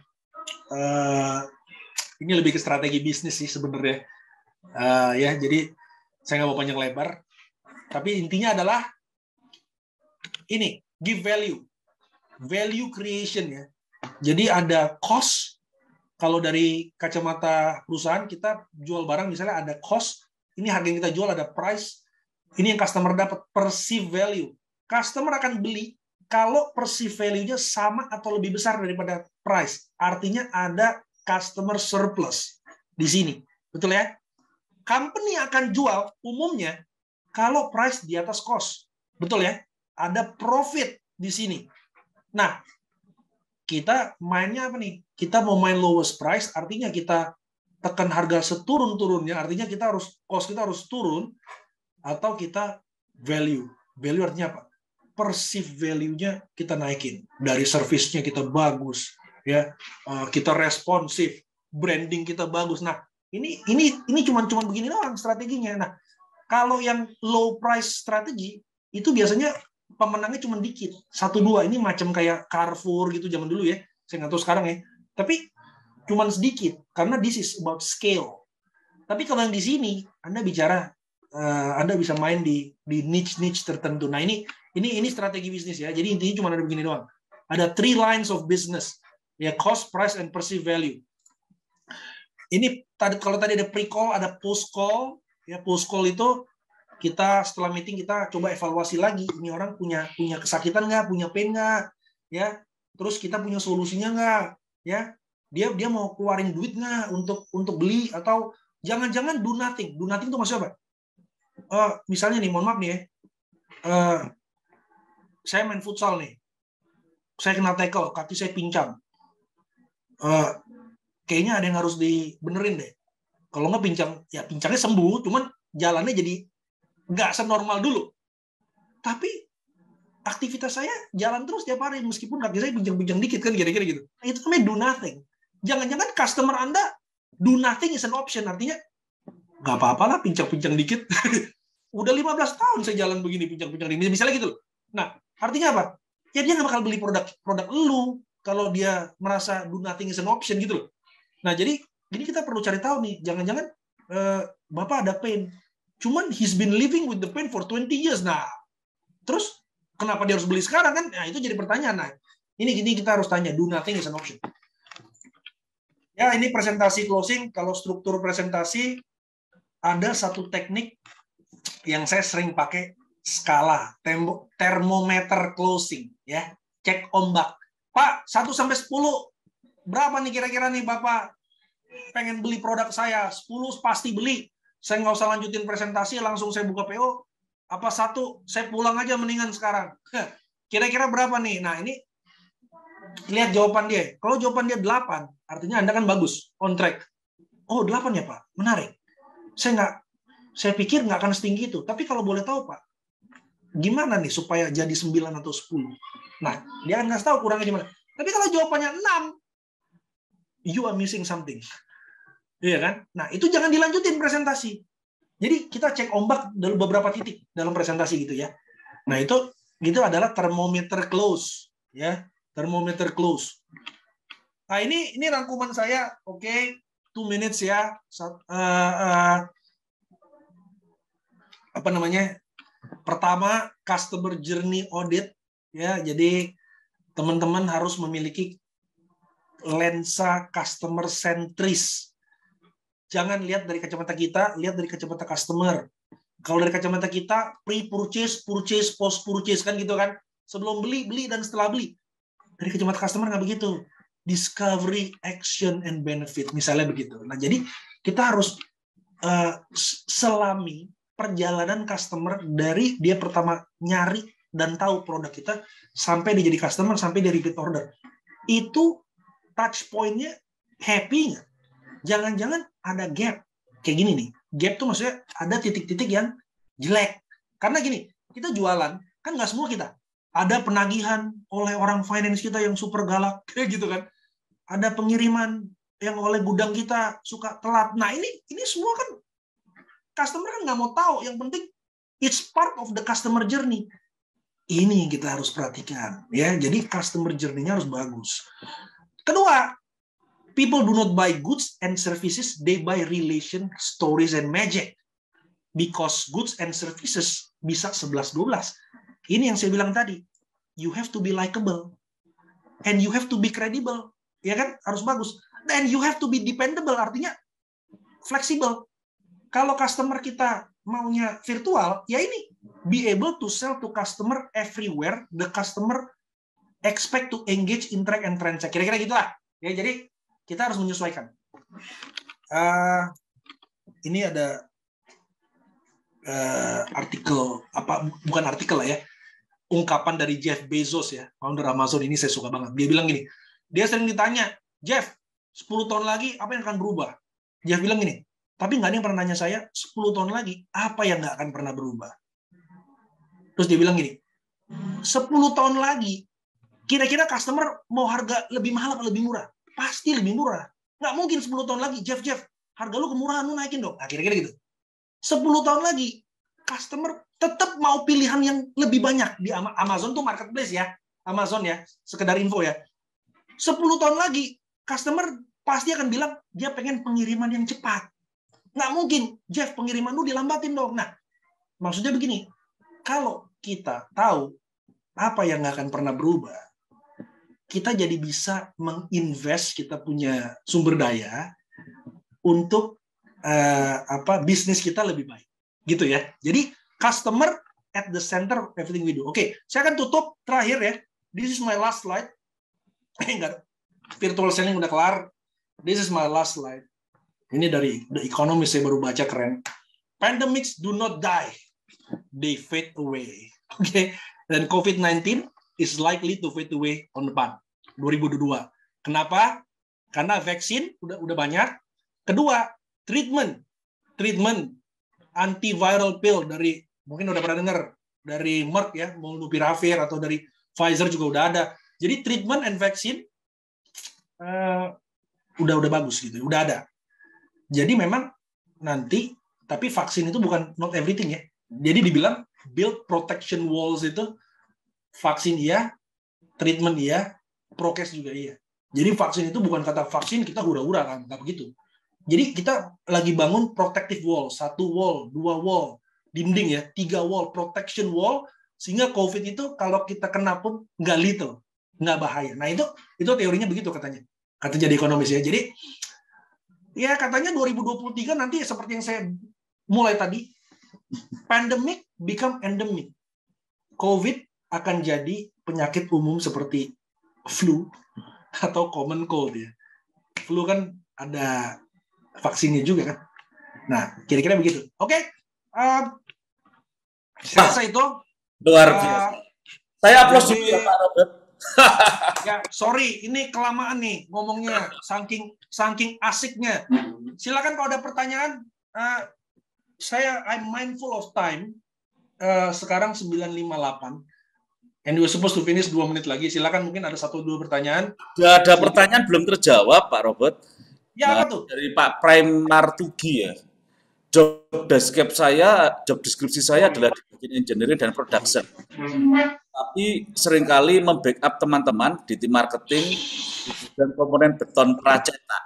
Speaker 2: Ini lebih ke strategi bisnis sih sebenarnya. Ya, jadi saya nggak mau panjang lebar. Tapi intinya adalah ini, give value. Value creation ya. Jadi ada cost. Kalau dari kacamata perusahaan, kita jual barang misalnya ada cost. Ini harga yang kita jual, ada price. Ini yang customer dapat, perceived value. Customer akan beli kalau perceived value-nya sama atau lebih besar daripada price. Artinya ada customer surplus di sini. Betul ya? Company akan jual umumnya kalau price di atas cost. Betul ya? Ada profit di sini. Nah, kita mainnya apa nih? Kita mau main lowest price, artinya kita tekan harga seturun-turunnya, artinya kita harus cost kita harus turun, atau kita value. Value artinya apa? Perceived value-nya kita naikin. Dari service-nya kita bagus, ya, kita responsif, branding kita bagus. Nah, ini cuma begini doang strateginya. Nah, kalau yang low price strategi itu biasanya pemenangnya cuma dikit, 1-2. Ini macam kayak Carrefour gitu zaman dulu ya. Saya nggak tahu sekarang ya. Tapi cuma sedikit karena this is about scale. Tapi kalau yang di sini Anda bicara, Anda bisa main di niche tertentu. Nah, ini strategi bisnis ya. Jadi intinya cuma ada begini doang. Ada 3 lines of business. Ya, cost, price, and perceived value. Ini kalau tadi ada pre-call, ada post-call. Ya, post-call itu kita setelah meeting kita coba evaluasi lagi. Ini orang punya kesakitan nggak, punya pain nggak, ya. Terus kita punya solusinya nggak, ya. Dia mau keluarin duit nggak untuk beli, atau jangan-jangan do nothing. Do nothing itu maksudnya apa? Misalnya nih, mohon maaf nih ya. Saya main futsal nih. Saya kena tackle, kaki saya pincang. Kayaknya ada yang harus dibenerin deh. Kalau nggak pincangnya sembuh, cuman jalannya jadi nggak senormal dulu. Tapi aktivitas saya jalan terus tiap hari, meskipun kaki saya pincang-pincang dikit kan, kira-kira gitu. Itu namanya do nothing. Jangan-jangan customer Anda do nothing is an option, artinya nggak apa-apa lah pincang-pincang dikit. Udah 15 tahun saya jalan begini pincang-pincang dikit, misalnya gitu loh. Nah, artinya apa? Ya dia nggak bakal beli produk lu kalau dia merasa do nothing is an option gitu loh. Nah, jadi kita perlu cari tahu nih, jangan-jangan Bapak ada pain. Cuman he's been living with the pain for 20 years. Nah, terus kenapa dia harus beli sekarang kan? Nah, itu jadi pertanyaan. Nah, Ini kita harus tanya, do nothing is an option. Ya, ini presentasi closing. Kalau struktur presentasi, ada satu teknik yang saya sering pakai, skala, termometer closing. Ya, cek ombak. Pak, 1 sampai 10, berapa nih kira-kira nih Bapak pengen beli produk saya? 10 pasti beli. Saya nggak usah lanjutin presentasi, langsung saya buka PO. Apa 1, saya pulang aja mendingan sekarang. Kira-kira berapa nih? Nah, ini lihat jawaban dia. Kalau jawaban dia 8, artinya Anda kan bagus, on track. Oh, 8 ya Pak, menarik. Saya pikir nggak akan setinggi itu. Tapi kalau boleh tahu Pak, gimana nih supaya jadi 9 atau 10? Nah, dia akan ngasih tahu kurangnya di mana. Tapi kalau jawabannya 6, you are missing something. Iya kan? Nah, itu jangan dilanjutin presentasi. Jadi kita cek ombak dalam beberapa titik dalam presentasi gitu ya. Nah, itu adalah thermometer close ya, thermometer close. Nah, ini rangkuman saya. Oke, 2 minutes ya. Apa namanya? Pertama, customer journey audit ya. Jadi teman-teman harus memiliki lensa customer sentris. Jangan lihat dari kacamata kita, lihat dari kacamata customer. Kalau dari kacamata kita, pre-purchase, purchase, post-purchase, kan gitu kan. Sebelum beli, beli, dan setelah beli. Dari kacamata customer nggak begitu. Discovery, action, and benefit. Misalnya begitu. Nah, jadi kita harus selami perjalanan customer dari dia pertama nyari dan tahu produk kita, sampai dia jadi customer, sampai dia repeat order. Itu touch point-nya happy nggak? Jangan-jangan ada gap. Kayak gini nih. Gap tuh maksudnya ada titik-titik yang jelek. Karena gini, kita jualan, kan nggak semua kita. Ada penagihan oleh orang finance kita yang super galak, kayak gitu kan. Ada pengiriman yang oleh gudang kita suka telat. Nah, ini semua kan customer kan nggak mau tahu. Yang penting, it's part of the customer journey. Ini kita harus perhatikan. Ya, jadi customer journey-nya harus bagus. Kedua, people do not buy goods and services, they buy relation, stories, and magic. Because goods and services bisa 11-12. Ini yang saya bilang tadi. You have to be likable. And you have to be credible. Ya kan? Harus bagus. And you have to be dependable. Artinya fleksibel. Kalau customer kita maunya virtual, ya ini. Be able to sell to customer everywhere. The customer expect to engage, interact, and transact. Kira-kira gitulah. Ya, jadi kita harus menyesuaikan. Ini ada artikel, bukan artikel lah ya, ungkapan dari Jeff Bezos ya, founder Amazon. Ini saya suka banget. Dia bilang gini, dia sering ditanya, Jeff, 10 tahun lagi apa yang akan berubah? Jeff bilang gini, tapi nggak ada yang pernah nanya saya, 10 tahun lagi apa yang nggak akan pernah berubah? Terus dia bilang gini, 10 tahun lagi, kira-kira customer mau harga lebih mahal atau lebih murah? Pasti lebih murah. Nggak mungkin 10 tahun lagi, Jeff, harga lu kemurahan, lu naikin dong. Nah, kira-kira gitu. 10 tahun lagi, customer tetap mau pilihan yang lebih banyak. Di Amazon tuh marketplace ya. Amazon ya, sekedar info ya. 10 tahun lagi, customer pasti akan bilang, dia pengen pengiriman yang cepat. Nggak mungkin, Jeff, pengiriman lu dilambatin dong. Nah, maksudnya begini, kalau kita tahu apa yang nggak akan pernah berubah, kita jadi bisa menginvest kita punya sumber daya untuk bisnis kita lebih baik, gitu ya. Jadi customer at the center of everything we do. Oke, saya akan tutup terakhir ya. This is my last slide. Enggak, virtual selling udah kelar. This is my last slide. Ini dari The Economist, saya baru baca, keren. Pandemics do not die, they fade away. Oke, dan COVID-19 is likely to fade away on depan 2022. Kenapa? Karena vaksin udah banyak. Kedua, treatment antiviral pill dari, mungkin udah pernah dengar, dari Merck ya, Molnupiravir, atau dari Pfizer juga udah ada. Jadi treatment and vaksin udah bagus gitu, udah ada. Jadi memang nanti, tapi vaksin itu bukan not everything ya. Jadi dibilang build protection walls itu, vaksin iya, treatment iya, prokes juga iya. Jadi vaksin itu bukan kata vaksin kita hura-hura kan, nggak begitu. Jadi kita lagi bangun protective wall, 1 wall, 2 wall, dinding ya, 3 wall, protection wall, sehingga COVID itu kalau kita kena pun nggak lethal, nggak bahaya. Nah itu teorinya begitu katanya. Kata jadi ekonomis ya. Jadi ya katanya 2023 nanti seperti yang saya mulai tadi, pandemic become endemic. COVID akan jadi penyakit umum seperti flu atau common cold ya. Flu kan ada vaksinnya juga kan. Nah, kira-kira begitu. Oke. Saya rasa itu
Speaker 1: luar biasa. Saya aplaus dulu ya Pak Robert.
Speaker 2: Ya, sorry, ini kelamaan nih ngomongnya, saking asiknya. Silakan kalau ada pertanyaan. I'm mindful of time. Sekarang 9:58. And we're supposed to finish 2 menit lagi. Silakan, mungkin ada 1-2 pertanyaan.
Speaker 1: Ada pertanyaan belum terjawab, Pak Robert.
Speaker 2: Ya, apa tuh?
Speaker 1: Dari Pak Prime Martugi ya. Job deskripsi saya adalah di bagian engineering dan production. Tapi seringkali membackup teman-teman di tim marketing dan komponen beton pracetak.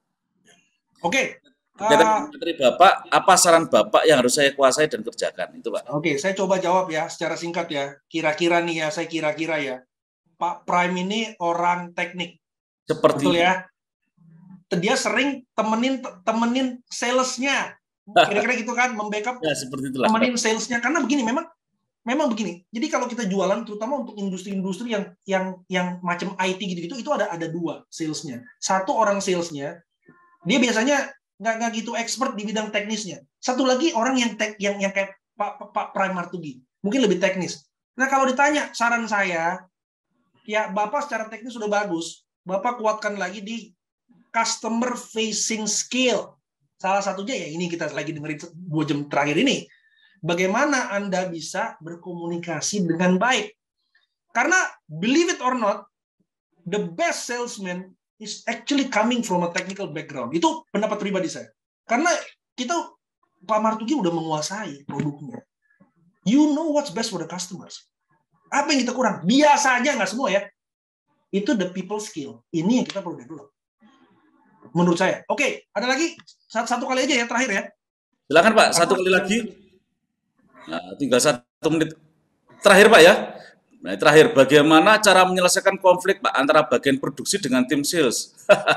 Speaker 2: Oke.
Speaker 1: Dari Bapak, apa saran Bapak yang harus saya kuasai dan kerjakan? Itu Pak.
Speaker 2: Oke, saya coba jawab ya secara singkat ya. Kira-kira nih ya, saya kira-kira ya. Pak Prime ini orang teknik.
Speaker 1: Seperti
Speaker 2: betul ya. Dia sering temenin salesnya. Kira-kira gitu kan, membackup
Speaker 1: ya, seperti itulah.
Speaker 2: temenin salesnya. Karena begini, memang begini. Jadi kalau kita jualan, terutama untuk industri-industri yang macam IT gitu-gitu, itu ada 2 salesnya. Satu orang salesnya, dia biasanya nggak gitu expert di bidang teknisnya. Satu lagi orang yang kayak Pak Prime Martugi, mungkin lebih teknis. Nah kalau ditanya saran saya, ya Bapak secara teknis sudah bagus. Bapak kuatkan lagi di customer facing skill. Salah satunya ya ini kita lagi dengerin 2 jam terakhir ini. Bagaimana Anda bisa berkomunikasi dengan baik. Karena believe it or not, the best salesman is actually coming from a technical background. Itu pendapat pribadi saya. Karena Pak Martugi udah menguasai produknya. You know what's best for the customers. Apa yang kita kurang? Biasa aja, nggak semua ya. Itu the people skill. Ini yang kita perlu develop. Menurut saya. Oke, ada lagi? Satu kali aja ya, terakhir ya.
Speaker 1: Silakan Pak, 1 kali lagi. Nah, tinggal 1 menit. Terakhir Pak ya. Nah, terakhir, bagaimana cara menyelesaikan konflik Pak antara bagian produksi dengan tim sales?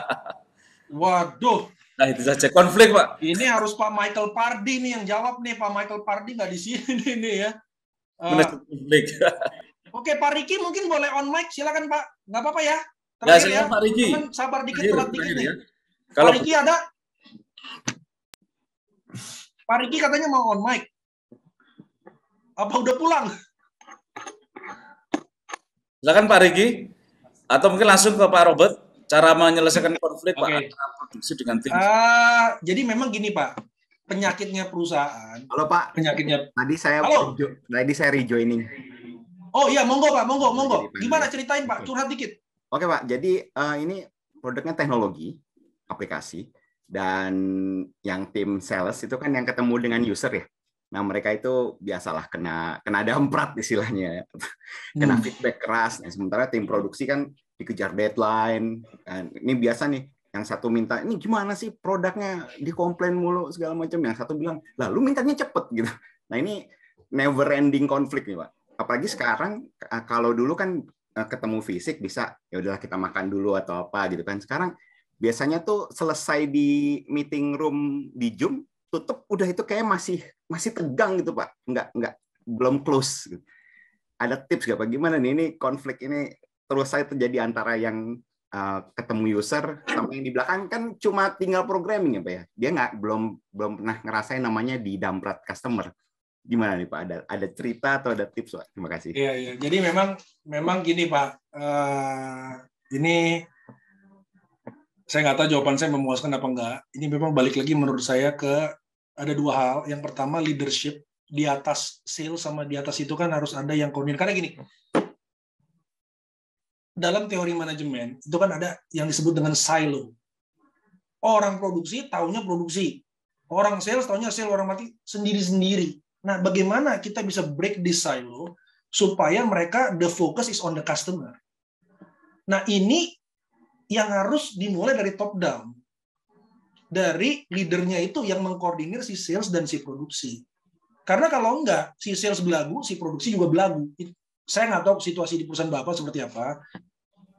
Speaker 2: Waduh.
Speaker 1: Nah, itu saja konflik Pak.
Speaker 2: Ini harus Pak Michael Pardy nih yang jawab nih. Pak Michael Pardy nggak di sini nih ya.
Speaker 1: Konflik.
Speaker 2: Oke, Pak Riki mungkin boleh on mic. Silakan Pak. Nggak apa-apa ya.
Speaker 1: Terakhir ya, Pak Riki.
Speaker 2: Sabar dikit, telat dikit nih.
Speaker 1: Ya. Kalau
Speaker 2: Pak Riki ada? Pak Riki katanya mau on mic. Apa udah pulang?
Speaker 1: Silakan Pak Riki. Atau mungkin langsung ke Pak Robert. Cara menyelesaikan konflik Pak antara produksi dengan tim.
Speaker 2: Jadi memang gini Pak. Penyakitnya perusahaan.
Speaker 5: Halo Pak.
Speaker 2: Penyakitnya.
Speaker 5: Tadi saya rejoining.
Speaker 2: Oh iya, monggo Pak, monggo. Gimana ceritain Pak? Curhat dikit.
Speaker 5: Oke Pak. Jadi ini produknya teknologi, aplikasi, dan yang tim sales itu kan yang ketemu dengan user ya. Nah mereka itu biasalah kena damprat istilahnya, kena feedback keras. Nah, sementara tim produksi kan dikejar deadline. Dan ini biasa nih, yang satu minta ini gimana sih produknya, dikomplain mulu segala macam. Yang satu bilang, lah lu mintanya cepet gitu. Nah ini never ending konflik nih Pak. Apalagi sekarang kalau dulu kan ketemu fisik bisa ya udahlah kita makan dulu atau apa gitu kan. Sekarang biasanya tuh selesai di meeting room di Zoom tutup udah itu kayak masih tegang gitu Pak. Enggak belum close gitu. Ada tips nggak Pak gimana nih ini konflik ini terus saya terjadi antara yang ketemu user sama yang di belakang kan cuma tinggal programming ya Pak ya. Dia belum pernah ngerasain namanya di damprat customer. Gimana nih Pak? Ada cerita atau ada tips Pak? Terima kasih.
Speaker 2: Iya. Jadi memang gini Pak. Ini saya nggak tahu jawaban saya memuaskan apa enggak. Ini memang balik lagi menurut saya ke ada 2 hal. Yang pertama leadership di atas sales sama di atas itu kan harus ada yang koordinir. Karena gini, dalam teori manajemen itu kan ada yang disebut dengan silo. Orang produksi taunya produksi, orang sales taunya sales, orang mati sendiri-sendiri. Nah, bagaimana kita bisa break this silo supaya mereka the focus is on the customer. Nah, ini yang harus dimulai dari top down. Dari leadernya itu yang mengkoordinir si sales dan si produksi. Karena kalau enggak, si sales belagu, si produksi juga belagu. Saya nggak tahu situasi di perusahaan Bapak seperti apa.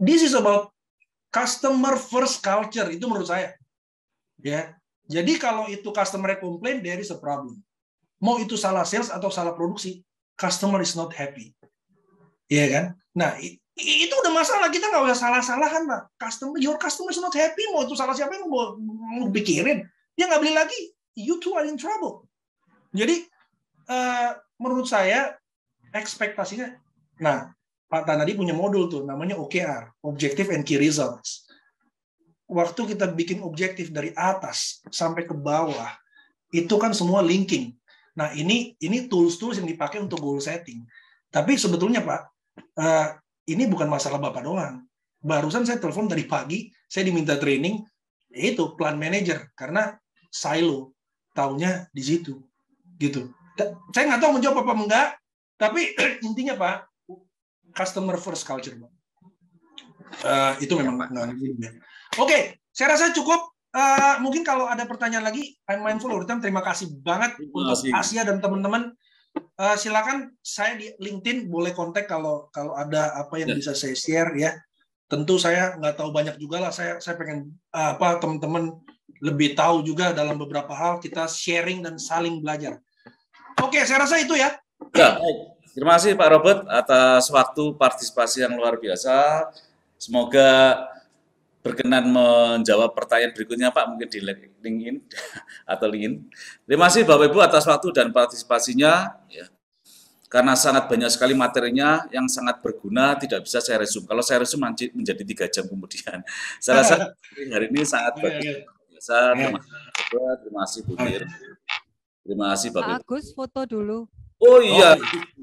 Speaker 2: this is about customer first culture, itu menurut saya. Ya. Jadi kalau itu customer komplain, there is a problem. Mau itu salah sales atau salah produksi, customer is not happy. Iya kan? Nah, itu udah masalah, kita nggak usah salah-salahan, Pak. Your customer is not happy, mau itu salah siapa yang mau pikirin. Dia nggak beli lagi, you two are in trouble. Jadi, menurut saya, ekspektasinya, nah, Pak Tanadi punya modul tuh, namanya OKR, Objective and Key Results. Waktu kita bikin objektif dari atas sampai ke bawah, itu kan semua linking. Nah, ini tools-tools yang dipakai untuk goal setting. Tapi sebetulnya, Pak, ini bukan masalah Bapak doang. Barusan saya telepon dari pagi, saya diminta training, itu plan manager, karena silo, taunya di situ. Gitu. Saya nggak tahu menjawab apa enggak, tapi intinya, Pak, customer first culture, Pak. Itu memang nggak. Oke, saya rasa cukup. Mungkin kalau ada pertanyaan lagi, I'm mindful of time. Terima kasih banget untuk Asia dan teman-teman. Silakan saya di LinkedIn boleh kontak kalau ada apa yang bisa saya share ya. Tentu saya nggak tahu banyak juga lah. Saya pengen teman-teman lebih tahu juga dalam beberapa hal, kita sharing dan saling belajar. Oke, saya rasa itu ya.
Speaker 1: Ya, baik. Terima kasih Pak Robert atas waktu partisipasi yang luar biasa. Semoga berkenan menjawab pertanyaan berikutnya Pak, mungkin di LinkedIn atau LinkedIn. Terima kasih Bapak Ibu atas waktu dan partisipasinya. Ya. Karena sangat banyak sekali materinya yang sangat berguna, tidak bisa saya resume. Kalau saya resume menjadi 3 jam kemudian. Saya rasa hari ini sangat bagus. Terima kasih Bapak, terima kasih Bu Dir. Terima kasih Bapak Ibu.
Speaker 6: Agus foto dulu.
Speaker 1: Oh iya.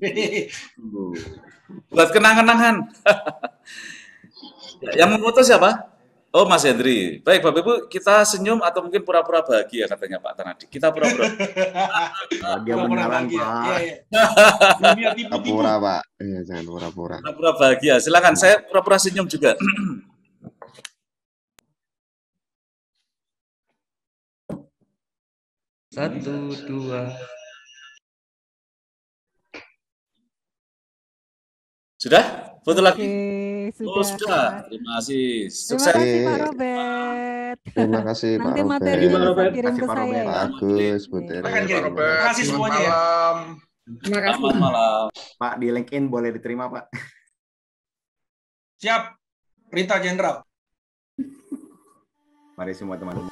Speaker 1: Buat kenang-kenangan. Yang memfoto siapa? Oh, Mas Hendri. Baik, Bapak Ibu, kita senyum atau mungkin pura-pura bahagia katanya Pak Tanadi. Kita pura-pura.
Speaker 5: Dia beneran, Pak.
Speaker 7: Pura-pura, Pak. Iya, jangan pura-pura.
Speaker 1: Pura-pura bahagia. Silakan, saya pura-pura senyum juga.
Speaker 8: Satu, dua.
Speaker 1: Sudah? Foto lagi?
Speaker 6: Sudah.
Speaker 1: Oh, sudah. Terima kasih. Sukses.
Speaker 6: Terima kasih Pak Robert.
Speaker 7: Terima kasih Pak
Speaker 6: Nanti
Speaker 7: Robert.
Speaker 6: materi kirim ke saya.
Speaker 7: Pak Agus, Bu Tere.
Speaker 2: Terima kasih semuanya ya.
Speaker 9: Terima kasih.
Speaker 1: Selamat malam.
Speaker 5: Pak, di LinkedIn boleh diterima, Pak.
Speaker 2: Siap. Perintah Jenderal.
Speaker 5: Mari semua teman-teman.